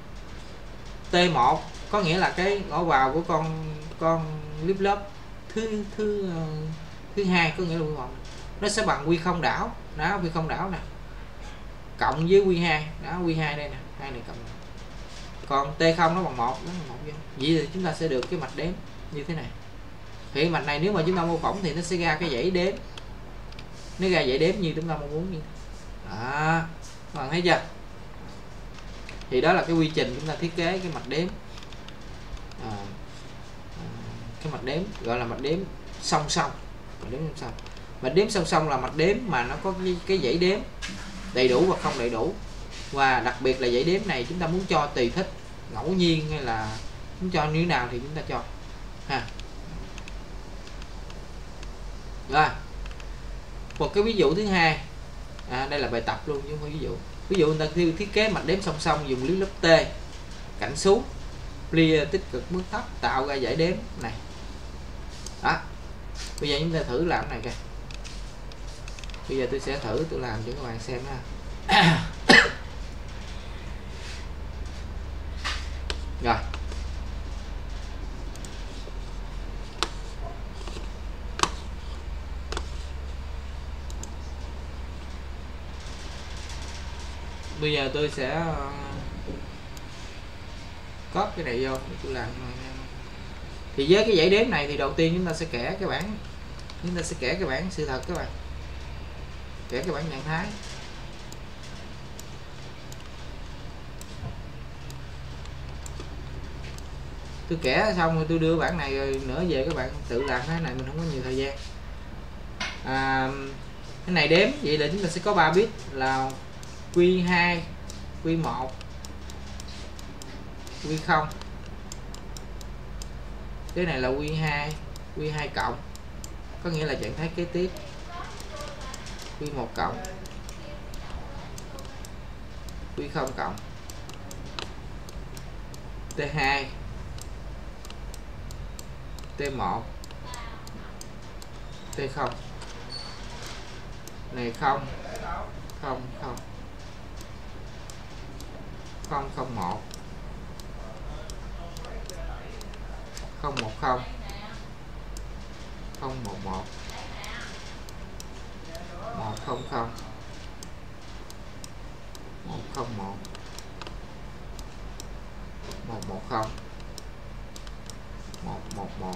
S2: T1 có nghĩa là cái ngõ vào của con lip lớp thứ hai, có nghĩa là Q1. Nó sẽ bằng Q0 đảo, đó, Q0 đảo nè. Cộng với Q2, đó, Q2 đây nè, hai này cộng. Còn T0 nó bằng 1, nó bằng 1 vô. Vậy thì chúng ta sẽ được cái mạch đếm như thế này. Thì mạch này nếu mà chúng ta mô phỏng thì nó sẽ ra cái dãy đếm. Nó ra dãy đếm như chúng ta mong muốn như thế. Đó, các bạn thấy chưa? Thì đó là cái quy trình chúng ta thiết kế cái mạch đếm. Cái mạch đếm gọi là mạch đếm song song. Mạch đếm song song là mạch đếm mà nó có cái dãy đếm đầy đủ và không đầy đủ. Và đặc biệt là dãy đếm này chúng ta muốn cho tùy thích, ngẫu nhiên hay là muốn cho như thế nào thì chúng ta cho ha. Rồi, một cái ví dụ thứ hai, đây là bài tập luôn chứ không phải ví dụ. Ví dụ người ta thiết kế mạch đếm song song dùng lip lớp T, cạnh xuống, clear tích cực mức thấp tạo ra dãy đếm này. Đó, bây giờ chúng ta thử làm cái này kìa. Bây giờ tôi sẽ thử tôi làm cho các bạn xem ha. Rồi, bây giờ tôi sẽ copy cái này vô để tôi làm. Thì với cái dãy đếm này thì đầu tiên chúng ta sẽ kẻ cái bảng, chúng ta sẽ kẻ cái bảng sự thật các bạn, kẻ cái bảng trạng thái. Tôi kẻ xong rồi tôi đưa bản này rồi nữa về các bạn tự làm. Cái này mình không có nhiều thời gian. Cái này đếm vậy là chúng ta sẽ có 3 bit là Q2, Q1, Q0. Cái này là Q2, Q2 cộng, có nghĩa là trạng thái kế tiếp. Q1 cộng, Q0 cộng, T2, T1, T0. Này 0 0 0 0 0 1 0 1 0 0 1 1 1 0 0 1 0 1 1 1 0 1 1 1.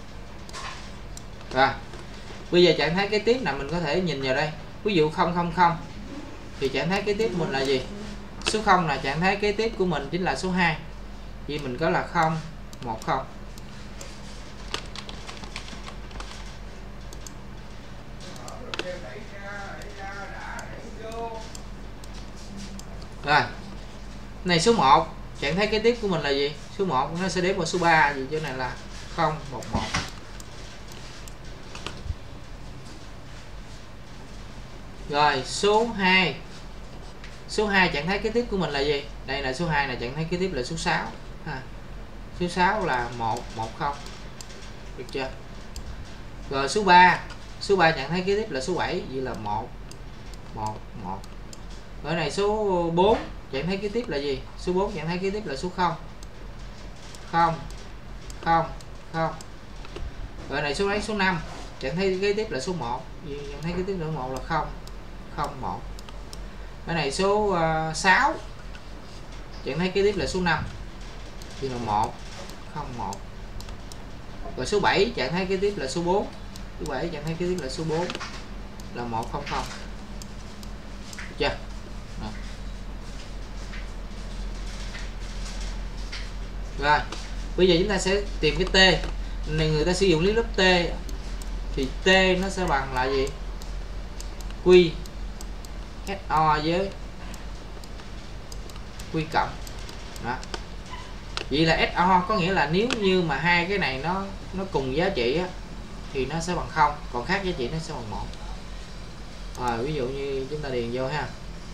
S2: Rồi, bây giờ trạng thái kế tiếp là mình có thể nhìn vào đây. Ví dụ 0 0 0 thì trạng thái kế tiếp của mình là gì? Số 0 là trạng thái kế tiếp của mình chính là số 2. Vì mình có là 0 10. Rồi này số 1, trạng thái kế tiếp của mình là gì? Số 1 nó sẽ đếm vào số 3, gì chỗ này là 0 1 1. Rồi số 2. Số 2 trạng thái kế tiếp của mình là gì? Đây là số 2 là trạng thái kế tiếp là số 6 ha. Số 6 là 1 1 0. Được chưa? Rồi số 3. Số 3 trạng thái kế tiếp là số 7, vậy là 1 1 1. Rồi này số 4 trạng thái kế tiếp là gì? Số 4 trạng thái kế tiếp là số 0 0 0 0. Rồi này số đấy số 5 trạng thái kế tiếp là số 1, trạng thái kế tiếp là 1 là 0 0 1. Cái này số 6 trạng thái kế tiếp là số 5, thì là 1 0 1. Rồi số 7 trạng thái kế tiếp là số 4, số 7 trạng thái kế tiếp là số 4 là 1 0 0. Được chưa? Rồi. Rồi bây giờ chúng ta sẽ tìm cái t này, người ta sử dụng lý lớp t thì t nó sẽ bằng là gì? Q SO với Q cộng. Đó. Vậy là SO có nghĩa là nếu như mà hai cái này nó cùng giá trị á, thì nó sẽ bằng 0, còn khác giá trị nó sẽ bằng 1. Rồi ví dụ như chúng ta điền vô ha.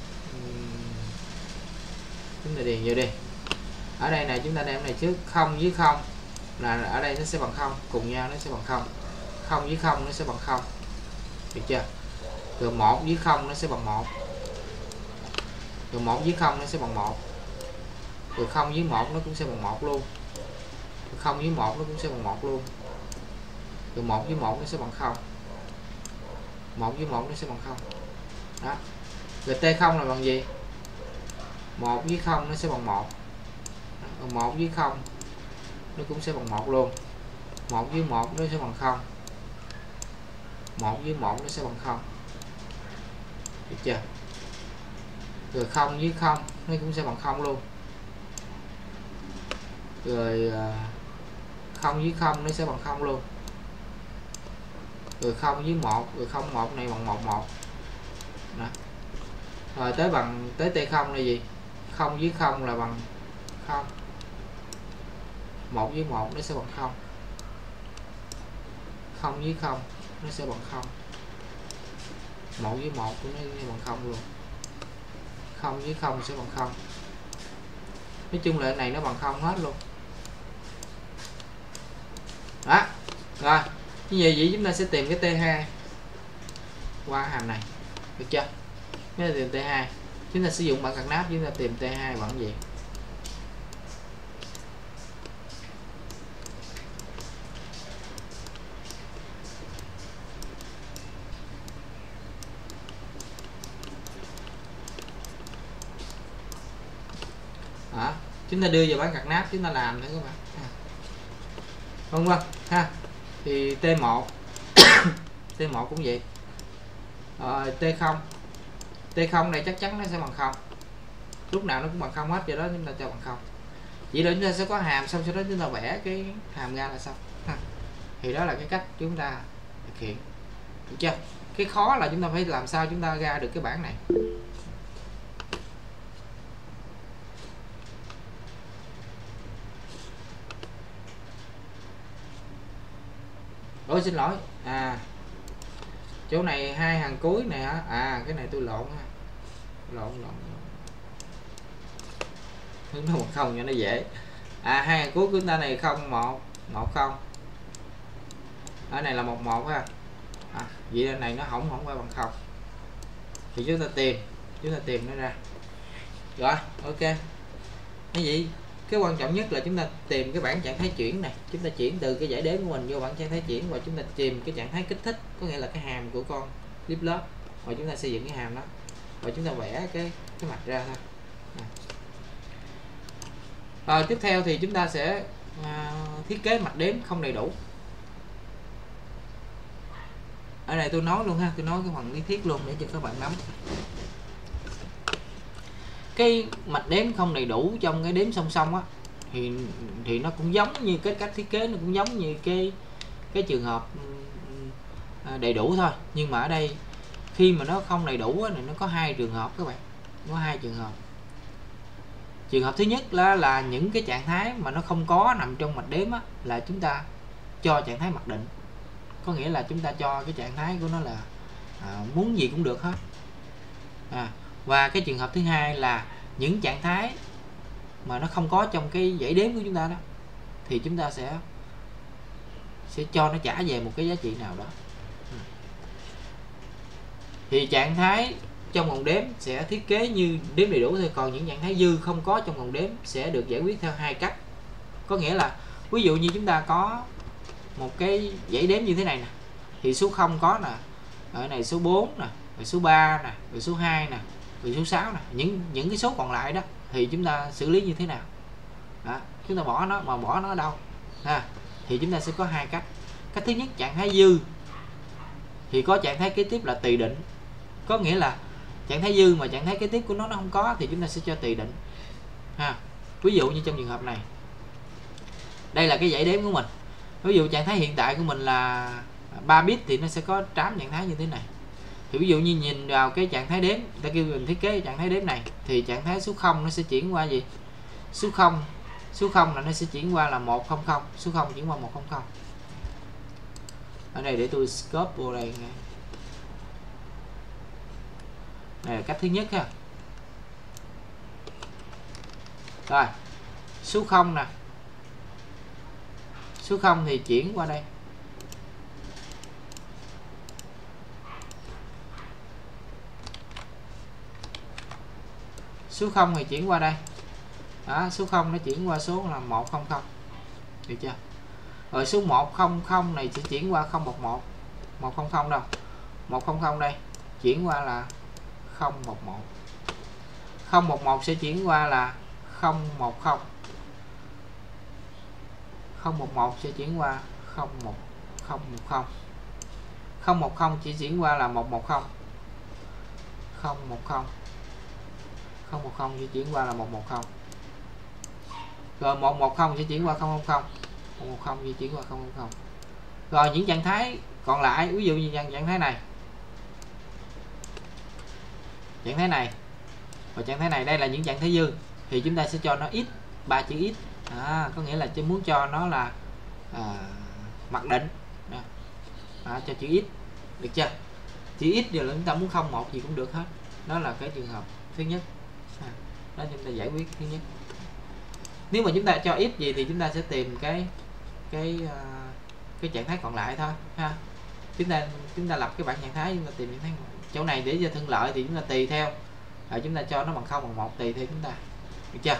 S2: Chúng ta điền vô đi. Ở đây này chúng ta đem này trước, 0 với 0 là ở đây nó sẽ bằng 0, cùng nhau nó sẽ bằng 0. 0 với 0 nó sẽ bằng 0. Được chưa? Rồi 1 với 0 nó sẽ bằng 1. Rồi 1 với 0 nó sẽ bằng 1. Rồi 0 với 1 nó cũng sẽ bằng 1 luôn. Rồi 0 với 1 nó cũng sẽ bằng 1 luôn. Rồi 1 với 1 nó sẽ bằng 0. 1 với 1 nó sẽ bằng 0. Đó. Rồi T0 là bằng gì? 1 với 0 nó sẽ bằng 1. Rồi 1 với 0 nó cũng sẽ bằng 1 luôn. 1 với 1 nó sẽ bằng 0. 1 với 1 nó sẽ bằng 0. Được chưa? Rồi 0 với 0 nó cũng sẽ bằng 0 luôn. Rồi 0 với 0 nó sẽ bằng 0 luôn. Rồi 0 với 1, rồi 0 1 này bằng 1 1. Đó. Rồi tới T0 là gì? 0 với 0 là bằng 0. 1 với 1 nó sẽ bằng 0. 0 với 0 nó sẽ bằng 0. 1 với 1 của nó bằng 0 luôn. 0 với 0 sẽ bằng 0. Nói chung là này nó bằng 0 hết luôn. Đó. Rồi như vậy chúng ta sẽ tìm cái T2 qua hàm này. Được chưa? Nếu là tìm T2, chúng ta sử dụng bảng card nắp, chúng ta tìm T2 bằng gì? Đó. Chúng ta đưa vào bảng card nắp, chúng ta làm nữa các bạn. Vâng vâng ha. Thì T1 T1 cũng vậy. T0 T0 này chắc chắn nó sẽ bằng 0. Lúc nào nó cũng bằng 0 hết, do đó chúng ta cho bằng 0. Vậy đó chúng ta sẽ có hàm, xong sau đó chúng ta vẽ cái hàm ra là xong ha. Thì đó là cái cách chúng ta thực hiện. Được chưa? Cái khó là chúng ta phải làm sao chúng ta ra được cái bảng này. Ôi xin lỗi, chỗ này hai hàng cuối này hả? Cái này tôi lộn ha, lộn hướng nó 10 cho nó dễ. Hai hàng cuối của chúng ta này 01 10, ở này là 11 ha. Vậy là này nó không phải bằng 0, thì chúng ta tìm nó ra. Rồi ok, cái gì cái quan trọng nhất là chúng ta tìm cái bảng trạng thái chuyển này, chúng ta chuyển từ cái giải đếm của mình vô bảng trạng thái chuyển, và chúng ta tìm cái trạng thái kích thích, có nghĩa là cái hàm của con lip lớp, và chúng ta xây dựng cái hàm đó, và chúng ta vẽ cái mặt ra thôi. Tiếp theo thì chúng ta sẽ thiết kế mặt đếm không đầy đủ. Ở đây tôi nói luôn ha, tôi nói cái phần lý thuyết luôn để cho các bạn nắm. Cái mạch đếm không đầy đủ trong cái đếm song song á, thì nó cũng giống như cái cách thiết kế, nó cũng giống như cái trường hợp đầy đủ thôi. Nhưng mà ở đây khi mà nó không đầy đủ thì nó có hai trường hợp các bạn, có hai trường hợp. Trường hợp thứ nhất là những cái trạng thái mà nó không có nằm trong mạch đếm á, là chúng ta cho trạng thái mặc định, có nghĩa là chúng ta cho cái trạng thái của nó là muốn gì cũng được hết. Và cái trường hợp thứ hai là những trạng thái mà nó không có trong cái dãy đếm của chúng ta đó, thì chúng ta sẽ cho nó trả về một cái giá trị nào đó. Thì trạng thái trong vòng đếm sẽ thiết kế như đếm đầy đủ thôi, còn những trạng thái dư không có trong vòng đếm sẽ được giải quyết theo hai cách. Có nghĩa là ví dụ như chúng ta có một cái dãy đếm như thế này nè, thì số 0 có nè, ở này số 4 nè, rồi số 3 nè, rồi số 2 nè, rồi số 6 nè, những cái số còn lại đó thì chúng ta xử lý như thế nào đó, chúng ta bỏ nó, mà bỏ nó ở đâu thì chúng ta sẽ có hai cách. Cách thứ nhất, trạng thái dư thì có trạng thái kế tiếp là tùy định, có nghĩa là trạng thái dư mà trạng thái kế tiếp của nó không có thì chúng ta sẽ cho tùy định Ví dụ như trong trường hợp này, đây là cái dãy đếm của mình, ví dụ trạng thái hiện tại của mình là 3 bit thì nó sẽ có trám trạng thái như thế này. Thì ví dụ như nhìn vào cái trạng thái đếm, ta kêu mình thiết kế trạng thái đếm này, thì trạng thái số 0 nó sẽ chuyển qua gì? Số 0 là nó sẽ chuyển qua là 100, số 0 chuyển qua 100. Ở đây để tôi scope vô đây nha. Đây là cách thứ nhất ha. Rồi, số 0 nè. Số 0 thì chuyển qua đây. Số 0 thì chuyển qua đây. Đó, số 0 nó chuyển qua số là 100. Được chưa? Rồi số 100 này sẽ chuyển qua 011. 100 đâu? 100 đây, chuyển qua là 011. 011 sẽ chuyển qua là 010. 011 sẽ chuyển qua 010. 010 chỉ chuyển qua là 110. 010 chỉ chuyển qua là 110. Rồi 110 sẽ chuyển qua 000. 110 di chuyển qua 000. Rồi những trạng thái còn lại, ví dụ như trạng thái này, trạng thái này và trạng thái này, đây là những trạng thái dư, thì chúng ta sẽ cho nó x, 3 chữ x, có nghĩa là chúng muốn cho nó là mặc định, cho chữ x, được chưa? Chữ x giờ là chúng ta muốn 01 gì cũng được hết. Đó là cái trường hợp thứ nhất, đó chúng ta giải quyết thứ nhất. Nếu mà chúng ta cho x gì thì chúng ta sẽ tìm cái trạng thái còn lại thôi ha. Chúng ta lập cái bảng trạng thái, chúng ta tìm trạng thái chỗ này để cho thuận lợi thì chúng ta tùy theo, chúng ta cho nó bằng 0 bằng 1 tùy theo chúng ta, được chưa?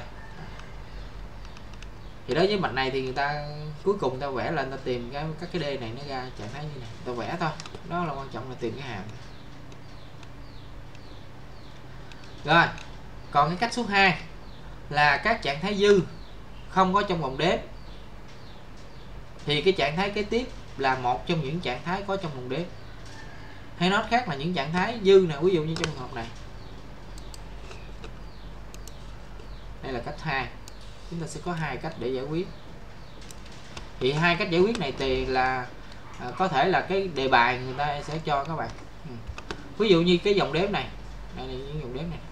S2: Thì đối với mạch này thì người ta cuối cùng ta vẽ lên, ta tìm các cái D này nó ra trạng thái như này, ta vẽ thôi, đó là quan trọng là tìm cái hàm. Rồi, còn cái cách số 2 là các trạng thái dư không có trong vòng đếm, thì cái trạng thái kế tiếp là một trong những trạng thái có trong vòng đếm. Hay nói khác là những trạng thái dư nè, ví dụ như trong trường hợp này, đây là cách 2. Chúng ta sẽ có hai cách để giải quyết. Thì hai cách giải quyết này thì là có thể là cái đề bài người ta sẽ cho các bạn. Ví dụ như cái dòng đếm này, đây là những dòng đếm này,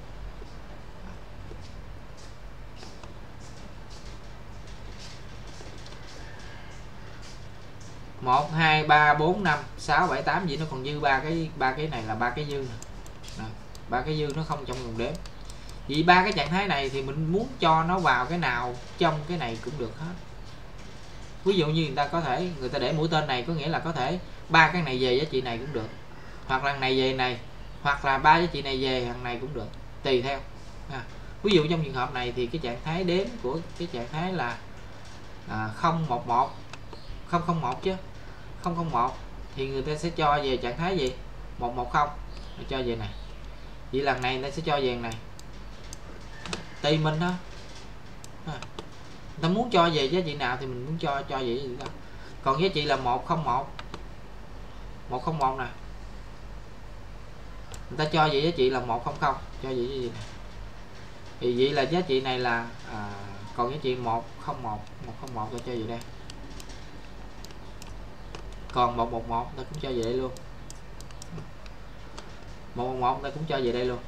S2: 1, 2, 3, 4, 5, 6, 7, 8 gì nó còn dư ba cái này là ba cái dư nè. 3 cái dư nó không trong vòng đếm. Vì ba cái trạng thái này thì mình muốn cho nó vào cái nào trong cái này cũng được hết. Ví dụ như người ta để mũi tên này, có nghĩa là có thể ba cái này về giá trị này cũng được, hoặc là này về này, hoặc là ba giá trị này về thằng này cũng được, tùy theo. Ví dụ trong trường hợp này thì cái trạng thái đếm của cái trạng thái là 011 001 chứ 001 thì người ta sẽ cho về trạng thái gì? 110, để cho về này. Vậy lần này nó sẽ cho về này, tùy mình thôi. Ta muốn cho về giá trị nào thì mình muốn cho về gì đó. Còn giá trị là 101 nè, người ta cho về giá trị là 100, cho về cái gì này. Thì vậy là giá trị này là còn giá trị 101 ta cho về đây, còn 111 ta cũng cho về đây luôn, 111 ta cũng cho về đây luôn.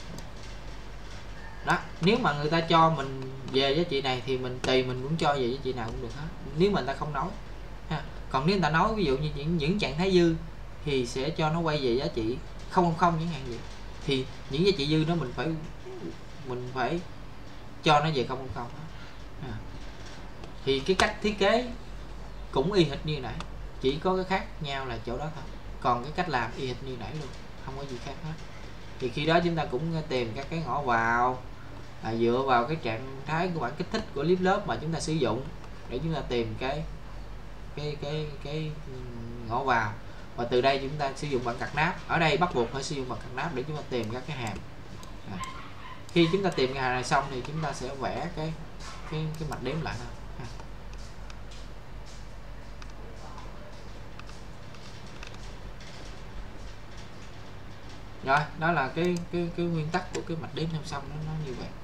S2: Đó, nếu mà người ta cho mình về giá trị này thì mình tùy mình muốn cho về giá trị nào cũng được hết, nếu mà người ta không nói ha. Còn nếu người ta nói ví dụ như những trạng thái dư thì sẽ cho nó quay về giá trị 000 chẳng hạn vậy, thì những giá trị dư đó mình phải cho nó về 000 ha. Thì cái cách thiết kế cũng y hệt như nãy, chỉ có cái khác nhau là chỗ đó thôi, còn cái cách làm y hệt như nãy luôn, không có gì khác hết. Thì khi đó chúng ta cũng tìm các cái ngõ vào dựa vào cái trạng thái của bản kích thích của clip lớp mà chúng ta sử dụng để chúng ta tìm cái ngõ vào, và từ đây chúng ta sử dụng bảng card nắp. Ở đây bắt buộc phải sử dụng bảng card nắp để chúng ta tìm các cái hàm. Khi chúng ta tìm cái hàm này xong thì chúng ta sẽ vẽ cái mạch đếm lại thôi. Rồi, đó là cái nguyên tắc của cái mạch đếm song song nó như vậy.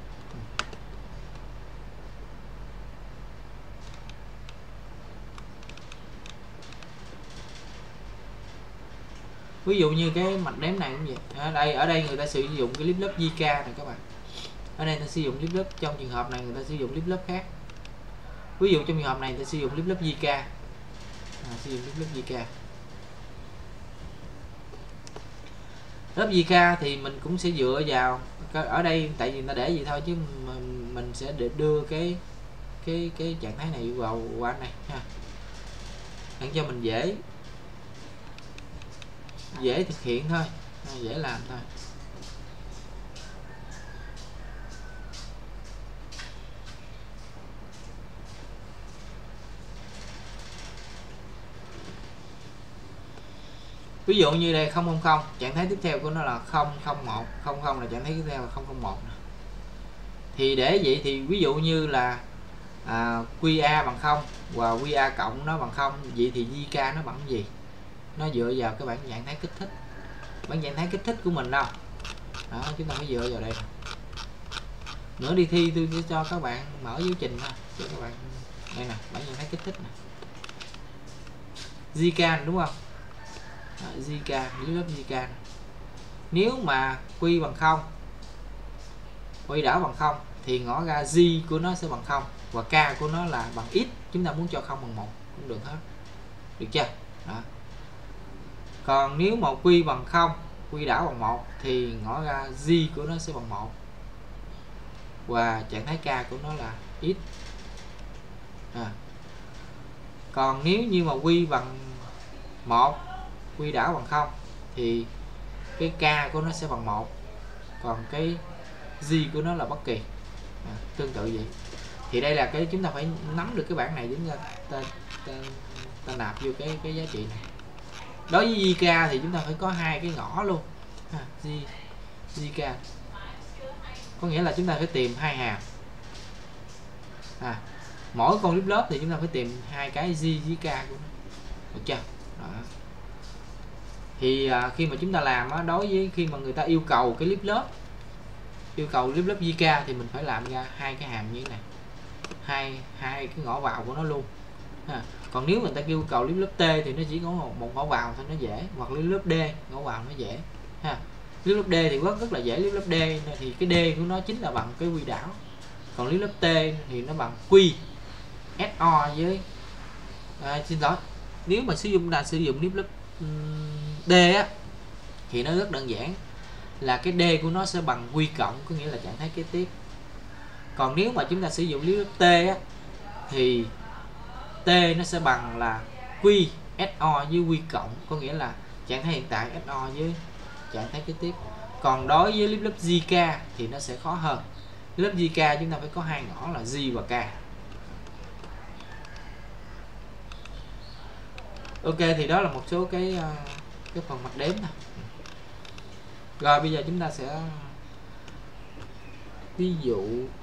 S2: Ví dụ như cái mạch đếm này cũng vậy. Ở đây người ta sử dụng cái clip lớp JK này các bạn. Ở đây người ta sử dụng clip lớp, trong trường hợp này người ta sử dụng clip lớp khác. Ví dụ trong trường hợp này người ta sử dụng clip lớp JK. Sử dụng clip lớp JK. Lớp JK thì mình cũng sẽ dựa vào ở đây, tại vì người ta để gì thôi chứ mình sẽ để đưa cái trạng thái này vào qua này ha, để cho mình dễ thực hiện thôi, dễ làm thôi. Ví dụ như đây 000, trạng thái tiếp theo của nó là 001, 00 là trạng thái tiếp theo là 001. Thì để vậy thì ví dụ như là QA bằng 0 và QA cộng nó bằng 0, vậy thì JK nó bằng gì? Nó dựa vào cái bảng trạng thái kích thích. Bảng trạng thái kích thích của mình đâu? Đó, chúng ta phải dựa vào đây. Nữa đi thi tôi sẽ cho các bạn mở giáo trình ha, cho các bạn đây nè, bảng trạng thái kích thích nè. JK đúng không? JK, lớp JK. Nếu mà Q bằng 0, Q đảo bằng 0 thì ngõ ra J của nó sẽ bằng 0 và K của nó là bằng X. Chúng ta muốn cho 0 bằng 1 cũng được hết. Được chưa? Đó. Còn nếu mà Q bằng 0, Q đảo bằng 1 thì ngõ ra J của nó sẽ bằng 1 và trạng thái K của nó là X. Còn nếu như mà Q bằng 1, Q đảo bằng 0 thì cái K của nó sẽ bằng 1, còn cái J của nó là bất kỳ. Tương tự vậy. Thì đây là cái chúng ta phải nắm được cái bảng này, chúng ta nạp vô cái giá trị này. Đối với JK thì chúng ta phải có hai cái ngõ luôn. JK có nghĩa là chúng ta phải tìm hai hàm. Mỗi con clip lớp thì chúng ta phải tìm hai cái J với K của nó. Được chưa? Đó. Thì khi mà chúng ta làm đối với khi mà người ta yêu cầu cái clip lớp JK thì mình phải làm ra hai cái hàm như thế này, hai cái ngõ vào của nó luôn. Còn nếu người ta yêu cầu clip lớp T thì nó chỉ có một ngõ vào thôi, nó dễ, hoặc clip lớp D ngõ vào nó dễ ha. Clip lớp D thì rất là dễ, clip lớp D thì cái D của nó chính là bằng cái quy đảo, còn clip lớp T thì nó bằng Q SO với xin lỗi, nếu mà sử dụng clip lớp D á thì nó rất đơn giản, là cái D của nó sẽ bằng Q cộng, có nghĩa là trạng thái kế tiếp. Còn nếu mà chúng ta sử dụng clip lớp T á thì T nó sẽ bằng là Q SO với Q cộng, có nghĩa là trạng thái hiện tại SO với trạng thái kế tiếp. Còn đối với clip lớp JK thì nó sẽ khó hơn. Lớp JK chúng ta phải có hai ngõ là J và K. Ok, thì đó là một số cái phần mặt đếm thôi. Rồi bây giờ chúng ta sẽ ví dụ,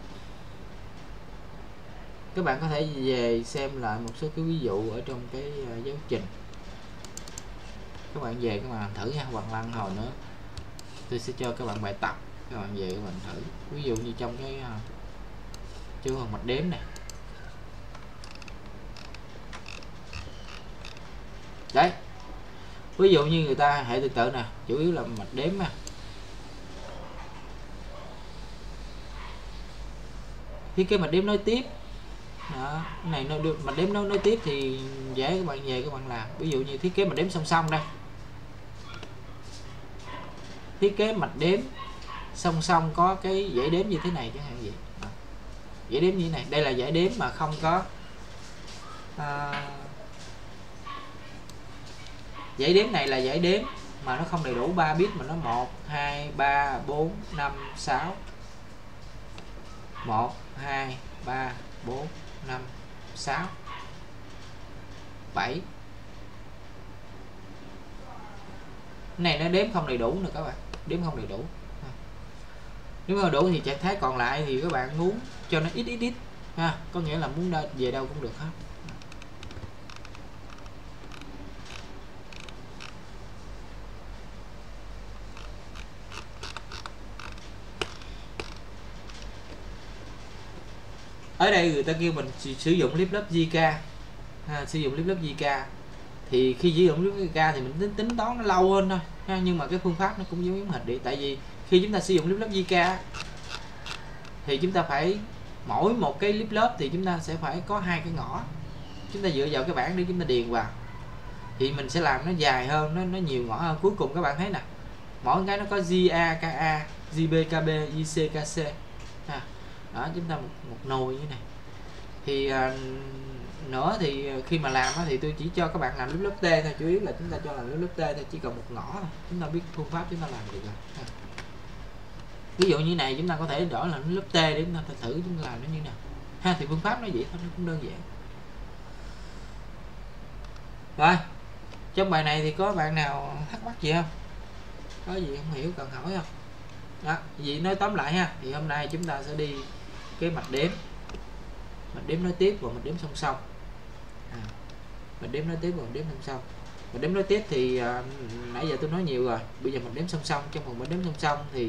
S2: các bạn có thể về xem lại một số cái ví dụ ở trong cái giáo trình. Các bạn về các bạn làm thử nha, hoặc lần hồi nữa tôi sẽ cho các bạn bài tập, các bạn về các bạn thử. Ví dụ như trong cho phần mạch đếm này. Đấy, ví dụ như người ta hệ tương tự nè, chủ yếu là mạch đếm nè. Thiết kế mạch đếm nối tiếp đó, cái này nó được mạch đếm nối tiếp thì dễ các bạn về các bạn làm. Ví dụ như thiết kế mạch đếm song song đây, thiết kế mạch đếm song song có cái dãy đếm như thế này chẳng hạn vậy. Dãy đếm như thế này, đây là dãy đếm mà không có dãy đếm này là dãy đếm mà nó không đầy đủ 3 bit, mà nó 1 2 3 4 5 6 1 2 3 4 5 6 7. Cái này nó đếm không đầy đủ nữa các bạn, đếm không đầy đủ. Nếu mà đủ thì trạng thái còn lại thì các bạn muốn cho nó ít ha, có nghĩa là muốn về đâu cũng được hết. Ở đây người ta kêu mình sử dụng clip lớp JK, sử dụng clip lớp JK thì khi sử dụng clip JK thì mình tính toán nó lâu hơn thôi ha, nhưng mà cái phương pháp nó cũng giống hệt đi. Tại vì khi chúng ta sử dụng clip lớp JK thì chúng ta phải mỗi một cái clip lớp thì chúng ta sẽ phải có 2 cái ngõ, chúng ta dựa vào cái bảng để chúng ta điền vào thì mình sẽ làm nó dài hơn, nó nhiều ngõ hơn. Cuối cùng các bạn thấy nè, mỗi cái nó có GA, KA, GB, KB, JC, KC ha. Đó, chúng ta một nồi như này. Thì nữa thì khi mà làm thì tôi chỉ cho các bạn làm lớp T thôi, chủ yếu là chúng ta cho làm lớp T thôi, chỉ cần một ngõ thôi, chúng ta biết phương pháp chúng ta làm được rồi. Ví dụ như này chúng ta có thể đổi là lớp T để chúng ta thử chúng ta làm nó như nào ha, thì phương pháp nó vậy thôi, nó cũng đơn giản. Rồi, trong bài này thì có bạn nào thắc mắc gì không? Có gì không hiểu cần hỏi không? Đó, vậy nói tóm lại ha, thì hôm nay chúng ta sẽ đi cái mạch đếm nối tiếp và mạch đếm song song. Mạch đếm nối tiếp và mạch đếm song song. Mạch đếm nối tiếp thì nãy giờ tôi nói nhiều rồi. Bây giờ mạch đếm song song, trong phần mạch đếm song song thì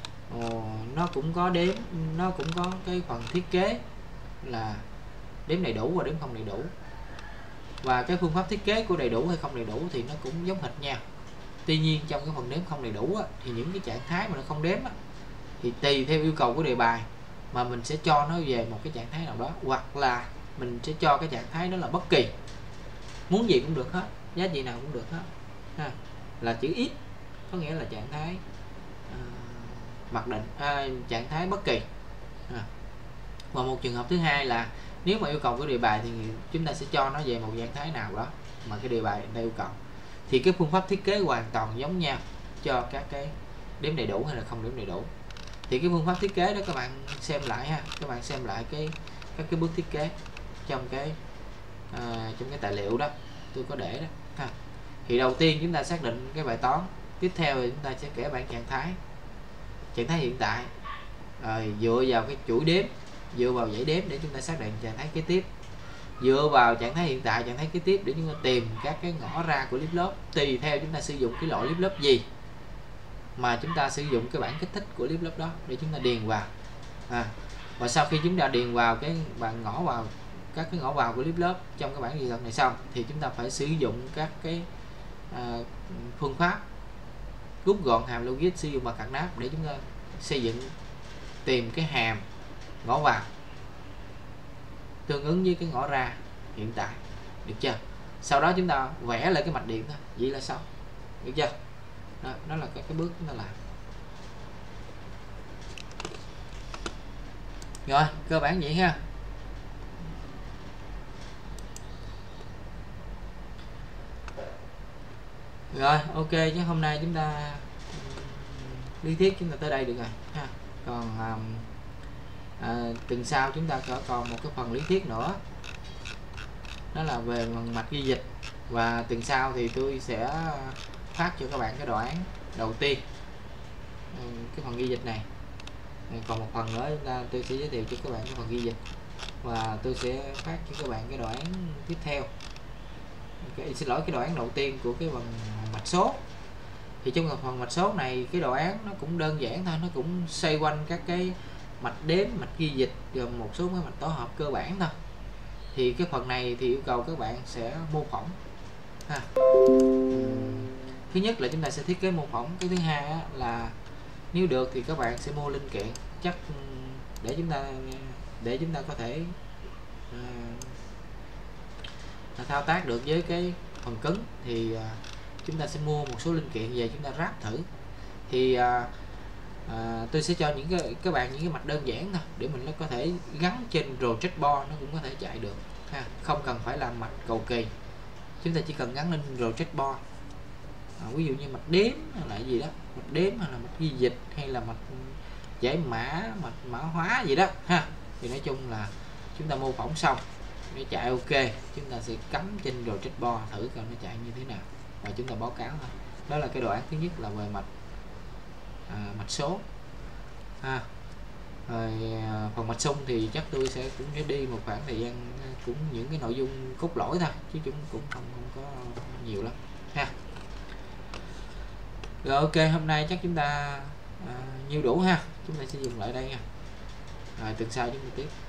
S2: nó cũng có đếm, nó cũng có cái phần thiết kế là đếm đầy đủ và đếm không đầy đủ. Và cái phương pháp thiết kế của đầy đủ hay không đầy đủ thì nó cũng giống hệt nhau. Tuy nhiên trong cái phần đếm không đầy đủ á, thì những cái trạng thái mà nó không đếm á, thì tùy theo yêu cầu của đề bài mà mình sẽ cho nó về một cái trạng thái nào đó, hoặc là mình sẽ cho cái trạng thái đó là bất kỳ, muốn gì cũng được hết, giá trị nào cũng được hết ha. Là chữ ít có nghĩa là trạng thái mặc định, trạng thái bất kỳ. Và một trường hợp thứ hai là nếu mà yêu cầu của đề bài thì chúng ta sẽ cho nó về một trạng thái nào đó mà cái đề bài ta yêu cầu, thì cái phương pháp thiết kế hoàn toàn giống nhau cho các cái đếm đầy đủ hay là không đếm đầy đủ. Thì cái phương pháp thiết kế đó các bạn xem lại ha, các bạn xem lại các cái bước thiết kế trong cái tài liệu đó tôi có để đó ha. Thì đầu tiên chúng ta xác định cái bài toán, tiếp theo thì chúng ta sẽ kể bảng trạng thái hiện tại, rồi dựa vào cái chuỗi đếm, dựa vào dãy đếm để chúng ta xác định trạng thái kế tiếp, dựa vào trạng thái hiện tại, trạng thái kế tiếp để chúng ta tìm các cái ngõ ra của clip lớp. Tùy theo chúng ta sử dụng cái loại clip lớp gì mà chúng ta sử dụng cái bảng kích thích của clip lớp đó để chúng ta điền vào. Và sau khi chúng ta điền vào cái bạn ngõ vào các cái ngõ vào của clip lớp trong cái bảng dị thật này xong, thì chúng ta phải sử dụng các cái phương pháp rút gọn hàm logic, sử dụng mặt cạc nắp để chúng ta xây dựng, tìm cái hàm ngõ vào tương ứng với cái ngõ ra hiện tại, được chưa? Sau đó chúng ta vẽ lại cái mạch điện thôi, vậy là xong, được chưa? Đó là cái bước chúng ta làm. Rồi, cơ bản vậy ha. Rồi, ok, chứ hôm nay chúng ta lý thuyết chúng ta tới đây được rồi ha. Còn tuần sau chúng ta còn một cái phần lý thuyết nữa, đó là về mạch ghi dịch. Và tuần sau thì tôi sẽ phát cho các bạn cái đoạn đầu tiên cái phần ghi dịch này. Còn một phần nữa tôi sẽ giới thiệu cho các bạn cái phần ghi dịch, và tôi sẽ phát cho các bạn cái đoạn tiếp theo, xin lỗi, cái đoạn đầu tiên của cái phần mạch số. Thì trong phần mạch số này cái đồ án nó cũng đơn giản thôi, nó cũng xoay quanh các cái mạch đếm, mạch ghi dịch và một số cái mạch tổ hợp cơ bản thôi. Thì cái phần này thì yêu cầu các bạn sẽ mô phỏng ha. Thứ nhất là chúng ta sẽ thiết kế mô phỏng, cái thứ hai á, là nếu được thì các bạn sẽ mua linh kiện chắc để chúng ta có thể thao tác được với cái phần cứng. Thì chúng ta sẽ mua một số linh kiện về chúng ta ráp thử. Thì tôi sẽ cho các bạn những cái mạch đơn giản thôi để mình có thể gắn trên project board, nó cũng có thể chạy được ha, không cần phải làm mạch cầu kỳ, chúng ta chỉ cần gắn lên project board. Ví dụ như mạch đếm hay là gì đó, mạch đếm hay là mạch ghi dịch hay là mạch giải mã, mạch mã hóa gì đó ha. Thì nói chung là chúng ta mô phỏng xong nó chạy ok, chúng ta sẽ cắm trên project board thử coi nó chạy như thế nào và chúng ta báo cáo thôi. Đó là cái đồ án thứ nhất là về mạch số ha. Rồi phần mạch xung thì chắc tôi sẽ đi một khoảng thời gian, cũng những cái nội dung cốt lõi thôi chứ chúng cũng không có nhiều lắm ha. Rồi ok, hôm nay chắc chúng ta nhiêu đủ ha, chúng ta sẽ dừng lại đây nha. Rồi tuần sau chúng ta tiếp.